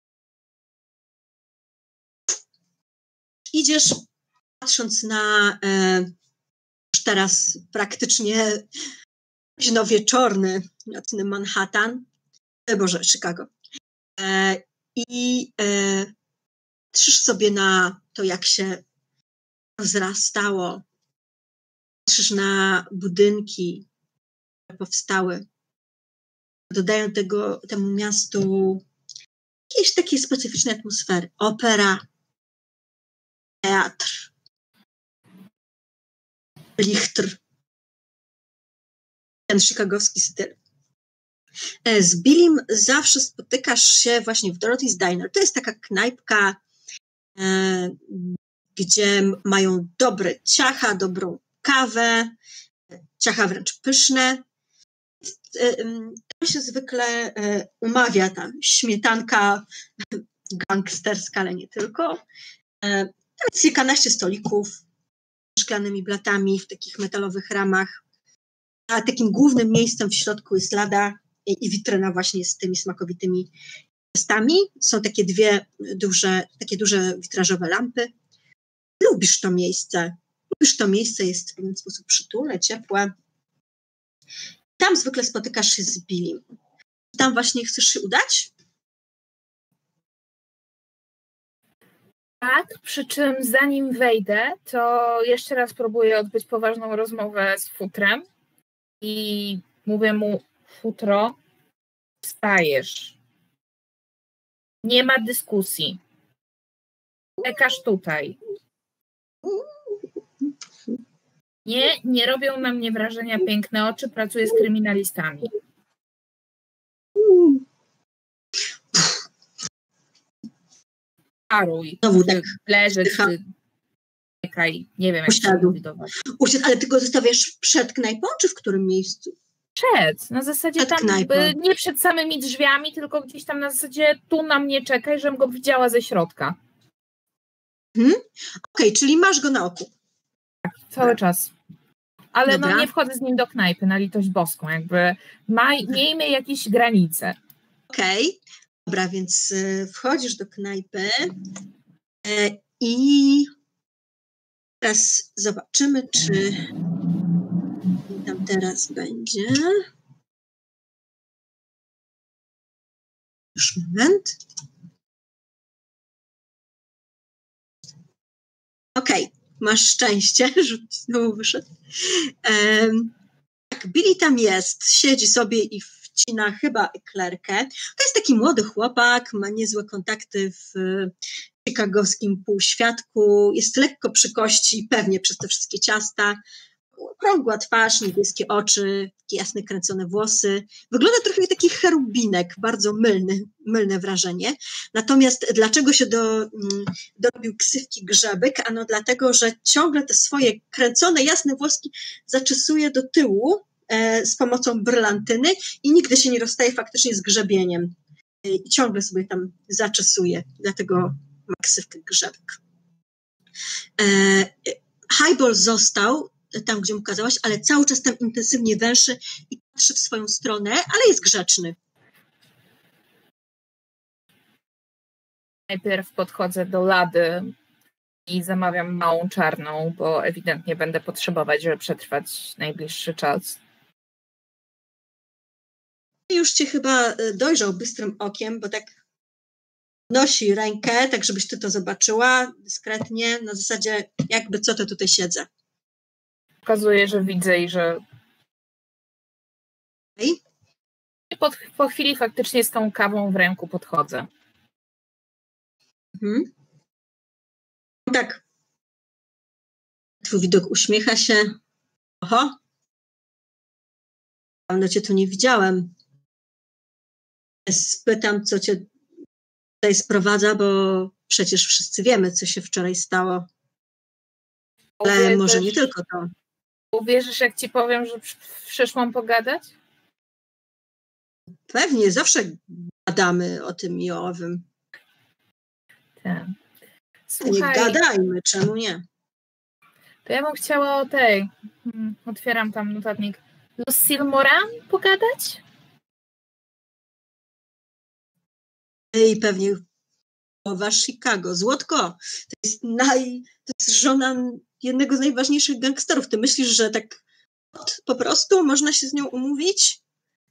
Idziesz, patrząc na e, już teraz praktycznie późnowieczorny nocny Manhattan, e, Boże, Chicago. E, I e, patrzysz sobie na to, jak się rozrastało. Patrzysz na budynki, które powstały. Dodają tego, temu miastu jakiejś takiej specyficznej atmosfery. Opera, teatr, lichtr, ten chicagowski styl. Z Billim zawsze spotykasz się właśnie w Dorothy's Diner. To jest taka knajpka, e, gdzie mają dobre ciacha, dobrą kawę, ciacha wręcz pyszne. E, tam się zwykle e, umawia ta śmietanka gangsterska, ale nie tylko. E, tam jest kilkanaście stolików, szklanymi blatami w takich metalowych ramach, a takim głównym miejscem w środku jest lada i, i witryna właśnie z tymi smakowitymi ciastami. Są takie dwie duże, takie duże witrażowe lampy. Lubisz to miejsce. Lubisz to miejsce, jest w pewien sposób przytulne, ciepłe. Tam zwykle spotykasz się z Billim. Tam właśnie chcesz się udać? Tak, przy czym zanim wejdę, to jeszcze raz próbuję odbyć poważną rozmowę z futrem i mówię mu, futro, wstajesz. Nie ma dyskusji. Czekasz tutaj. Nie, nie robią na mnie wrażenia piękne oczy, pracuję z kryminalistami. Paruj, Znowu tak leżeć, czy czekaj, nie wiem, jak Usiadł. się mówi do was. Usiadł, ale ty go zostawiasz przed knajpą, czy w którym miejscu? Przed, na zasadzie Przed tam, knajpą. y, nie przed samymi drzwiami, tylko gdzieś tam na zasadzie tu na mnie czekaj, żebym go widziała ze środka. Hmm? Okej, okay, czyli masz go na oku. Tak, cały czas. Ale Dobra. no nie wchodzę z nim do knajpy, na litość boską, jakby maj, miejmy jakieś granice. Okej, okay. Dobra, więc y, wchodzisz do knajpy y, i teraz zobaczymy, czy tam teraz będzie. Już moment. Okej, okay. Masz szczęście, że znowu wyszedł. Um, tak, Billy tam jest, siedzi sobie i wcina chyba eklerkę. To jest taki młody chłopak, ma niezłe kontakty w chicagowskim półświadku, jest lekko przy kości, pewnie przez te wszystkie ciasta. Okrągła twarz, niebieskie oczy, jasne kręcone włosy. Wygląda trochę jak taki cherubinek, bardzo mylny, mylne wrażenie. Natomiast dlaczego się do, dorobił ksywki Grzebek? Ano dlatego, że ciągle te swoje kręcone, jasne włoski zaczesuje do tyłu e, z pomocą brylantyny i nigdy się nie rozstaje faktycznie z grzebieniem. E, I ciągle sobie tam zaczesuje, dlatego ma ksywkę Grzebek. E, Highball został tam, gdzie mu kazałaś, ale cały czas tam intensywnie węszy i patrzy w swoją stronę, ale jest grzeczny. Najpierw podchodzę do lady i zamawiam małą czarną, bo ewidentnie będę potrzebować, żeby przetrwać najbliższy czas. Już cię chyba dojrzał bystrym okiem, bo tak nosi rękę, tak żebyś ty to zobaczyła dyskretnie, na zasadzie jakby co to tutaj siedzę. Pokazuję, że widzę i że okay. po, po chwili faktycznie z tą kawą w ręku podchodzę. Mhm. Tak. Twój widok uśmiecha się. Oho. Dawno cię tu nie widziałem. Spytam, co cię tutaj sprowadza, bo przecież wszyscy wiemy, co się wczoraj stało. Ale Uwierzysz, może nie tylko to. Uwierzysz, jak ci powiem, że przyszłam pogadać? Pewnie, zawsze gadamy o tym i o owym. Tak. Nie gadajmy, czemu nie? To ja bym chciała o tej, hmm, otwieram tam notatnik, Lucille Moran pogadać? I pewnie połowa Chicago. Złotko, to jest, naj, to jest żona jednego z najważniejszych gangsterów. Ty myślisz, że tak po prostu można się z nią umówić?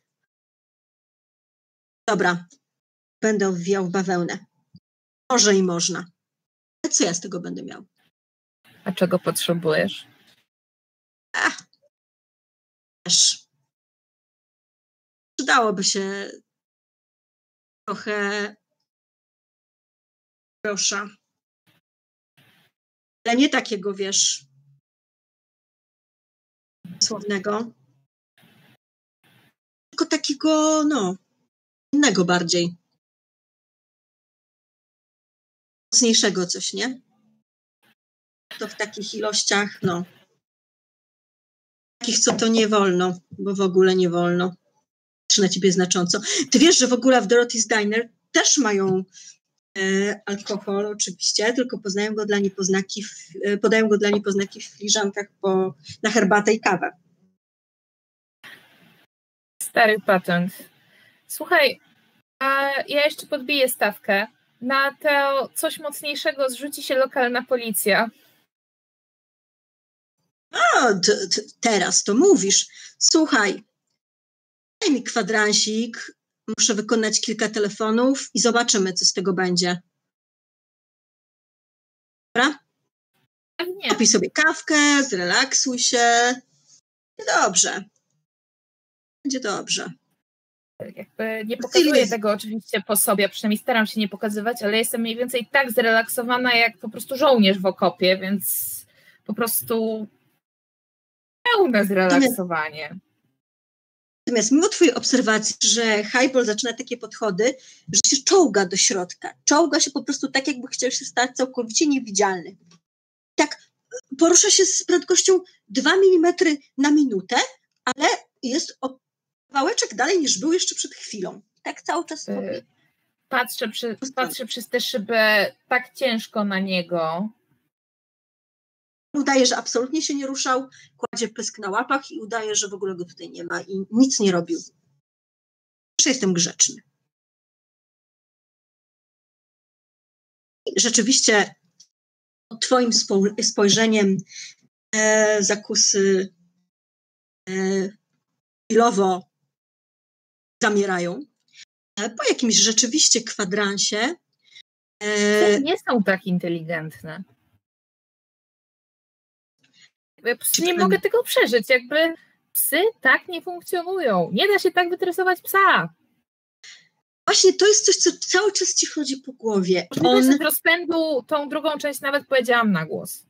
Dobra, będę wwijał w bawełnę. Może i można. Ale co ja z tego będę miał? A czego potrzebujesz? Ach, też. Przydałoby się trochę grosza. Ale nie takiego, wiesz, słownego, tylko takiego, no, innego bardziej. Mocniejszego coś, nie? To w takich ilościach, no. Takich, co to nie wolno, bo w ogóle nie wolno. Czy na ciebie znacząco. Ty wiesz, że w ogóle w Dorothy's Diner też mają e, alkohol, oczywiście, tylko poznają go dla niepoznaki w, e, podają go dla niepoznaki w filiżankach po, na herbatę i kawę. Stary patent. Słuchaj, a ja jeszcze podbiję stawkę. Na to coś mocniejszego zrzuci się lokalna policja. O, t, t, teraz to mówisz. Słuchaj, daj mi kwadransik, muszę wykonać kilka telefonów i zobaczymy, co z tego będzie. Dobra? Nie. Popij sobie kawkę, zrelaksuj się. Będzie dobrze. Będzie dobrze. Jakby nie pokazuję tego oczywiście po sobie, przynajmniej staram się nie pokazywać, ale jestem mniej więcej tak zrelaksowana jak po prostu żołnierz w okopie, więc po prostu pełne zrelaksowanie. Natomiast mimo twojej obserwacji, że Highball zaczyna takie podchody, że się czołga do środka. Czołga się po prostu tak, jakby chciał się stać całkowicie niewidzialny. Tak porusza się z prędkością dwa milimetry na minutę, ale jest o kawałeczek dalej niż był jeszcze przed chwilą. Tak cały czas robi. Patrzę, przy, patrzę przez tę szybę tak ciężko na niego. Udaje, że absolutnie się nie ruszał, kładzie pysk na łapach i udaje, że w ogóle go tutaj nie ma i nic nie robił. Jeszcze jestem grzeczny. Rzeczywiście twoim spojrzeniem e, zakusy e, chwilowo zamierają. E, po jakimś rzeczywiście kwadransie e, nie są tak inteligentne. Ja po prostu nie mogę tego przeżyć. Jakby psy tak nie funkcjonują. Nie da się tak wytresować psa. Właśnie to jest coś, co cały czas ci chodzi po głowie. On... Z rozpędu tą drugą część nawet powiedziałam na głos.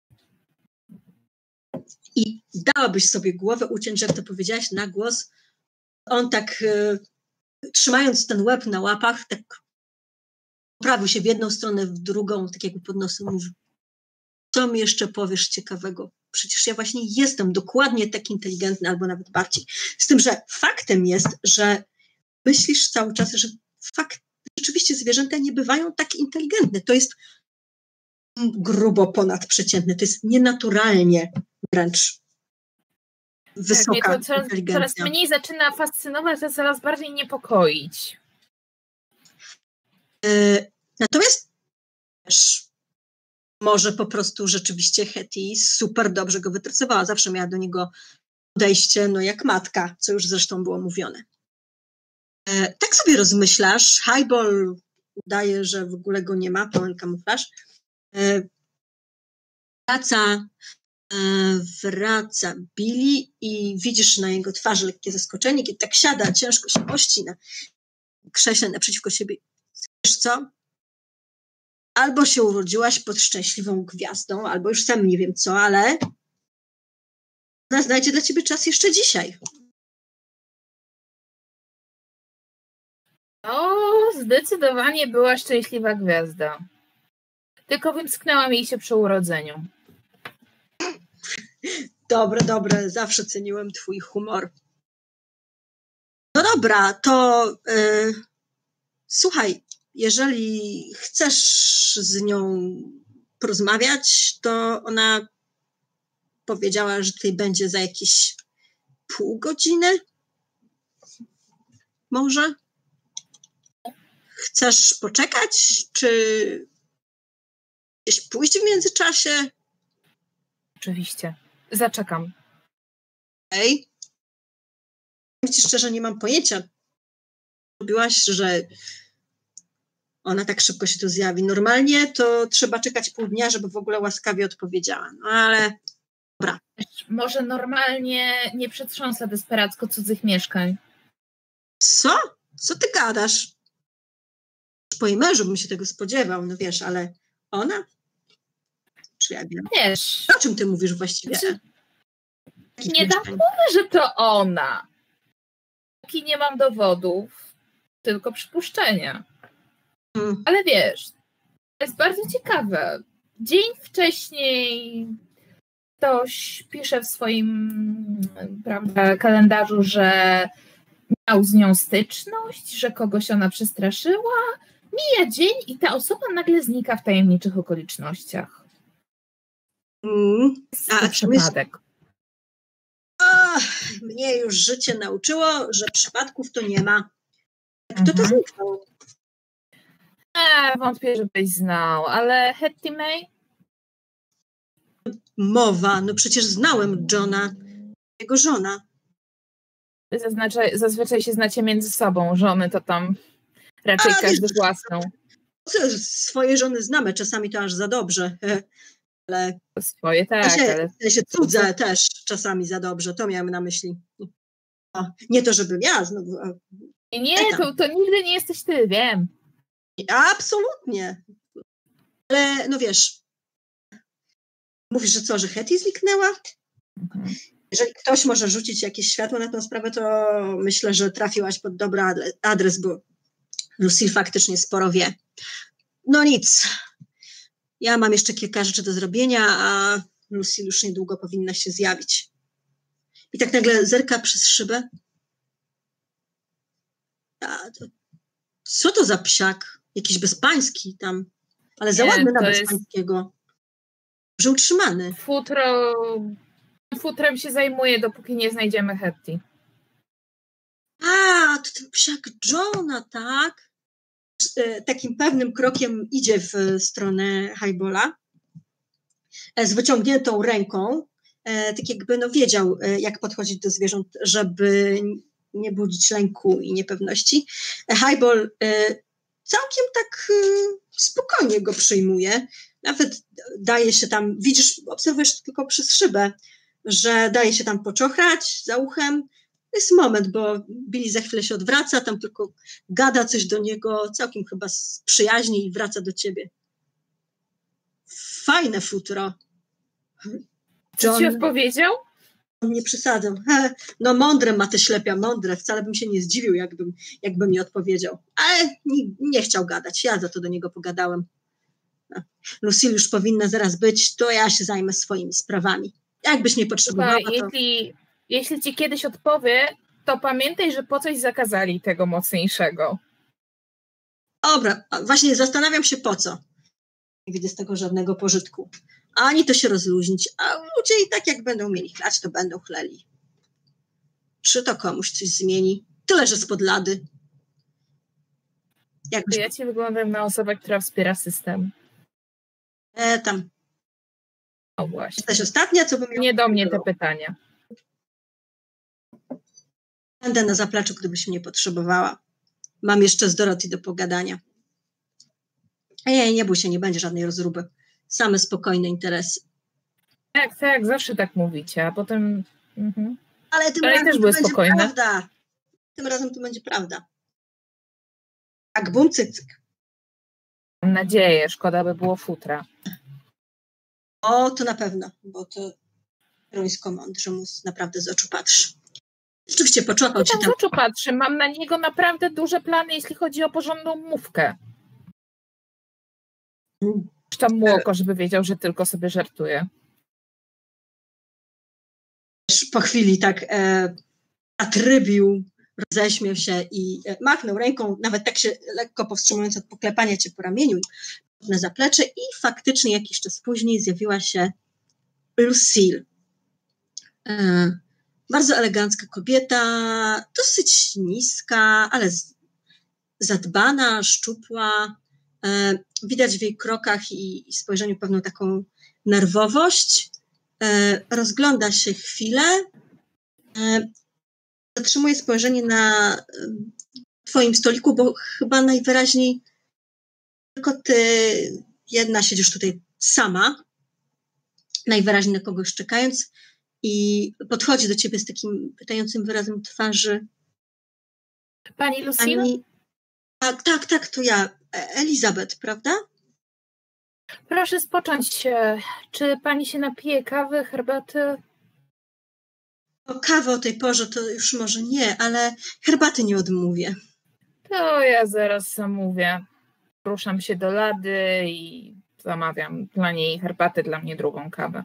I dałabyś sobie głowę uciąć, że jak to powiedziałaś na głos, on tak y, trzymając ten łeb na łapach, tak poprawił się w jedną stronę, w drugą, tak jakby pod nosem mówi, co mi jeszcze powiesz ciekawego? Przecież ja właśnie jestem dokładnie tak inteligentny, albo nawet bardziej. Z tym, że faktem jest, że myślisz cały czas, że fakt, rzeczywiście zwierzęta nie bywają tak inteligentne. To jest grubo ponadprzeciętne. To jest nienaturalnie wręcz wysoka tak, mnie to coraz, inteligencja. Coraz mniej zaczyna fascynować, a coraz bardziej niepokoić. Yy, natomiast też może po prostu rzeczywiście Hetty super dobrze go wytresowała. Zawsze miała do niego podejście, no jak matka, co już zresztą było mówione. E, tak sobie rozmyślasz, Highball udaje, że w ogóle go nie ma, pełen kamuflaż. E, wraca, e, wraca Billy i widzisz na jego twarzy lekkie zaskoczenie, kiedy tak siada, ciężko się pości na krześle naprzeciwko siebie. Wiesz co? Albo się urodziłaś pod szczęśliwą gwiazdą, albo już sam nie wiem co, ale ona znajdzie dla ciebie czas jeszcze dzisiaj. O, zdecydowanie była szczęśliwa gwiazda. Tylko wymsknęłam jej się przy urodzeniu. Dobre, dobre. Zawsze ceniłem twój humor. No dobra, to yy, słuchaj, jeżeli chcesz z nią porozmawiać, to ona powiedziała, że tutaj będzie za jakieś pół godziny. Może? Chcesz poczekać, czy gdzieś pójść w międzyczasie? Oczywiście. Zaczekam. Ej. Powiem ci szczerze, nie mam pojęcia. Robiłaś, że ona tak szybko się tu zjawi. Normalnie to trzeba czekać pół dnia, żeby w ogóle łaskawie odpowiedziała. No ale dobra. Może normalnie nie przetrząsa desperacko cudzych mieszkań. Co? Co ty gadasz? Po jej mężu bym się tego spodziewał, no wiesz, ale ona? Czy ja wiem? Wiesz. O czym ty mówisz właściwie? Znaczy, nie dam mowy, że to ona. Póki nie mam dowodów, tylko przypuszczenia. Hmm. Ale wiesz, to jest bardzo ciekawe. Dzień wcześniej ktoś pisze w swoim, prawda, kalendarzu, że miał z nią styczność, że kogoś ona przestraszyła. Mija dzień i ta osoba nagle znika w tajemniczych okolicznościach. Mm. A, to przypadek. Jest... O, mnie już życie nauczyło, że przypadków to nie ma. Kto mhm. to zniknął? E, wątpię, żebyś znał, ale Hetty May? Mowa, no przecież znałem Johna, jego żona. Zazwyczaj, zazwyczaj się znacie między sobą, żony to tam raczej A, każdy wiesz, własną. Swoje żony znamy, czasami to aż za dobrze. Ale swoje tak, się, ale... się cudze też czasami za dobrze, to miałem na myśli. O, nie to, żebym ja znowu... Nie, to, to nigdy nie jesteś ty, wiem. Absolutnie. Ale no wiesz, mówisz, że co, że Hetty zniknęła? Mhm. Jeżeli ktoś może rzucić jakieś światło na tę sprawę, to myślę, że trafiłaś pod dobry adres, bo Lucille faktycznie sporo wie. No nic. Ja mam jeszcze kilka rzeczy do zrobienia, a Lucille już niedługo powinna się zjawić. I tak nagle zerka przez szybę. A, to, co to za psiak? Jakiś bezpański tam, ale za ładny na bezpańskiego. Że utrzymany. Futro... Futrem się zajmuje, dopóki nie znajdziemy Hetty. A, to ten psiak Johna, tak? Takim pewnym krokiem idzie w stronę Highballa z wyciągniętą ręką, tak jakby no wiedział, jak podchodzić do zwierząt, żeby nie budzić lęku i niepewności. Highball całkiem tak spokojnie go przyjmuje, nawet daje się tam, widzisz, obserwujesz tylko przez szybę, że daje się tam poczochrać za uchem. To jest moment, bo Billy za chwilę się odwraca, tam tylko gada coś do niego, całkiem chyba z przyjaźni i wraca do ciebie. Fajne futro. Co ci odpowiedział? Nie przesadzam. No mądre ma te ślepia, mądre. Wcale bym się nie zdziwił, jakbym, jakby mi odpowiedział. Ale nie, nie chciał gadać. Ja za to do niego pogadałem. Lucille już powinna zaraz być, to ja się zajmę swoimi sprawami. Jakbyś nie potrzebowała, Słuchaj, to... jeśli, jeśli ci kiedyś odpowie, to pamiętaj, że po coś zakazali tego mocniejszego. Dobra, właśnie zastanawiam się po co. Nie widzę z tego żadnego pożytku. Ani to się rozluźnić, a ludzie i tak jak będą mieli chlać, to będą chleli. Czy to komuś coś zmieni? Tyle, że spod lady. Jakbyś... Ja ci wyglądam na osobę, która wspiera system. E, tam. O właśnie. Jesteś ostatnia, co bym miał... Nie do mnie te pytania. Będę na zapleczu, gdybyś mnie potrzebowała. Mam jeszcze z Dorothy do pogadania. Ej, nie bój się, nie będzie żadnej rozruby. Same spokojne interesy. Tak, tak, zawsze tak mówicie, a potem... Mhm. Ale tym Ale razem też to były będzie spokojne. prawda. Tym razem to będzie prawda. Tak, bum, cyk, cyk. Mam nadzieję, szkoda by było futra. O, to na pewno, bo to Rońsko mądrze mu naprawdę z oczu patrzy. Rzeczywiście poczłapał cię tam. tam. Z oczu patrzy, mam na niego naprawdę duże plany, jeśli chodzi o porządną mówkę. Mm. Tam mu oko, żeby wiedział, że tylko sobie żartuje. Po chwili tak e, atrybił, roześmiał się i e, machnął ręką, nawet tak się lekko powstrzymując od poklepania cię po ramieniu na zaplecze i faktycznie jakiś czas później zjawiła się Lucille. E, bardzo elegancka kobieta, dosyć niska, ale z, zadbana, szczupła. E, widać w jej krokach i, i spojrzeniu pewną taką nerwowość. E, rozgląda się chwilę, e, zatrzymuje spojrzenie na e, twoim stoliku, bo chyba najwyraźniej tylko ty jedna siedzisz tutaj sama, najwyraźniej na kogoś czekając i podchodzi do ciebie z takim pytającym wyrazem twarzy. Pani Lucille? Pani... Tak, tak, tak, to ja. Elizabeth, prawda? Proszę spocząć się. Czy pani się napije kawy, herbaty? O kawę o tej porze to już może nie, ale herbaty nie odmówię. To ja zaraz zamówię. Ruszam się do lady i zamawiam dla niej herbatę, dla mnie drugą kawę.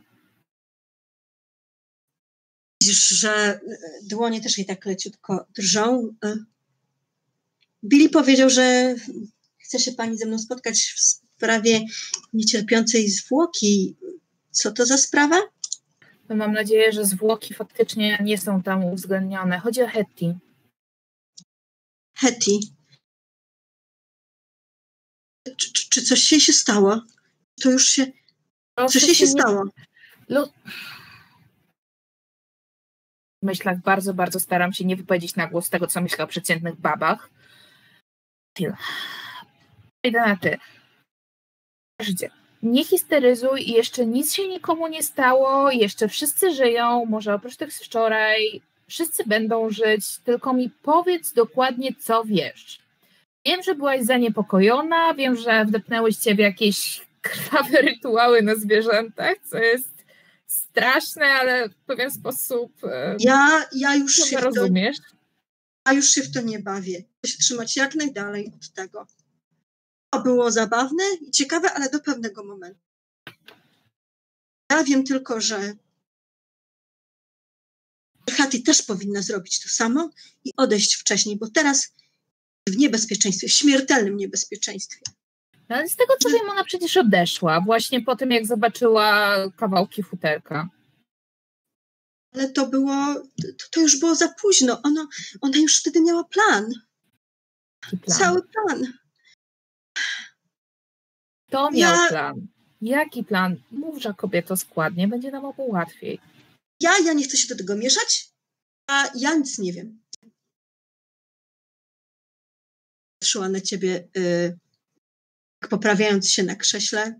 Widzisz, że dłonie też jej tak leciutko drżą. Billy powiedział, że chce się pani ze mną spotkać w sprawie niecierpiącej zwłoki. Co to za sprawa? No mam nadzieję, że zwłoki faktycznie nie są tam uwzględnione. Chodzi o Hetty. Hetty. Czy, czy, czy coś jej się stało? To już się... Proszę coś jej się nie... stało? Lu... W myślach bardzo, bardzo staram się nie wypowiedzieć na głos tego, co myślę o przeciętnych babach. Idę na ty. Nie histeryzuj, jeszcze nic się nikomu nie stało, jeszcze wszyscy żyją, może oprócz tych z wczoraj, wszyscy będą żyć, tylko mi powiedz dokładnie, co wiesz. Wiem, że byłaś zaniepokojona, wiem, że wdepnęłyście w jakieś krwawe rytuały na zwierzętach, co jest straszne, ale w pewien sposób e, Ja, ja, już się w to, rozumiesz. ja już się w to nie bawię. Chcę się trzymać jak najdalej od tego. To było zabawne i ciekawe, ale do pewnego momentu. Ja wiem tylko, że Hattie też powinna zrobić to samo i odejść wcześniej, bo teraz w niebezpieczeństwie, w śmiertelnym niebezpieczeństwie. No, ale z tego co wiem, ona przecież odeszła właśnie po tym, jak zobaczyła kawałki futerka. Ale to było, to, to już było za późno. Ono, ona już wtedy miała plan. plan. Cały plan. To miał ja, plan. Jaki plan? Mów, że kobieto składnie, będzie nam obu łatwiej. Ja, ja nie chcę się do tego mieszać, a ja nic nie wiem. Patrzyła na ciebie, y, poprawiając się na krześle.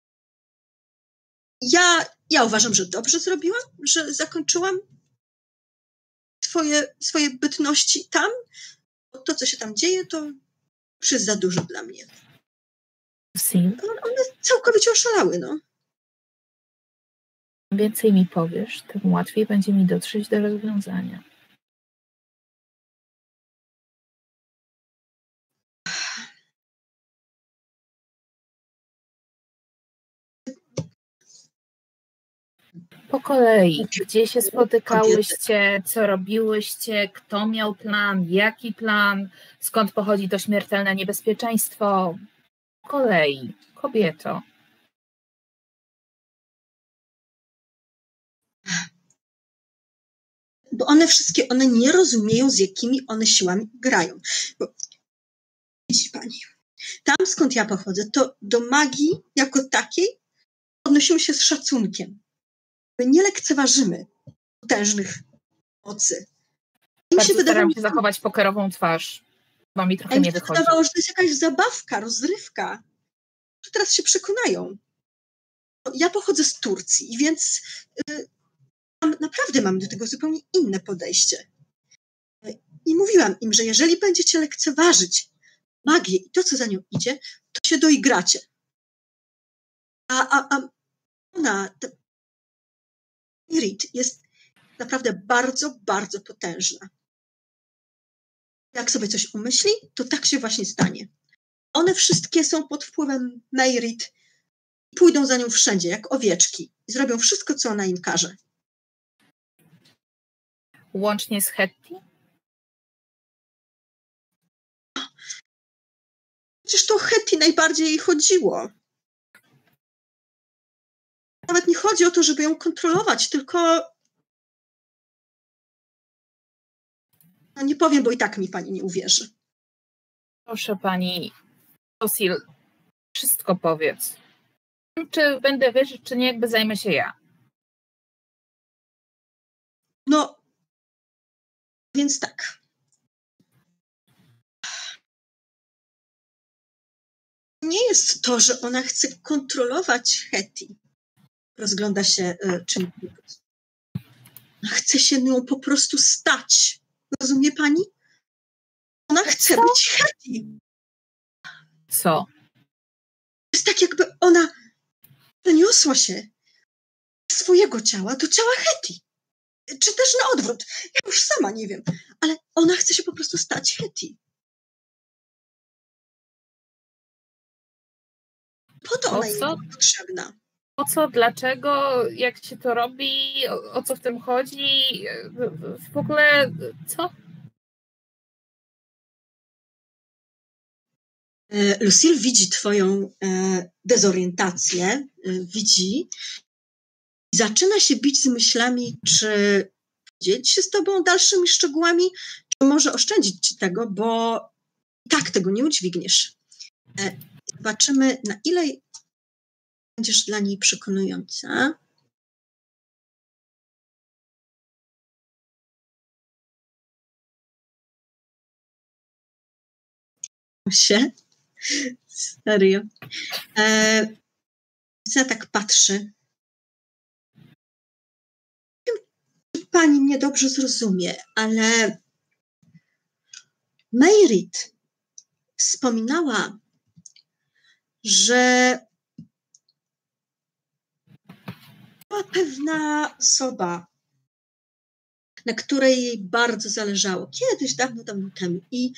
Ja, ja uważam, że dobrze zrobiłam, że zakończyłam swoje, swoje bytności tam. To, co się tam dzieje, to już jest za dużo dla mnie. One całkowicie oszalały, no. Im więcej mi powiesz, tym łatwiej będzie mi dotrzeć do rozwiązania. Po kolei, gdzie się spotykałyście, co robiłyście, kto miał plan, jaki plan, skąd pochodzi to śmiertelne niebezpieczeństwo. Po kolei, kobieto. Bo one wszystkie, one nie rozumieją, z jakimi one siłami grają. Bo, widzi pani, tam skąd ja pochodzę, to do magii jako takiej odnosimy się z szacunkiem. My nie lekceważymy potężnych mocy. Im się wydawało, się zachować pokerową twarz. Bo mi trochę nie wychodzi. Wydawało, że to jest jakaś zabawka, rozrywka. To teraz się przekonają. Ja pochodzę z Turcji, więc y, naprawdę mam do tego zupełnie inne podejście. I mówiłam im, że jeżeli będziecie lekceważyć magię i to, co za nią idzie, to się doigracie. A, a, a ona, Irit, jest naprawdę bardzo, bardzo potężna. Jak sobie coś umyśli, to tak się właśnie stanie. One wszystkie są pod wpływem Meirit i pójdą za nią wszędzie, jak owieczki. I zrobią wszystko, co ona im każe. Łącznie z Hattie? Przecież to o Hattie najbardziej jej chodziło. Nawet nie chodzi o to, żeby ją kontrolować, tylko... No nie powiem, bo i tak mi pani nie uwierzy. Proszę pani, Lucille, wszystko powiedz. Czy będę wierzyć, czy nie, jakby zajmę się ja. No, więc tak. Nie jest to, że ona chce kontrolować Hattie. Rozgląda się y, czym. Ona chce się nią po prostu stać. Rozumie pani? Ona chce Co? być Hattie. Co? Jest tak, jakby ona przeniosła się z swojego ciała do ciała Hattie. Czy też na odwrót. Ja już sama nie wiem. Ale ona chce się po prostu stać Hattie. Po to ona jest potrzebna. Po co, dlaczego, jak się to robi, o, o co w tym chodzi, w ogóle co? Lucille widzi twoją e, dezorientację, e, widzi i zaczyna się bić z myślami, czy podzielić się z tobą dalszymi szczegółami, czy może oszczędzić ci tego, bo i tak tego nie udźwigniesz. E, zobaczymy, na ile będziesz dla niej przekonująca. Się. Serio. E, ja tak patrzy. Nie wiem, czy pani mnie dobrze zrozumie, ale Meirit wspominała, że była pewna osoba, na której jej bardzo zależało. Kiedyś, dawno, dawno temu. I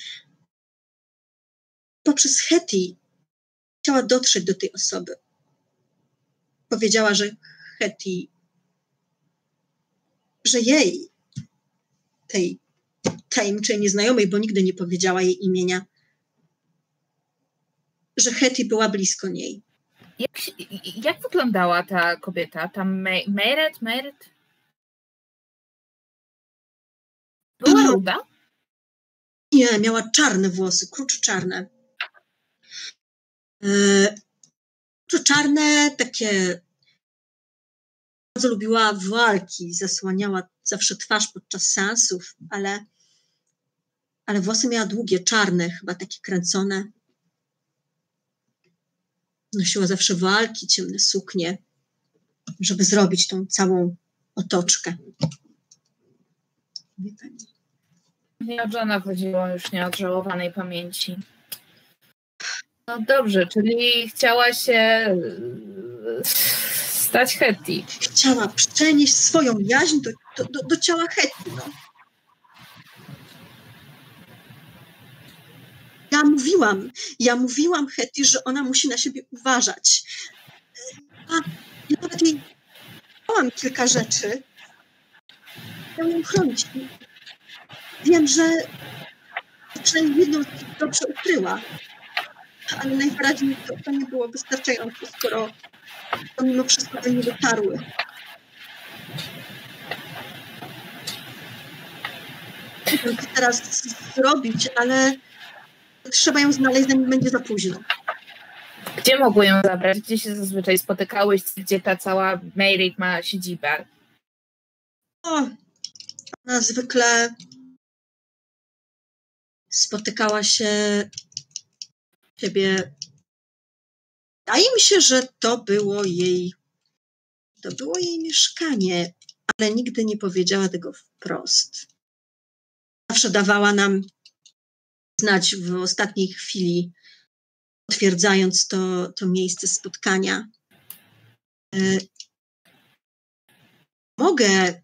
poprzez Hetty chciała dotrzeć do tej osoby. Powiedziała, że Hetty, że jej, tej tajemniczej nieznajomej, bo nigdy nie powiedziała jej imienia, że Hetty była blisko niej. Jak, jak wyglądała ta kobieta? Ta Meret? Meret? Była ruda? Nie, miała czarne włosy, kruczo czarne. Yy, kruczo czarne, takie... Bardzo lubiła walki, zasłaniała zawsze twarz podczas seansów, ale, ale włosy miała długie, czarne, chyba takie kręcone. Nosiła zawsze walki, ciemne suknie, żeby zrobić tą całą otoczkę. Wie pani. Nie o Johna chodziło, już nieodżałowanej pamięci. No dobrze, czyli chciała się stać Hetty. Chciała przenieść swoją jaźń do, do, do, do ciała Hetty. No. Ja mówiłam, ja mówiłam Hetty, że ona musi na siebie uważać. A ja nawet jej dałam kilka rzeczy. Chciałam ją chronić. Wiem, że przynajmniej jedną z nich dobrze ukryła, ale najwyraźniej to, to nie było wystarczające, skoro to mimo wszystko by nie dotarły. Nie wiem, co teraz zrobić, ale trzeba ją znaleźć, zanim będzie za późno. Gdzie mogły ją zabrać? Gdzie się zazwyczaj spotykałeś? Gdzie ta cała Meret ma siedzibę? O, ona zwykle spotykała się ciebie. Wydaje mi się, że to było jej, to było jej mieszkanie, ale nigdy nie powiedziała tego wprost. Zawsze dawała nam znać w ostatniej chwili, potwierdzając to, to miejsce spotkania. E, mogę,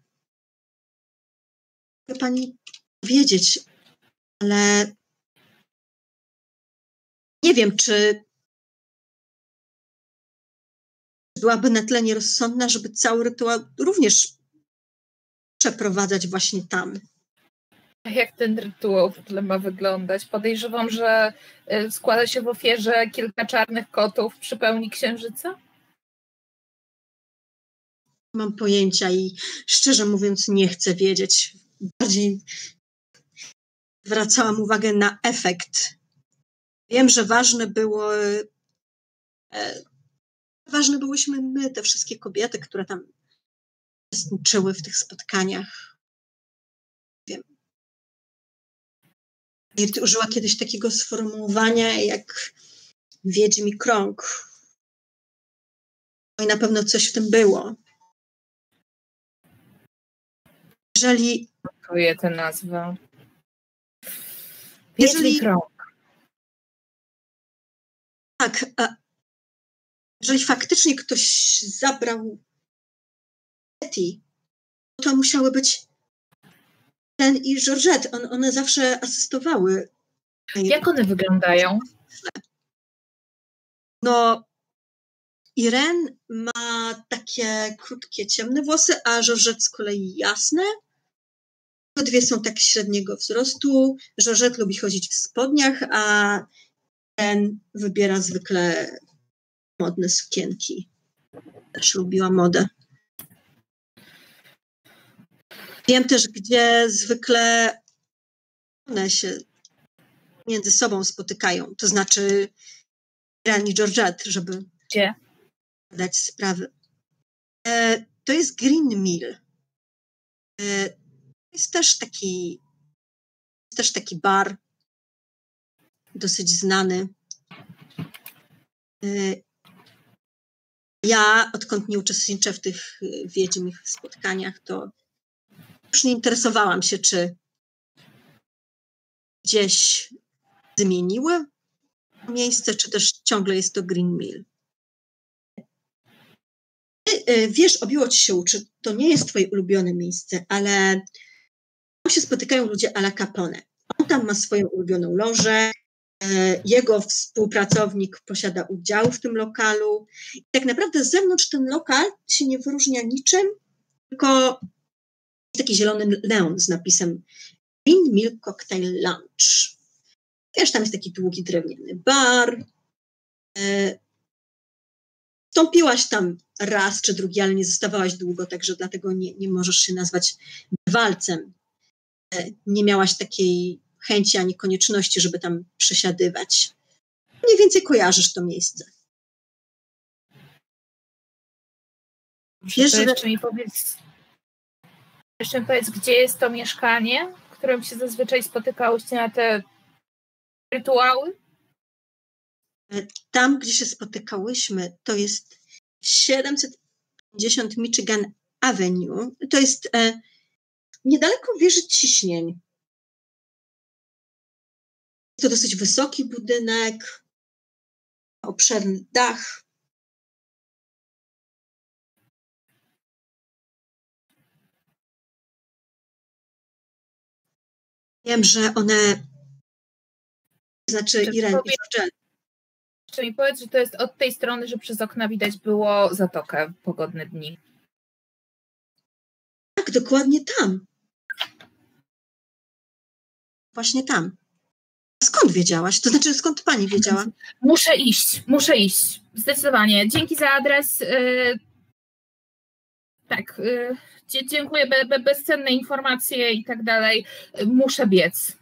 mogę pani powiedzieć, ale nie wiem, czy byłaby na tyle nierozsądna, żeby cały rytuał również przeprowadzać właśnie tam. A jak ten rytuał w ogóle ma wyglądać? Podejrzewam, że składa się w ofierze kilka czarnych kotów przy pełni księżyca? Mam pojęcia i szczerze mówiąc nie chcę wiedzieć. Bardziej zwracałam uwagę na efekt. Wiem, że ważne było, e, ważne byłyśmy my, te wszystkie kobiety, które tam uczestniczyły w tych spotkaniach. Wiem. Irt użyła kiedyś takiego sformułowania jak wiedźmi krąg. No i na pewno coś w tym było. Jeżeli... Czuję tę nazwę. Jeżeli... krąg. Tak, a jeżeli faktycznie ktoś zabrał Hetty, to musiały być ten i Georgette. On, one zawsze asystowały. Jak one wyglądają? No, Irene ma takie krótkie, ciemne włosy, a Georgette z kolei jasne. Dwie są tak średniego wzrostu. Georgette lubi chodzić w spodniach, a Irene wybiera zwykle modne sukienki. Też lubiła modę. Wiem też, gdzie zwykle one się między sobą spotykają. To znaczy Irene i Georgette, żeby Gdzie? dać sprawy. E, to jest Green Mill. E, to jest też taki, jest też taki bar dosyć znany. E, ja, odkąd nie uczestniczę w tych wiedźmich spotkaniach, to już nie interesowałam się, czy gdzieś zmieniły miejsce, czy też ciągle jest to Green Mill. wiesz, obiło ci się uczy, to nie jest twoje ulubione miejsce, ale tam się spotykają ludzie à la Capone. On tam ma swoją ulubioną lożę, jego współpracownik posiada udział w tym lokalu. I tak naprawdę z zewnątrz ten lokal się nie wyróżnia niczym, tylko jest taki zielony neon z napisem Green Milk Cocktail Lounge. Wiesz, tam jest taki długi, drewniany bar. Wstąpiłaś tam raz czy drugi, ale nie zostawałaś długo, także dlatego nie, nie możesz się nazwać bywalcem. Nie miałaś takiej chęci ani konieczności, żeby tam przesiadywać. Mniej więcej kojarzysz to miejsce. Wiesz, to jeszcze, że... mi powiedz, jeszcze mi powiedz, gdzie jest to mieszkanie, w którym się zazwyczaj spotykałyście na te rytuały? Tam, gdzie się spotykałyśmy, to jest siedemset pięćdziesiąt Michigan Avenue. To jest e, niedaleko wieży Ciśnień. Jest to dosyć wysoki budynek, obszerny dach. Wiem, że one, znaczy Irene i Georgette. Czy mi powiedz, że to jest od tej strony, że przez okna widać było zatokę w pogodne dni. Tak, dokładnie tam. Właśnie tam. Skąd wiedziałaś? To znaczy, skąd pani wiedziała? Muszę iść, muszę iść. Zdecydowanie. Dzięki za adres. Yy, tak, yy, dziękuję. Be, be, bezcenne informacje i tak dalej. Muszę biec.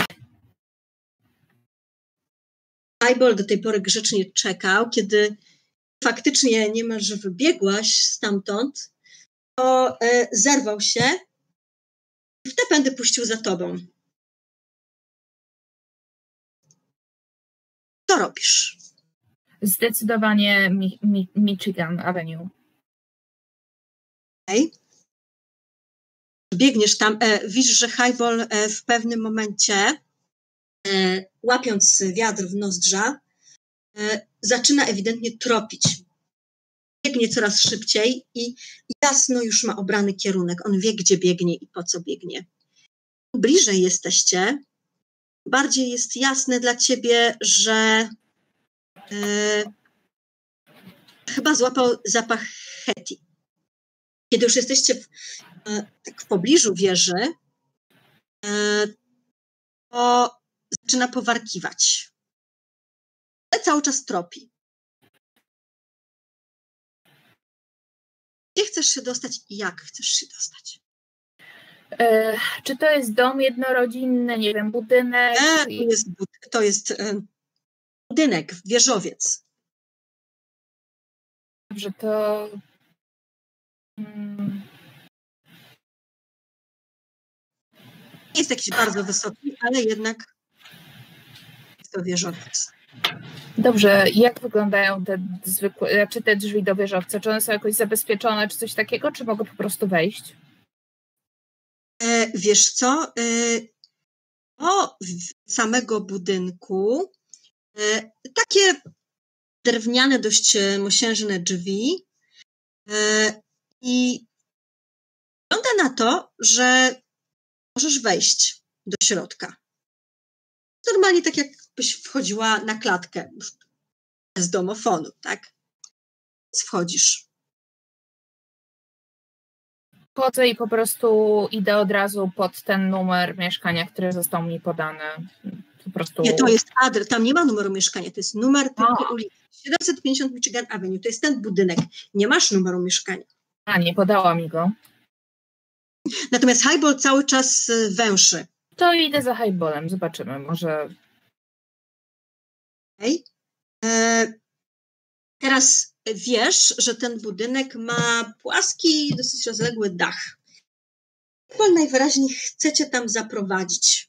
Highball do tej pory grzecznie czekał. Kiedy faktycznie niemal, że wybiegłaś stamtąd, to e, zerwał się i w te pędy puścił za tobą. Co robisz? Zdecydowanie Mi- Mi- Michigan Avenue. Okej. Okay. Biegniesz tam. E, widzisz, że Highball e, w pewnym momencie, e, łapiąc wiatr w nozdrza, e, zaczyna ewidentnie tropić. Biegnie coraz szybciej i jasno już ma obrany kierunek. On wie, gdzie biegnie i po co biegnie. Im bliżej jesteście, bardziej jest jasne dla ciebie, że e, chyba złapał zapach Hetty. Kiedy już jesteście w, e, tak w pobliżu wieży, e, to zaczyna powarkiwać. Ale cały czas tropi. Gdzie chcesz się dostać i jak chcesz się dostać? E, czy to jest dom jednorodzinny, nie wiem, budynek? E, to jest, to jest e, budynek, wieżowiec. Dobrze, to... Hmm. Nie jest jakiś bardzo wysoki, ale jednak jest to wieżowiec. Dobrze, jak wyglądają te zwykłe, czy te drzwi do wieżowca? Czy one są jakoś zabezpieczone, czy coś takiego, czy mogę po prostu wejść? E, wiesz co? E, o samego budynku e, takie drewniane, dość mosiężne drzwi e, i wygląda na to, że możesz wejść do środka. Normalnie tak jakbyś wchodziła na klatkę z domofonu, tak? Więc wchodzisz. Wchodzę i po prostu idę od razu pod ten numer mieszkania, który został mi podany. Po prostu... Nie, to jest adres, tam nie ma numeru mieszkania, to jest numer tylko ulicy. siedemset pięćdziesiąt Michigan Avenue, to jest ten budynek. Nie masz numeru mieszkania. A, nie podała mi go. Natomiast Highball cały czas węszy. To idę za Highballem, zobaczymy, może... Okay. E, teraz wiesz, że ten budynek ma płaski, dosyć rozległy dach. Highball najwyraźniej chce cię tam zaprowadzić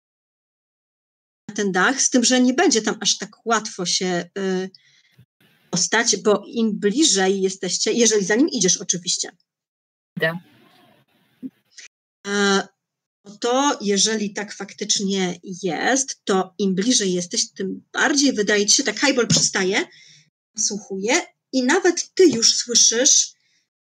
na ten dach, z tym, że nie będzie tam aż tak łatwo się y, dostać, bo im bliżej jesteście, jeżeli za nim idziesz oczywiście. Idę. E, to jeżeli tak faktycznie jest, to im bliżej jesteś, tym bardziej wydaje ci się, tak Highball przystaje, słuchuje i nawet ty już słyszysz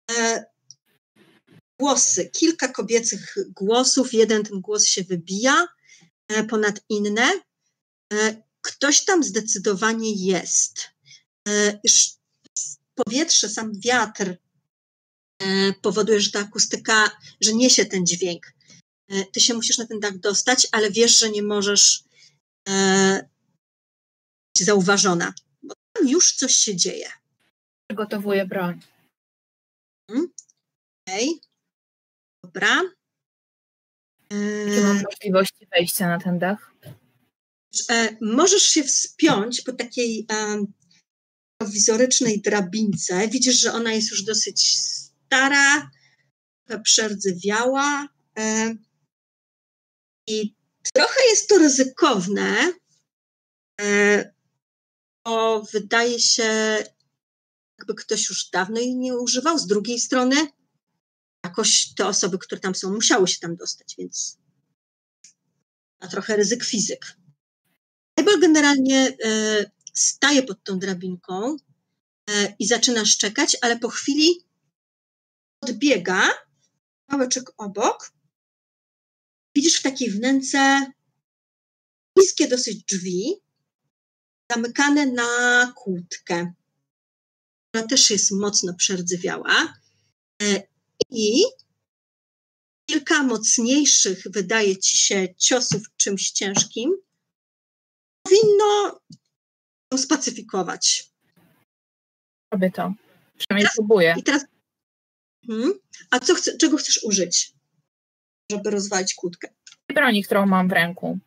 e, głosy, kilka kobiecych głosów, jeden ten głos się wybija e, ponad inne. E, ktoś tam zdecydowanie jest. E, powietrze, sam wiatr e, powoduje, że ta akustyka, że niesie ten dźwięk. E, ty się musisz na ten dach dostać, ale wiesz, że nie możesz e, być zauważona, bo tam już coś się dzieje. Przygotowuję broń. Hmm? Okej. Okay. Dobra. Jakie mam możliwości wejścia na ten dach? E, możesz się wspiąć po takiej e, prowizorycznej drabince. Widzisz, że ona jest już dosyć stara, przerdzewiała e, i trochę jest to ryzykowne, e, bo wydaje się, jakby ktoś już dawno jej nie używał. Z drugiej strony jakoś te osoby, które tam są, musiały się tam dostać, więc ma trochę ryzyk fizyk. Eibol generalnie e, staje pod tą drabinką e, i zaczyna szczekać, ale po chwili odbiega kawałeczek obok. Widzisz w takiej wnęce niskie dosyć drzwi, zamykane na kłódkę, która też jest mocno przerdzewiała. E, I kilka mocniejszych, wydaje ci się, ciosów czymś ciężkim powinno ją spacyfikować. Robię to. Przynajmniej teraz, próbuję. I teraz, hmm, a co chce, czego chcesz użyć, żeby rozwalić kłódkę? Broni, którą mam w ręku.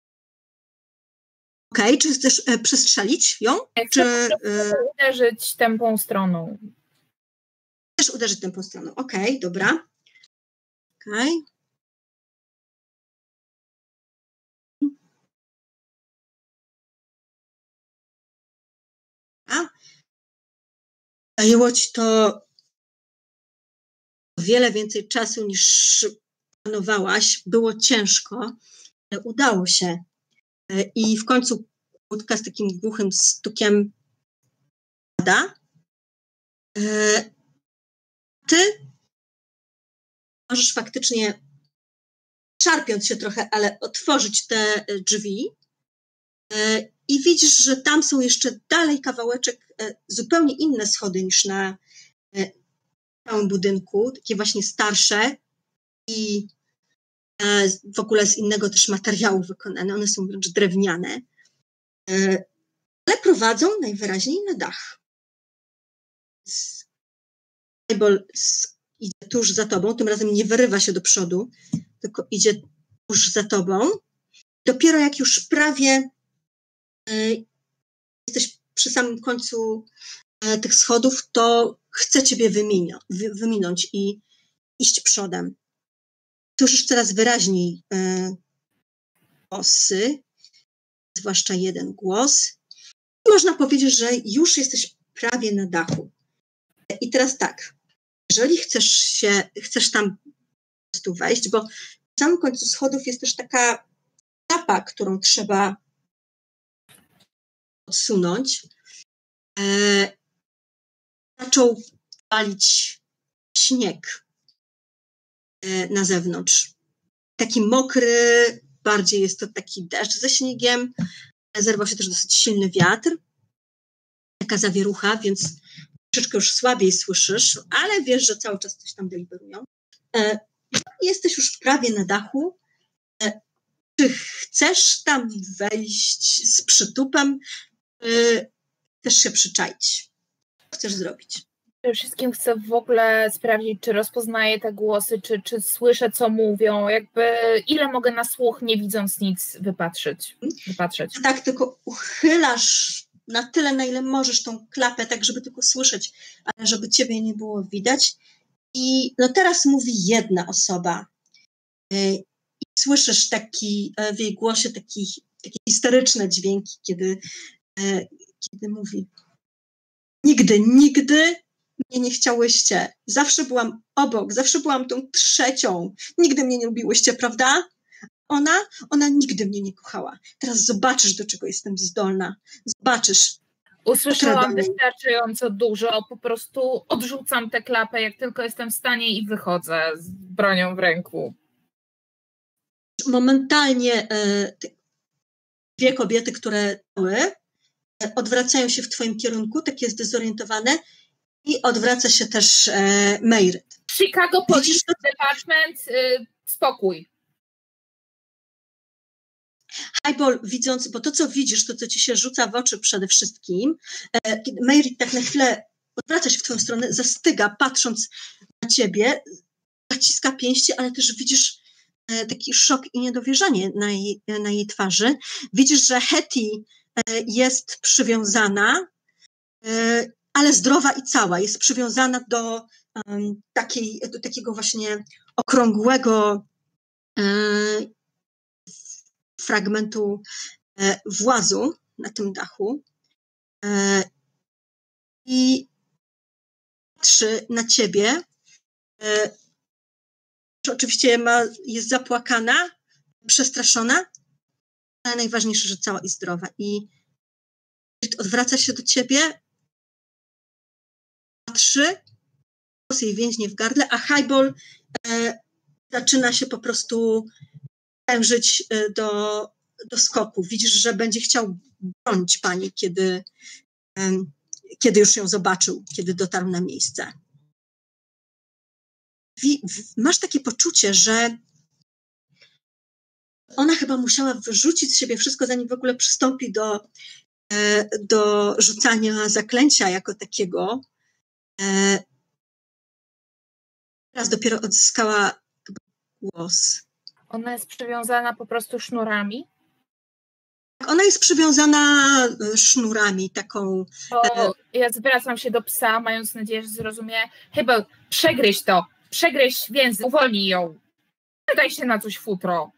Okej, okay, czy chcesz e, przestrzelić ją? Ja czy chcę e... uderzyć tępą stroną. Chcesz uderzyć tępą stroną. Okej, okay, dobra. Okej. Okay. A zajęło ci to o wiele więcej czasu niż planowałaś. Było ciężko, ale udało się. I w końcu kłódka z takim głuchym stukiem pada. Ty możesz faktycznie, szarpiąc się trochę, ale otworzyć te drzwi i widzisz, że tam są jeszcze dalej kawałeczek, zupełnie inne schody niż na całym budynku, takie właśnie starsze i w ogóle z innego też materiału wykonane. One są wręcz drewniane, ale prowadzą najwyraźniej na dach. Eibol idzie tuż za tobą, tym razem nie wyrywa się do przodu, tylko idzie tuż za tobą. Dopiero jak już prawie y, jesteś przy samym końcu y, tych schodów, to chce ciebie wyminąć, wy, wyminąć i iść przodem. Słyszysz coraz wyraźniej y, głosy, zwłaszcza jeden głos. I można powiedzieć, że już jesteś prawie na dachu. I teraz tak, jeżeli chcesz się, chcesz tam po prostu wejść, bo w samym końcu schodów jest też taka tapa, którą trzeba odsunąć. E, zaczął palić śnieg e, na zewnątrz. Taki mokry, bardziej jest to taki deszcz ze śniegiem. Zerwał się też dosyć silny wiatr. Taka zawierucha, więc troszeczkę już słabiej słyszysz, ale wiesz, że cały czas coś tam deliberują. E, jesteś już prawie na dachu. E, czy chcesz tam wejść z przytupem? E, chcesz się przyczaić? Co chcesz zrobić? Przede wszystkim chcę w ogóle sprawdzić, czy rozpoznaję te głosy, czy, czy słyszę, co mówią, jakby ile mogę na słuch, nie widząc nic, wypatrzyć. wypatrzeć. Tak, tylko uchylasz na tyle, na ile możesz tą klapę, tak żeby tylko słyszeć, ale żeby ciebie nie było widać. I no teraz mówi jedna osoba. I słyszysz taki, w jej głosie taki, takie historyczne dźwięki, kiedy, kiedy mówi: nigdy, nigdy mnie nie chciałyście. Zawsze byłam obok, zawsze byłam tą trzecią. Nigdy mnie nie lubiłyście, prawda? Ona, ona nigdy mnie nie kochała. Teraz zobaczysz, do czego jestem zdolna. Zobaczysz. Usłyszałam wystarczająco dużo, po prostu odrzucam tę klapę, jak tylko jestem w stanie i wychodzę z bronią w ręku. Momentalnie dwie kobiety, które były, odwracają się w twoim kierunku, takie zdezorientowane, i odwraca się też Mejryt. Chicago Police Department, spokój. Highball, widząc, bo to, co widzisz, to, co ci się rzuca w oczy przede wszystkim, kiedy Mejryt tak na chwilę odwraca się w twoją stronę, zastyga, patrząc na ciebie, zaciska pięści, ale też widzisz taki szok i niedowierzanie na jej, na jej twarzy. Widzisz, że Hetty jest przywiązana, ale zdrowa i cała. Jest przywiązana do, um, takiej, do takiego właśnie okrągłego um, fragmentu e, włazu na tym dachu e, i patrzy na ciebie. E, oczywiście ma, jest zapłakana, przestraszona, ale najważniejsze, że cała i zdrowa. I odwraca się do ciebie, patrzy, głos jej więźnie w gardle, a Highball e, zaczyna się po prostu prężyć do, do skoku. Widzisz, że będzie chciał bronić pani, kiedy, e, kiedy już ją zobaczył, kiedy dotarł na miejsce. Wi, w, masz takie poczucie, że ona chyba musiała wyrzucić z siebie wszystko, zanim w ogóle przystąpi do, e, do rzucania zaklęcia jako takiego. E, teraz dopiero odzyskała głos. Ona jest przywiązana po prostu sznurami? Ona jest przywiązana sznurami, taką... To ja zwracam się do psa, mając nadzieję, że zrozumie. Chyba przegryź to, przegryź więzy, uwolnij ją. Nie daj się na coś futro.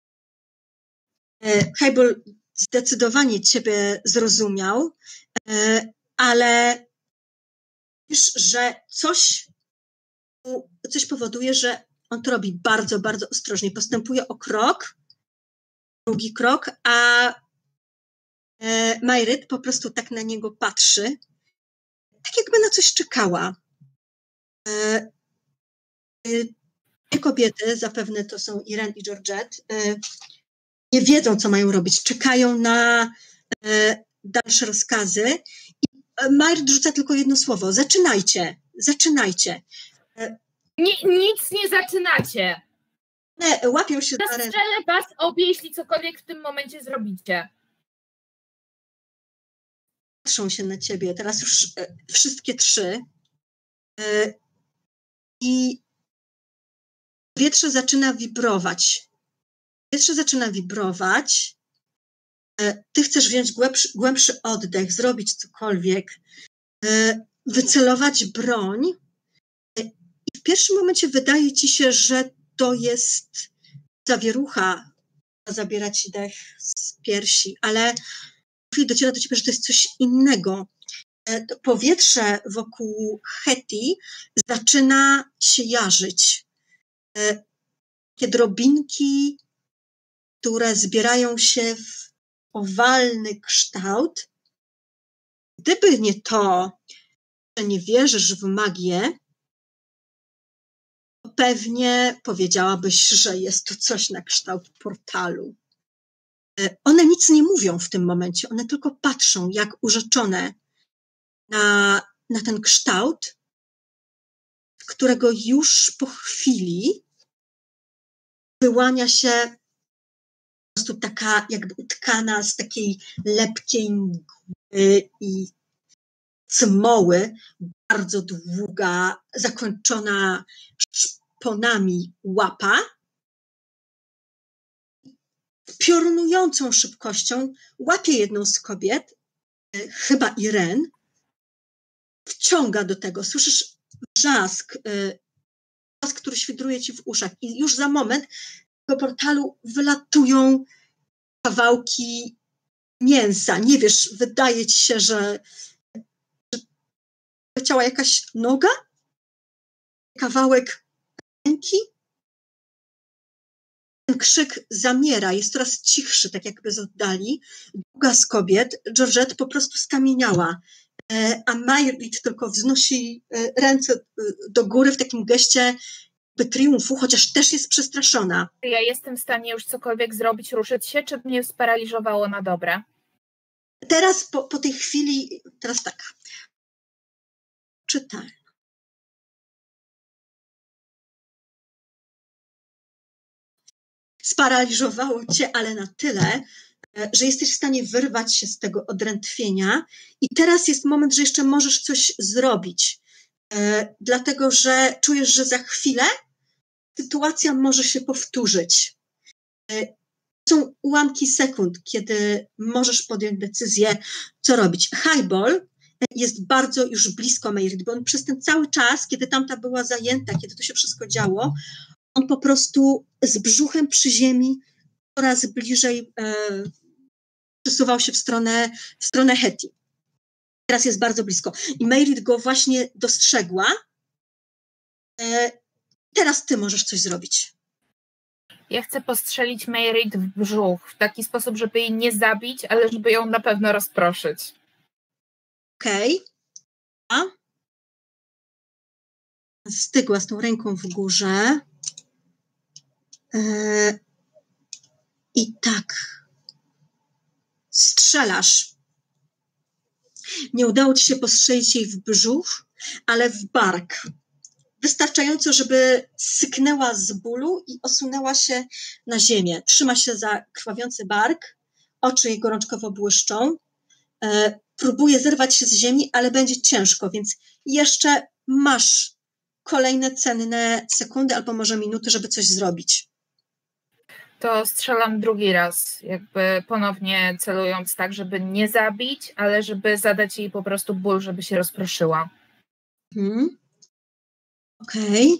Highball zdecydowanie ciebie zrozumiał, ale wiesz, że coś, coś powoduje, że on to robi bardzo, bardzo ostrożnie. Postępuje o krok, drugi krok, a Mejryt po prostu tak na niego patrzy, tak jakby na coś czekała. Te kobiety, zapewne to są Irene i Georgette, nie wiedzą, co mają robić. Czekają na dalsze rozkazy. I Mejryt rzuca tylko jedno słowo. Zaczynajcie, zaczynajcie. Nie, nic nie zaczynacie. One łapią się za ręce. Zastrzelę was obie, jeśli cokolwiek w tym momencie zrobicie. Patrzą się na ciebie, teraz już wszystkie trzy. I powietrze zaczyna wibrować. Powietrze zaczyna wibrować. Ty chcesz wziąć głębszy, głębszy oddech, zrobić cokolwiek, wycelować broń. I w pierwszym momencie wydaje ci się, że to jest zawierucha, zabiera ci dech z piersi, ale chwilę dociera do ciebie, że to jest coś innego. To powietrze wokół Hetty zaczyna się jarzyć. Takie drobinki, które zbierają się w owalny kształt. Gdyby nie to, że nie wierzysz w magię, to pewnie powiedziałabyś, że jest to coś na kształt portalu. One nic nie mówią w tym momencie, one tylko patrzą jak urzeczone na, na ten kształt, którego już po chwili wyłania się po prostu taka jakby utkana z takiej lepkiej mgły i smoły, bardzo długa, zakończona szponami łapa. Z piorunującą szybkością łapie jedną z kobiet, chyba Irene, wciąga do tego. Słyszysz wrzask, wrzask, który świdruje ci w uszach i już za moment z tego portalu wylatują kawałki mięsa. Nie wiesz, wydaje ci się, że, że leciała jakaś noga, kawałek ręki. ten krzyk zamiera, jest coraz cichszy, tak jakby z oddali. Druga z kobiet, Georgette, po prostu skamieniała, a Mayrit tylko wznosi ręce do góry w takim geście triumfu, chociaż też jest przestraszona. Ja jestem w stanie już cokolwiek zrobić, ruszyć się, czy mnie sparaliżowało na dobre? Teraz po, po tej chwili, teraz tak, czytaj. Sparaliżowało cię, ale na tyle, że jesteś w stanie wyrwać się z tego odrętwienia i teraz jest moment, że jeszcze możesz coś zrobić, e, dlatego że czujesz, że za chwilę sytuacja może się powtórzyć. E, są ułamki sekund, kiedy możesz podjąć decyzję, co robić. Highball jest bardzo już blisko Mayrit, bo on przez ten cały czas, kiedy tamta była zajęta, kiedy to się wszystko działo, on po prostu z brzuchem przy ziemi coraz bliżej e, przesuwał się w stronę, w stronę Hetty. Teraz jest bardzo blisko. I Mayrit go właśnie dostrzegła. E, teraz ty możesz coś zrobić. Ja chcę postrzelić Mayrit w brzuch w taki sposób, żeby jej nie zabić, ale żeby ją na pewno rozproszyć. Okej. Okay. Stygła z tą ręką w górze. E, I tak. Strzelasz. Nie udało ci się postrzelić jej w brzuch, ale w bark. Wystarczająco, żeby syknęła z bólu i osunęła się na ziemię. Trzyma się za krwawiący bark, oczy jej gorączkowo błyszczą. E, próbuje zerwać się z ziemi, ale będzie ciężko, więc jeszcze masz kolejne cenne sekundy albo może minuty, żeby coś zrobić. To strzelam drugi raz, jakby ponownie celując tak, żeby nie zabić, ale żeby zadać jej po prostu ból, żeby się rozproszyła. Hmm. Okej.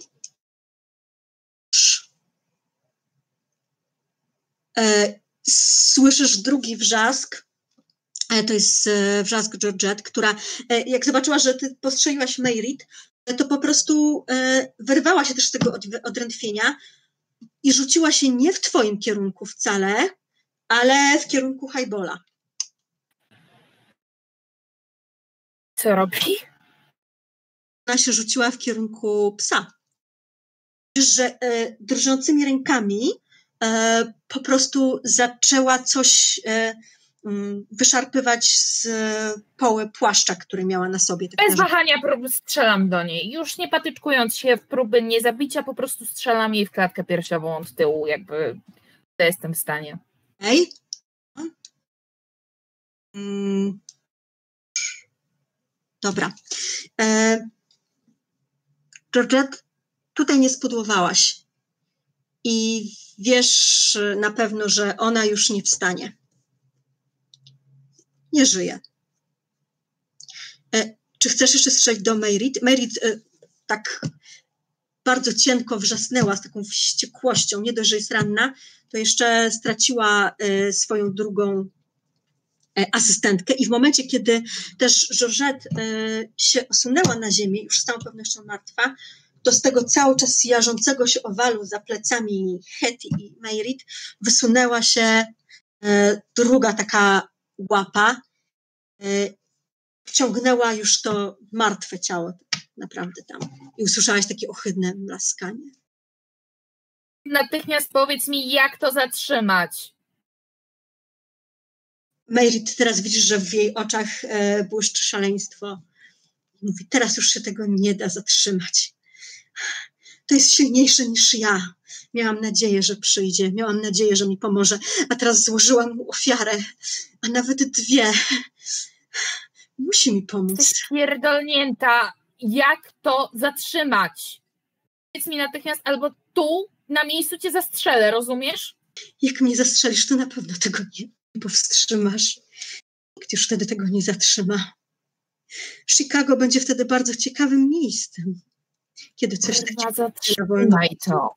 Okay. Słyszysz drugi wrzask. E, to jest e, wrzask Georgette, która e, jak zobaczyła, że ty postrzeliłaś Mayrit, to po prostu e, wyrwała się też z tego od, odrętwienia i rzuciła się nie w twoim kierunku wcale, ale w kierunku Highballa. Co robi? Ona się rzuciła w kierunku psa. Że e, drżącymi rękami e, po prostu zaczęła coś e, m, wyszarpywać z poły płaszcza, który miała na sobie. Tak Bez wahania strzelam do niej. Już nie patyczkując się w próby niezabicia, po prostu strzelam jej w klatkę piersiową od tyłu, jakby to jestem w stanie. Okej. Okay. Mm. Dobra. E, Georgette, tutaj nie spudłowałaś i wiesz na pewno, że ona już nie wstanie. Nie żyje. E, czy chcesz jeszcze strzelić do Mayrit? Mayrit e, tak bardzo cienko wrzasnęła z taką wściekłością. Nie dość, że jest ranna, to jeszcze straciła e, swoją drugą e, asystentkę i w momencie, kiedy też Georgette e, się osunęła na ziemię, już z całą pewnością martwa, to z tego cały czas jarzącego się owalu za plecami Hetty i Mayrit wysunęła się e, druga taka łapa, e, wciągnęła już to martwe ciało naprawdę tam i usłyszałaś takie ohydne mlaskanie. Natychmiast powiedz mi, jak to zatrzymać. Mayrit, teraz widzisz, że w jej oczach e, błyszczy szaleństwo. Mówi, teraz już się tego nie da zatrzymać. To jest silniejsze niż ja. Miałam nadzieję, że przyjdzie. Miałam nadzieję, że mi pomoże. A teraz złożyłam mu ofiarę. A nawet dwie. Musi mi pomóc. Jesteś pierdolnięta. Jak to zatrzymać? Powiedz mi natychmiast, albo tu na miejscu cię zastrzelę, rozumiesz? Jak mnie zastrzelisz, to na pewno tego nie powstrzymasz. Nikt już wtedy tego nie zatrzyma. Chicago będzie wtedy bardzo ciekawym miejscem. Kiedy coś takiego... Zatrzymaj to.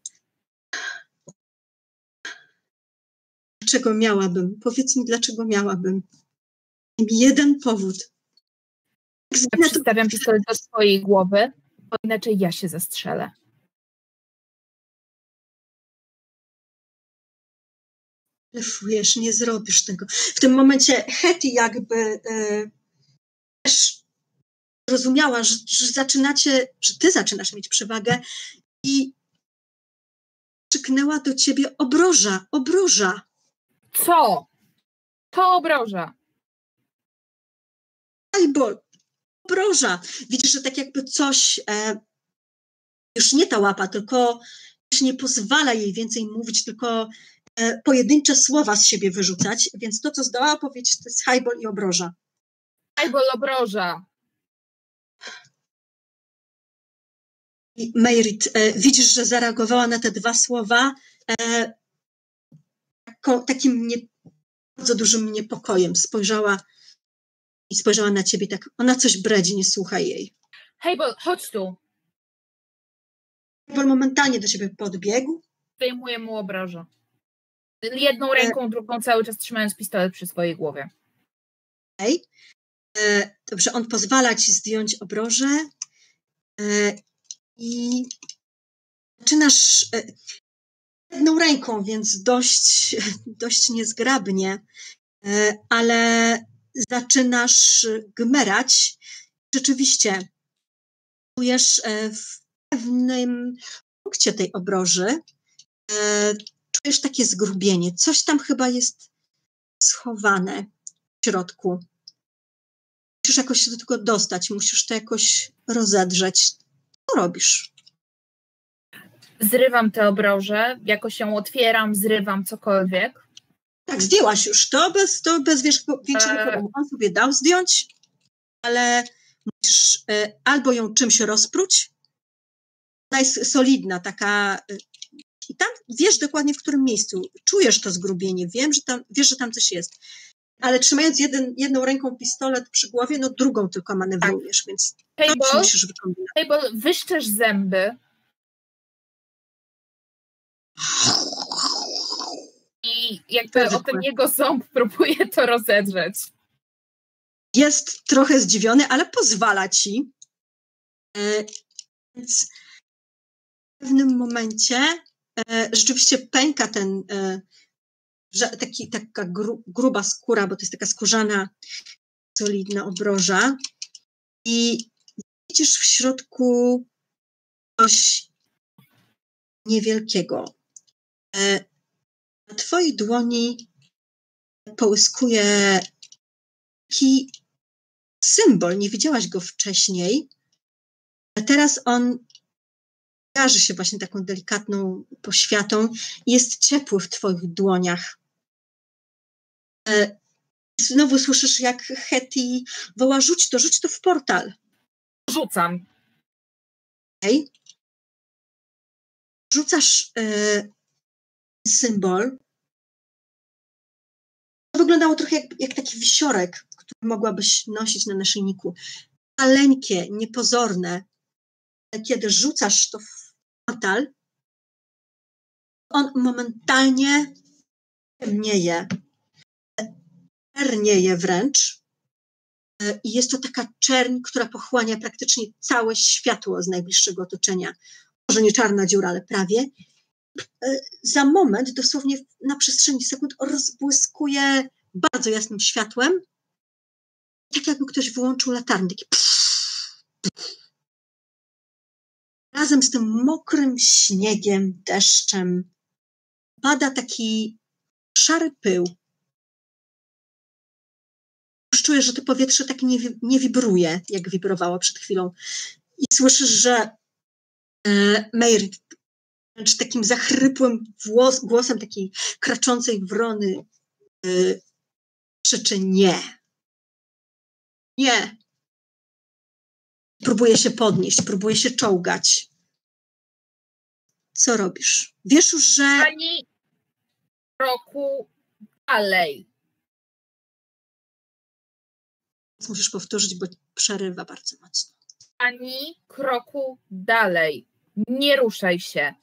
Dlaczego miałabym? Powiedz mi, dlaczego miałabym? Jeden powód. Ja przystawiam pistolet do swojej głowy, bo inaczej ja się zastrzelę. Blefujesz, nie zrobisz tego. W tym momencie Hetty jakby e, też rozumiała, że, że zaczynacie, że ty zaczynasz mieć przewagę i krzyknęła do ciebie obroża, obroża. Co? To obroża. Highball, obroża. Widzisz, że tak jakby coś, e, już nie ta łapa, tylko już nie pozwala jej więcej mówić, tylko e, pojedyncze słowa z siebie wyrzucać, więc to, co zdołała powiedzieć, to jest highball i obroża. Highball, obroża. I Mejrit, e, widzisz, że zareagowała na te dwa słowa e, taką, takim nie, bardzo dużym niepokojem. Spojrzała i spojrzała na ciebie tak, ona coś bredzi, nie słuchaj jej. Highball, chodź tu. Highball momentalnie do ciebie podbiegł. Zdejmuję mu obrożę. Jedną ręką, drugą cały czas trzymając pistolet przy swojej głowie. Okej. E, dobrze, on pozwala ci zdjąć obrożę e, i zaczynasz e, jedną ręką, więc dość, dość niezgrabnie, e, ale zaczynasz gmerać. Rzeczywiście czujesz e, w pewnym punkcie tej obroży, e, czujesz takie zgrubienie. Coś tam chyba jest schowane w środku. Musisz jakoś się do tego dostać, musisz to jakoś rozedrzeć. Co robisz? Zrywam tę obrożę, jakoś ją otwieram, zrywam cokolwiek. Tak, zdjęłaś już to, bez, to bez większego Eee. problemu. On sobie dał zdjąć, ale musisz e, albo ją czymś rozpróć. Ona jest solidna, taka e, i tam wiesz dokładnie, w którym miejscu. Czujesz to zgrubienie, wiem, że tam, wiesz, że tam coś jest. Ale trzymając jeden, jedną ręką pistolet przy głowie, no drugą tylko manewrujesz, tak. Więc Highball, musisz wykombinować. Highball, wyszczesz zęby i jakby o ten jego ząb próbuje to rozedrzeć. Jest trochę zdziwiony, ale pozwala ci. E, więc w pewnym momencie e, rzeczywiście pęka ten e, że, taki, taka gru, gruba skóra, bo to jest taka skórzana, solidna obroża i widzisz w środku coś niewielkiego. E, na twojej dłoni połyskuje taki symbol, nie widziałaś go wcześniej, a teraz on kojarzy się właśnie taką delikatną poświatą i jest ciepły w twoich dłoniach. E, znowu słyszysz, jak Hetty woła, rzuć to, rzuć to w portal. Rzucam. Okay. Rzucasz e, symbol. To wyglądało trochę jak, jak taki wisiorek, który mogłabyś nosić na naszyjniku. Maleńkie, niepozorne. Kiedy rzucasz to w portal, on momentalnie ciemnieje, czernieje wręcz. I jest to taka czerń, która pochłania praktycznie całe światło z najbliższego otoczenia. Może nie czarna dziura, ale prawie. Za moment, dosłownie na przestrzeni sekund, rozbłyskuje bardzo jasnym światłem. Tak jakby ktoś wyłączył latarnię. Taki pff, pff. Razem z tym mokrym śniegiem, deszczem pada taki szary pył. Już czujesz, że to powietrze tak nie, nie wibruje, jak wibrowało przed chwilą. I słyszysz, że e, Mejrit wręcz takim zachrypłym włos, głosem takiej kraczącej wrony e, krzyczy nie. Nie. Próbuje się podnieść, próbuje się czołgać. Co robisz? Wiesz już, że... Ani kroku dalej. Musisz powtórzyć, bo przerywa bardzo mocno. Ani kroku dalej. Nie ruszaj się.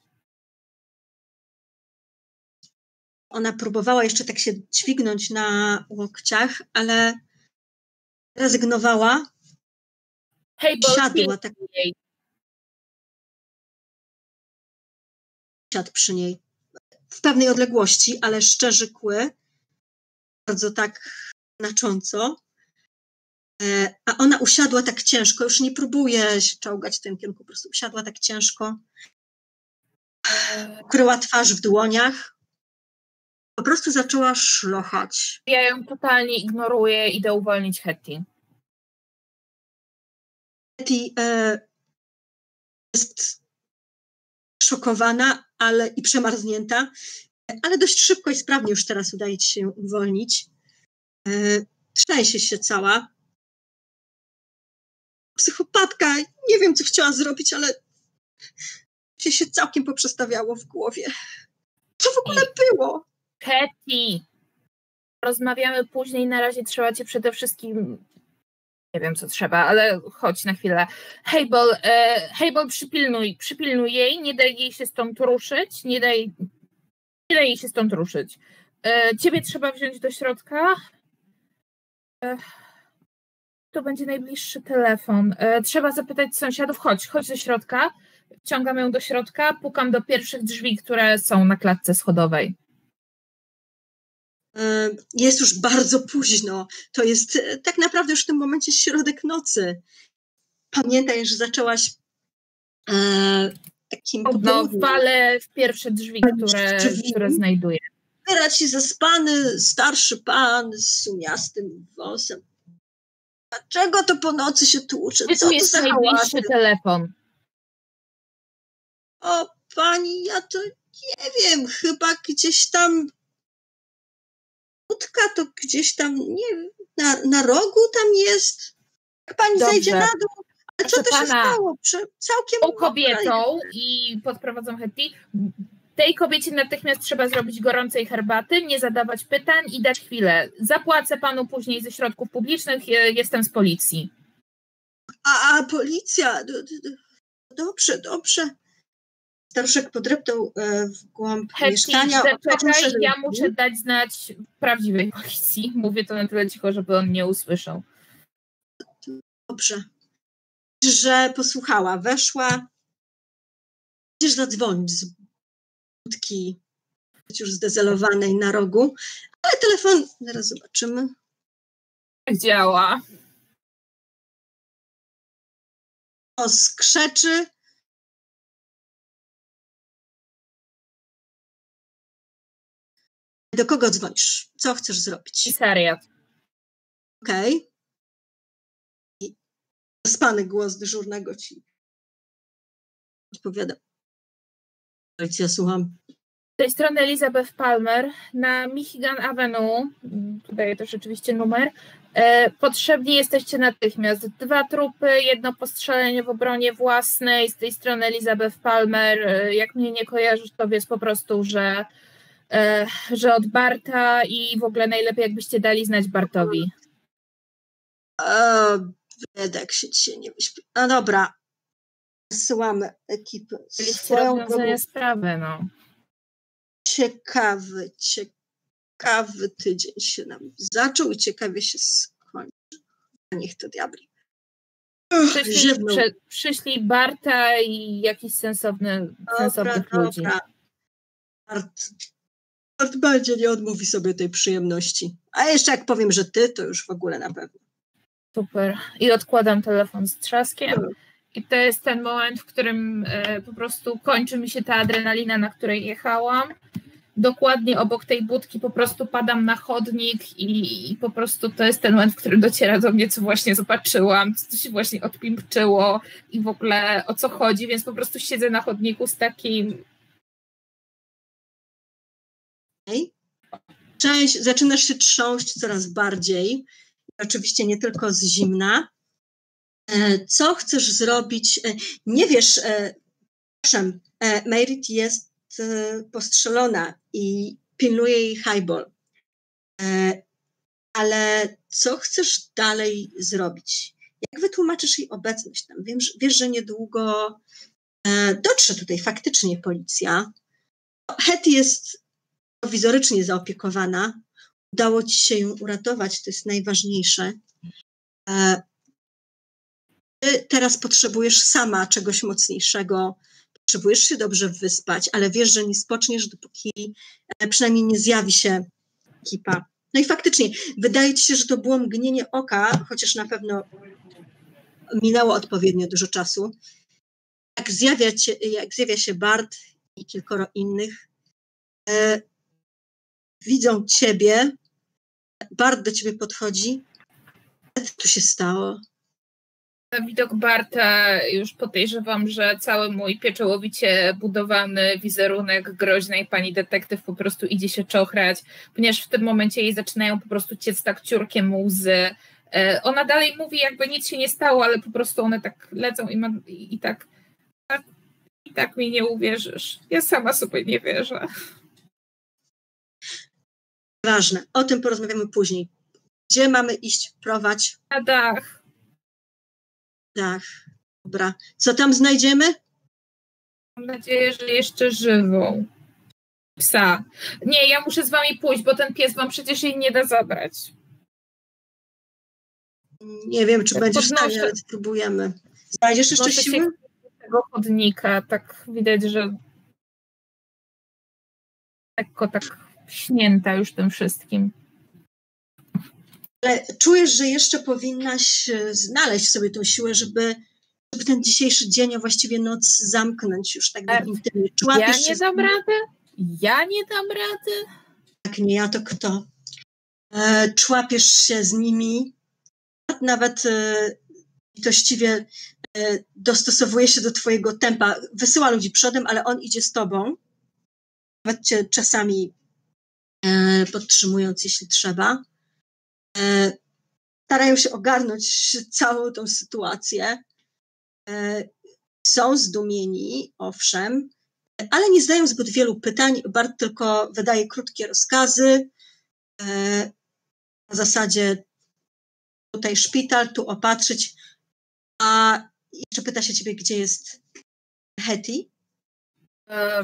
Ona próbowała jeszcze tak się dźwignąć na łokciach, ale rezygnowała. Hej, bo siadła tak. Siadł przy niej. w pewnej odległości, ale szczerzy kły, bardzo tak znacząco. A ona usiadła tak ciężko, już nie próbuje się czołgać w tym kierunku, po prostu usiadła tak ciężko, ukryła twarz w dłoniach, po prostu zaczęła szlochać. Ja ją totalnie ignoruję, idę uwolnić Hetty. Hetty e, jest szokowana ale i przemarznięta, ale dość szybko i sprawnie już teraz udaje ci się ją uwolnić. E, trzęsie się cała. Psychopatka, nie wiem, co chciała zrobić, ale się, się całkiem poprzestawiało w głowie. Co w ogóle było? Hetty, rozmawiamy później, na razie trzeba cię przede wszystkim, nie wiem co trzeba, ale chodź na chwilę. Hejbol, e, Hejbol, przypilnuj, przypilnuj jej, nie daj jej się stąd ruszyć, nie daj, nie daj jej się stąd ruszyć. E, ciebie trzeba wziąć do środka. E, to będzie najbliższy telefon. E, trzeba zapytać sąsiadów, chodź, chodź do środka. Wciągam ją do środka, pukam do pierwszych drzwi, które są na klatce schodowej. Jest już bardzo późno. To jest tak naprawdę już w tym momencie środek nocy. Pamiętaj, że zaczęłaś e, takim No, walę w pierwsze drzwi, które, drzwi. które znajduję. Wyra ci zaspany starszy pan z sumiastym włosem. Dlaczego to po nocy się tłucze? Co tu jest najbliższy telefon? O, pani, ja to nie wiem, chyba gdzieś tam budka to gdzieś tam, nie na, na rogu tam jest. Jak pani Dobrze. zejdzie na dół, ale co to się pana, stało? Prze, całkiem tą kobietą i podprowadzą Hetty. Tej kobiecie natychmiast trzeba zrobić gorącej herbaty, nie zadawać pytań i dać chwilę. Zapłacę panu później ze środków publicznych, jestem z policji. A, a policja? Dobrze, dobrze. Staruszek podreptał w głąb Hetty, mieszkania. Czekaj, ja muszę dać znać prawdziwej policji. Mówię to na tyle cicho, żeby on nie usłyszał. Dobrze. Że posłuchała, weszła. Będziesz zadzwonić z budki już zdezelowanej na rogu, ale telefon, zaraz zobaczymy. Jak działa? O, skrzeczy. Do kogo dzwonisz? Co chcesz zrobić? Komisariat. Okej. Okay. I zaspany głos dyżurnego ci odpowiada. Policja, słucham. Z tej strony Elizabeth Palmer na Michigan Avenue, tutaj to rzeczywiście numer, e, potrzebni jesteście natychmiast. Dwa trupy, jedno postrzelenie w obronie własnej, z tej strony Elizabeth Palmer, e, jak mnie nie kojarzysz, to wiesz po prostu, że E, że od Barta i w ogóle najlepiej jakbyście dali znać Bartowi. O, biedak się dzisiaj nie wyśpi. No dobra, zsyłamy ekipę. Chcieliście rozwiązania sprawy, no. Ciekawy, ciekawy tydzień się nam zaczął i ciekawie się skończy. Niech to diabli. Przyszli, przy, przyszli Barta i jakiś sensowny, sensownych ludzi. Dobra. Bart. Bart będzie nie odmówi sobie tej przyjemności. A jeszcze jak powiem, że ty, to już w ogóle na pewno. Super. I odkładam telefon z trzaskiem. I to jest ten moment, w którym e, po prostu kończy mi się ta adrenalina, na której jechałam. Dokładnie obok tej budki po prostu padam na chodnik i, i po prostu to jest ten moment, w którym dociera do mnie, co właśnie zobaczyłam, co się właśnie odpimpczyło i w ogóle o co chodzi, więc po prostu siedzę na chodniku z takim... Część, zaczynasz się trząść coraz bardziej, oczywiście nie tylko z zimna. Co chcesz zrobić? Nie wiesz, owszem, Merit jest postrzelona i pilnuje jej Highball, ale co chcesz dalej zrobić? Jak wytłumaczysz jej obecność tam? Wiesz, wiesz, że niedługo dotrze tutaj faktycznie policja. Hetty jest prowizorycznie zaopiekowana. Udało ci się ją uratować, to jest najważniejsze. Ty teraz potrzebujesz sama czegoś mocniejszego. potrzebujesz się dobrze wyspać, ale wiesz, że nie spoczniesz, dopóki przynajmniej nie zjawi się ekipa. No i faktycznie, wydaje ci się, że to było mgnienie oka, chociaż na pewno minęło odpowiednio dużo czasu. Jak zjawia, cię, jak zjawia się Bart i kilkoro innych, e, widzą ciebie, Bart do ciebie podchodzi. Co tu się stało? Na widok Barta już podejrzewam, że cały mój pieczołowicie budowany wizerunek groźnej pani detektyw po prostu idzie się czochrać, ponieważ w tym momencie jej zaczynają po prostu ciec tak ciurkiem łzy. Ona dalej mówi, jakby nic się nie stało, ale po prostu one tak lecą i, ma, i, i tak i tak mi nie uwierzysz. Ja sama sobie nie wierzę. Ważne. O tym porozmawiamy później. Gdzie mamy iść, prowadź? Na dach. Dach. Dobra. Co tam znajdziemy? Mam nadzieję, że jeszcze żywą. Psa. Nie, ja muszę z wami pójść, bo ten pies wam przecież jej nie da zabrać. Nie wiem, czy tak będziesz w podnoszę. stanie, ale spróbujemy. Znajdziesz jeszcze Podnoszę siły? Tego chodnika, tak widać, że lekko tak śnięta już tym wszystkim. Ale czujesz, że jeszcze powinnaś znaleźć sobie tą siłę, żeby, żeby ten dzisiejszy dzień, a właściwie noc zamknąć już tak Tak. intymnie. Ja nie dam rady? Ja nie dam rady? Jak nie ja, to kto? E, człapiesz się z nimi, nawet e, litościwie e, dostosowuje się do twojego tempa. Wysyła ludzi przodem, ale on idzie z tobą. Nawet cię czasami e, podtrzymując, jeśli trzeba. E, starają się ogarnąć całą tą sytuację. E, są zdumieni, owszem, ale nie zadają zbyt wielu pytań. Bart tylko wydaje krótkie rozkazy. E, na zasadzie tutaj szpital, tu opatrzyć. A jeszcze pyta się ciebie, gdzie jest Hetty? E,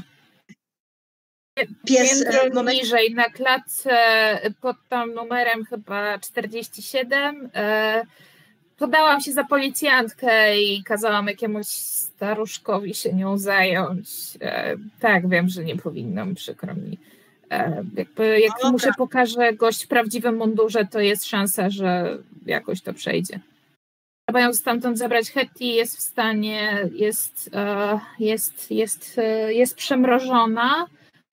Pies Piętro moment... niżej, na klatce pod tam numerem chyba czterdzieści siedem. E, podałam się za policjantkę i kazałam jakiemuś staruszkowi się nią zająć. E, tak, wiem, że nie powinnam, przykro mi. E, jakby jak no, mu się tak. pokaże gość w prawdziwym mundurze, to jest szansa, że jakoś to przejdzie. Trzeba ją stamtąd zabrać. Hetty jest w stanie, jest, e, jest, jest, e, jest przemrożona.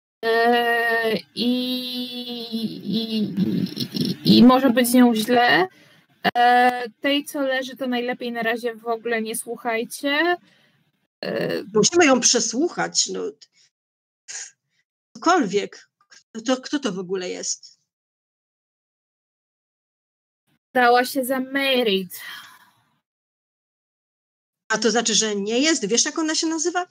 I, i, i, i może być z nią źle. Tej, co leży, to najlepiej na razie w ogóle nie słuchajcie. Musimy ją przesłuchać. No. Cokolwiek. To, kto to w ogóle jest? Dała się za Merit. A to znaczy, że nie jest? Wiesz, jak ona się nazywa?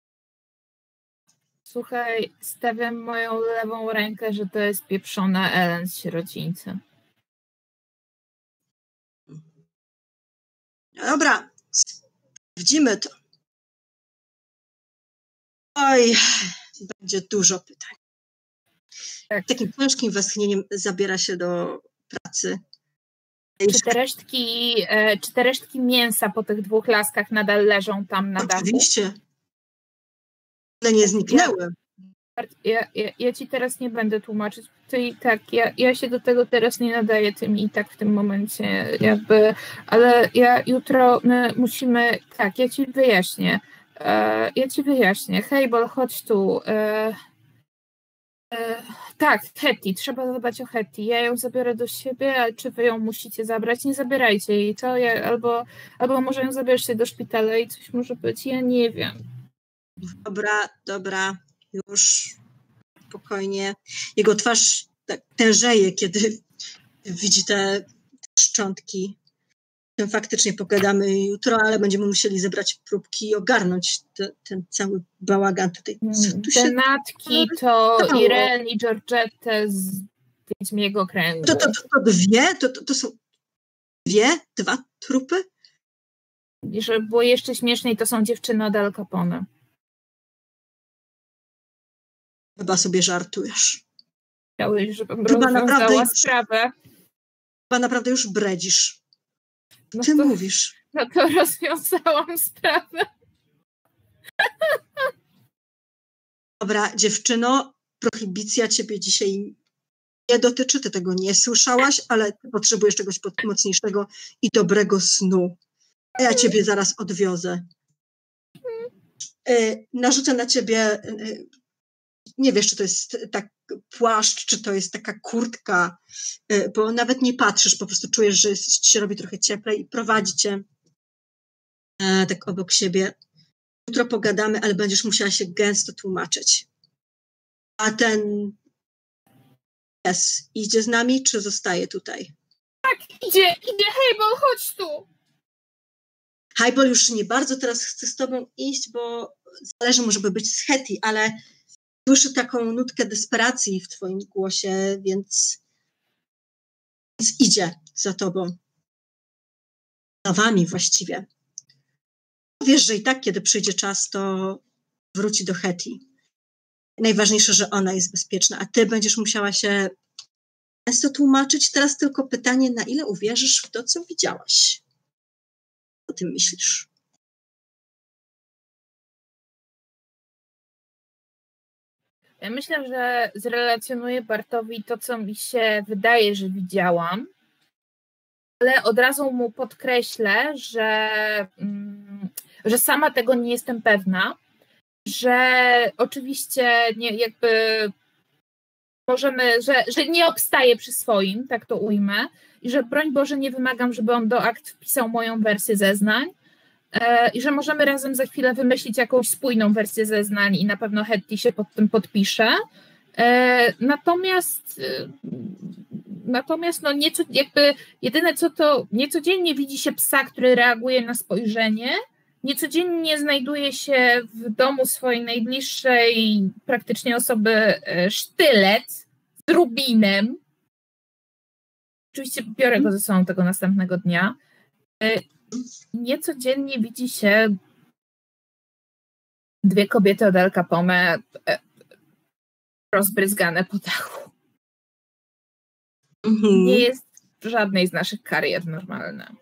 Słuchaj, stawiam moją lewą rękę, że to jest pieprzona Ellen z sierocińca. Dobra, sprawdzimy to. Oj, będzie dużo pytań. Tak. Takim ciężkim westchnieniem zabiera się do pracy. Czy te resztki, czy te resztki mięsa po tych dwóch laskach nadal leżą tam na dachu? Oczywiście. One nie zniknęły. Ja, ja, ja ci teraz nie będę tłumaczyć. Ty, tak, ja, ja się do tego teraz nie nadaję, ty mi i tak w tym momencie jakby, ale ja jutro my musimy, tak, ja ci wyjaśnię. E, ja ci wyjaśnię. Hejbol, chodź tu. E, e, tak, Hetty, trzeba zadbać o Hetty. Ja ją zabiorę do siebie, ale czy wy ją musicie zabrać? Nie zabierajcie jej, to ja, albo, albo może ją zabierzcie do szpitala i coś może być, ja nie wiem. Dobra, dobra, już spokojnie. Jego twarz tak tężeje, kiedy widzi te szczątki. Tym faktycznie pogadamy jutro, ale będziemy musieli zebrać próbki i ogarnąć te, ten cały bałagan tutaj. Co tu Te się natki to stało? Irene i Georgette z Wiedźmiego Kręgu. To, to, to, to dwie? To, to, to są dwie? Dwa trupy? I żeby było jeszcze śmieszniej, to są dziewczyny od Al Capone. Chyba sobie żartujesz. Chciałeś, żebym Chyba rozwiązała naprawdę już- sprawę. Chyba naprawdę już bredzisz. No Ty to, mówisz. no to rozwiązałam sprawę. Dobra, dziewczyno, prohibicja ciebie dzisiaj nie dotyczy, ty tego nie słyszałaś, ale ty potrzebujesz czegoś mocniejszego i dobrego snu. A ja ciebie zaraz odwiozę. Yy, narzucę na ciebie, yy, nie wiesz, czy to jest tak płaszcz, czy to jest taka kurtka, yy, bo nawet nie patrzysz, po prostu czujesz, że ci się robi trochę cieplej i prowadzi cię yy, tak obok siebie. Jutro pogadamy, ale będziesz musiała się gęsto tłumaczyć. A ten pies idzie z nami, czy zostaje tutaj? Tak, idzie, idzie, Highball, chodź tu! Highball już nie bardzo teraz chce z tobą iść, bo zależy mu, żeby być z Hetty, ale słyszy taką nutkę desperacji w twoim głosie, więc, więc idzie za tobą. Za wami właściwie. Wiesz, że i tak, kiedy przyjdzie czas, to wróci do Hetty. Najważniejsze, że ona jest bezpieczna, a ty będziesz musiała się często tłumaczyć. Teraz tylko pytanie, na ile uwierzysz w to, co widziałaś? Co o tym myślisz? Ja myślę, że zrelacjonuję Bartowi to, co mi się wydaje, że widziałam, ale od razu mu podkreślę, że, mm, że sama tego nie jestem pewna, że oczywiście nie, jakby możemy, że, że nie obstaję przy swoim, tak to ujmę, i że broń Boże nie wymagam, żeby on do akt wpisał moją wersję zeznań e, i że możemy razem za chwilę wymyślić jakąś spójną wersję zeznań i na pewno Hetty się pod tym podpisze. E, natomiast e, natomiast no nieco, jakby jedyne co to, niecodziennie widzi się psa, który reaguje na spojrzenie, niecodziennie znajduje się w domu swojej najbliższej praktycznie osoby sztylet z rubinem. Oczywiście biorę go ze sobą tego następnego dnia. Niecodziennie widzi się dwie kobiety od Al Capone rozbryzgane po dachu. Mhm. Nie jest w żadnej z naszych karier normalna.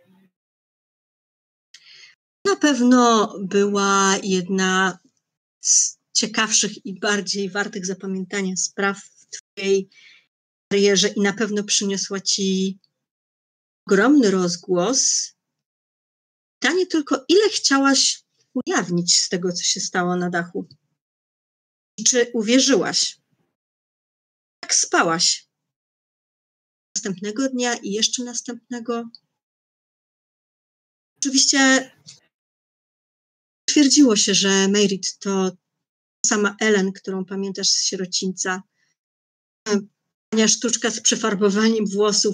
Na pewno była jedna z ciekawszych i bardziej wartych zapamiętania spraw w twojej karierze i na pewno przyniosła ci ogromny rozgłos. Pytanie tylko, ile chciałaś ujawnić z tego, co się stało na dachu? I czy uwierzyłaś? Jak spałaś? Następnego dnia i jeszcze następnego? Oczywiście twierdziło się, że Meirit to sama Ellen, którą pamiętasz z sierocińca. Tania sztuczka z przefarbowaniem włosów.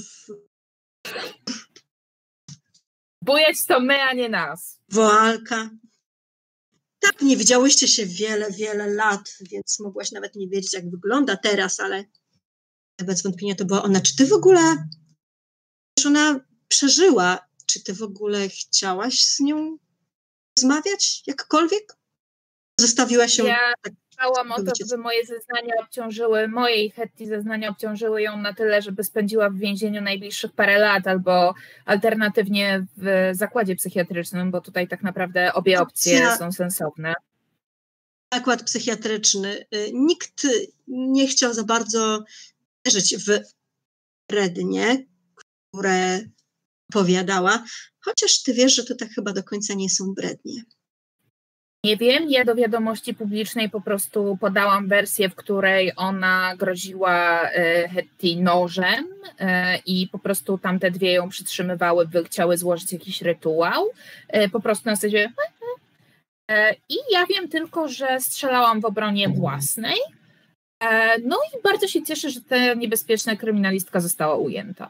Bujać to my, a nie nas. Woalka. Tak, nie widziałyście się wiele, wiele lat, więc mogłaś nawet nie wiedzieć, jak wygląda teraz, ale bez wątpienia to była ona. Czy ty w ogóle, wiesz, ona przeżyła, czy ty w ogóle chciałaś z nią rozmawiać jakkolwiek? Zostawiłaś ją... Ja tak, dbałam o to, żeby moje zeznania obciążyły, moje i Hetty zeznania obciążyły ją na tyle, żeby spędziła w więzieniu najbliższych parę lat, albo alternatywnie w zakładzie psychiatrycznym, bo tutaj tak naprawdę obie opcje ja... są sensowne. Zakład psychiatryczny. Nikt nie chciał za bardzo wierzyć w brednie, które opowiadała, chociaż ty wiesz, że to tak chyba do końca nie są brednie. Nie wiem, ja do wiadomości publicznej po prostu podałam wersję, w której ona groziła Hetty nożem i po prostu tamte dwie ją przytrzymywały, by chciały złożyć jakiś rytuał. Po prostu na zasadzie... I ja wiem tylko, że strzelałam w obronie własnej. No i bardzo się cieszę, że ta niebezpieczna kryminalistka została ujęta.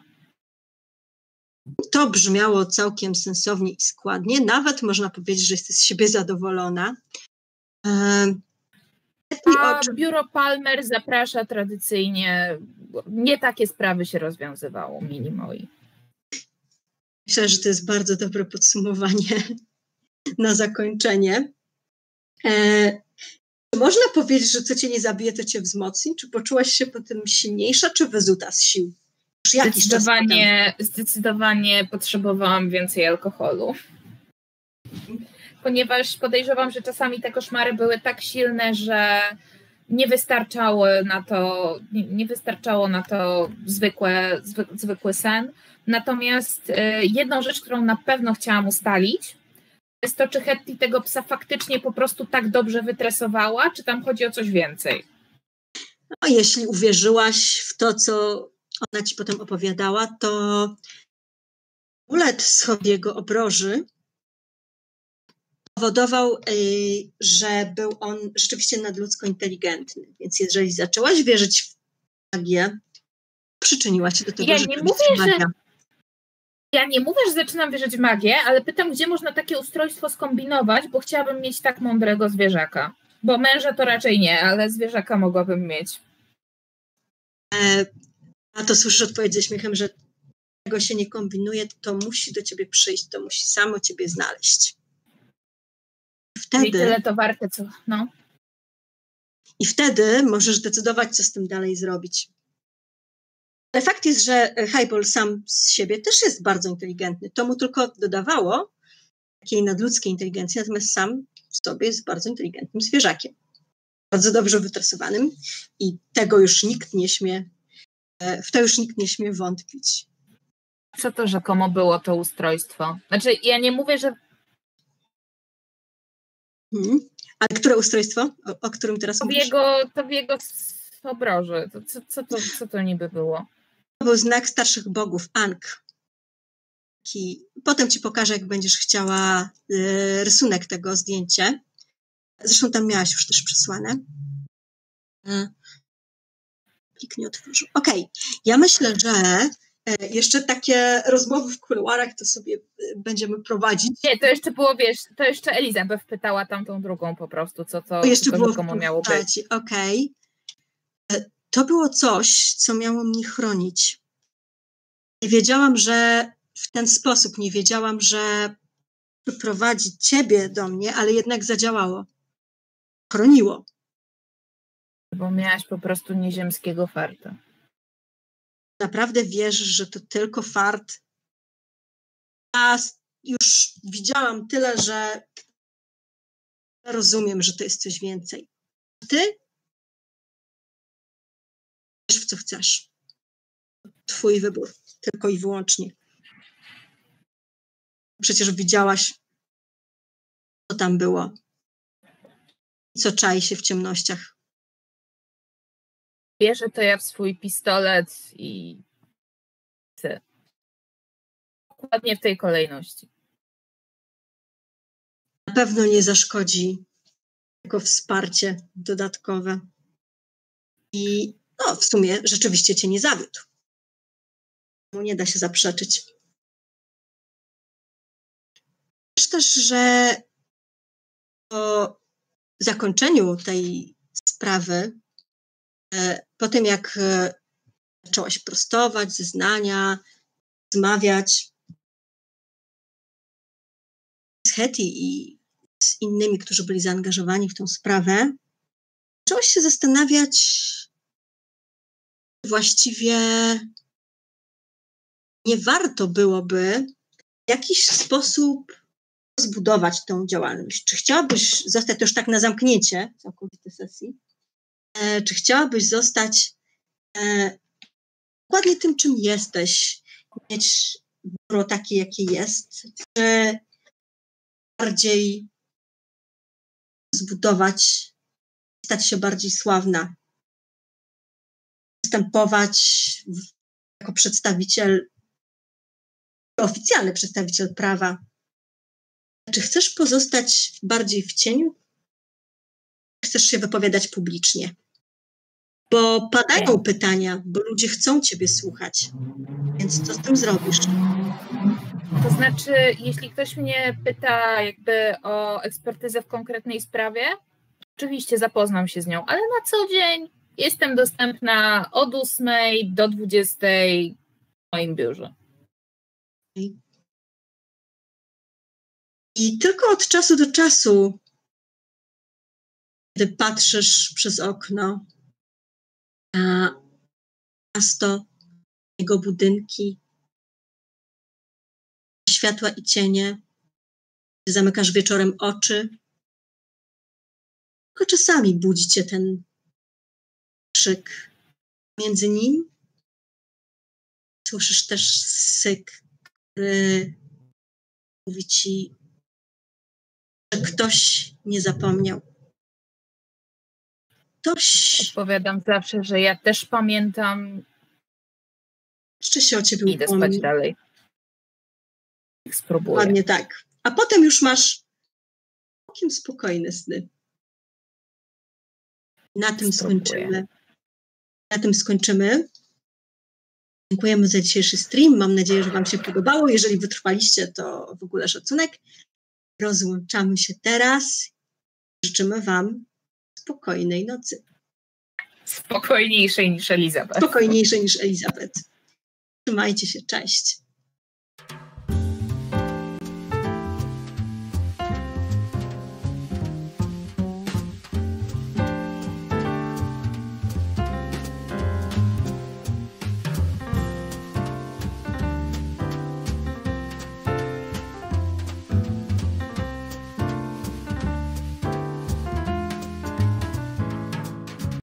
To brzmiało całkiem sensownie i składnie. Nawet można powiedzieć, że jesteś z siebie zadowolona. Um, A oczy... biuro Palmer zaprasza tradycyjnie. Nie takie sprawy się rozwiązywało, mili moi. Myślę, że to jest bardzo dobre podsumowanie na zakończenie. E, można powiedzieć, że co cię nie zabije, to cię wzmocni? Czy poczułaś się po tym silniejsza, czy wyzuta z sił? Zdecydowanie, zdecydowanie potrzebowałam więcej alkoholu. Ponieważ podejrzewam, że czasami te koszmary były tak silne, że nie wystarczało na to, nie, nie wystarczało na to zwykłe, zwy, zwykły sen. Natomiast jedną rzecz, którą na pewno chciałam ustalić, jest to, czy Hetty tego psa faktycznie po prostu tak dobrze wytresowała, czy tam chodzi o coś więcej. No, jeśli uwierzyłaś w to, co ona ci potem opowiadała, to amulet z Hobbiego obroży powodował, że był on rzeczywiście nadludzko inteligentny. Więc jeżeli zaczęłaś wierzyć w magię, przyczyniła się do tego, ja że nie to mówię, jest magia. że Ja nie mówię, że zaczynam wierzyć w magię, ale pytam, gdzie można takie ustrojstwo skombinować, bo chciałabym mieć tak mądrego zwierzaka. Bo męża to raczej nie, ale zwierzaka mogłabym mieć. E, a to słyszysz odpowiedź ze śmiechem, że tego się nie kombinuje, to musi do ciebie przyjść, to musi samo ciebie znaleźć. Wtedy, I tyle to warte, co... No. I wtedy możesz decydować, co z tym dalej zrobić. Ale fakt jest, że Highball sam z siebie też jest bardzo inteligentny. To mu tylko dodawało takiej nadludzkiej inteligencji, natomiast sam w sobie jest bardzo inteligentnym zwierzakiem. Bardzo dobrze wytresowanym i tego już nikt nie śmie, w to już nikt nie śmie wątpić. Co to rzekomo było to ustrojstwo? Znaczy, ja nie mówię, że... Hmm. Ale które ustrojstwo? O, o którym teraz to w mówisz? jego, to w jego obroży. To, co, co, to, co to niby było? To był znak starszych bogów, Ankh. I potem ci pokażę, jak będziesz chciała y, rysunek tego zdjęcia. Zresztą tam miałaś już też przesłane. Y, plik nie otworzył. Okej, okay. Ja myślę, że y, jeszcze takie rozmowy w kuluarach to sobie y, będziemy prowadzić. Nie, to jeszcze było, wiesz, to jeszcze Elizabeth pytała tamtą drugą po prostu, co to, to jeszcze co było komu miało być. Okej. Okay. To było coś, co miało mnie chronić. Nie wiedziałam, że w ten sposób, nie wiedziałam, że wyprowadzi ciebie do mnie, ale jednak zadziałało. Chroniło. Bo miałaś po prostu nieziemskiego farta. Naprawdę wierzysz, że to tylko fart? Ja już widziałam tyle, że rozumiem, że to jest coś więcej. Ty wiesz, w co chcesz. Twój wybór. Tylko i wyłącznie. Przecież widziałaś, co tam było. I co czai się w ciemnościach. Bierze to ja w swój pistolet i chcę. Dokładnie w tej kolejności. Na pewno nie zaszkodzi jako wsparcie dodatkowe. I no, w sumie rzeczywiście cię nie zawiódł. Mu nie da się zaprzeczyć. Wiesz też, że po zakończeniu tej sprawy, po tym jak zaczęłaś prostować zeznania, rozmawiać z Hetty i z innymi, którzy byli zaangażowani w tę sprawę, zaczęłaś się zastanawiać, właściwie nie warto byłoby w jakiś sposób zbudować tę działalność. Czy chciałabyś zostać, to już tak na zamknięcie całkowitej sesji, e, czy chciałabyś zostać e, dokładnie tym, czym jesteś, mieć biuro takie, jakie jest, czy bardziej zbudować, stać się bardziej sławna, występować w, jako przedstawiciel, oficjalny przedstawiciel prawa. Czy chcesz pozostać bardziej w cieniu? Chcesz się wypowiadać publicznie? Bo padają okay. pytania, bo ludzie chcą ciebie słuchać. Więc co z tym zrobisz? To znaczy, jeśli ktoś mnie pyta jakby o ekspertyzę w konkretnej sprawie, oczywiście zapoznam się z nią, ale na co dzień jestem dostępna od ósmej do dwudziestej w moim biurze. Okay. I tylko od czasu do czasu, kiedy patrzysz przez okno na miasto, jego budynki, światła i cienie, zamykasz wieczorem oczy, tylko czasami budzi cię ten okrzyk między nim. Słyszysz też syk, który mówi ci, że ktoś nie zapomniał. Ktoś... Odpowiadam zawsze, że ja też pamiętam. Jeszcze się o ciebie Idę upomni. spać dalej. Spróbuję. Ładnie tak. A potem już masz całkiem spokojne sny. Na tym Spróbuję. skończymy. Na tym skończymy. Dziękujemy za dzisiejszy stream. Mam nadzieję, że wam się podobało. Jeżeli wytrwaliście, to w ogóle szacunek. Rozłączamy się teraz. Życzymy wam spokojnej nocy. Spokojniejszej niż Elizabeth. Spokojniejszej niż Elizabeth. Trzymajcie się. Cześć.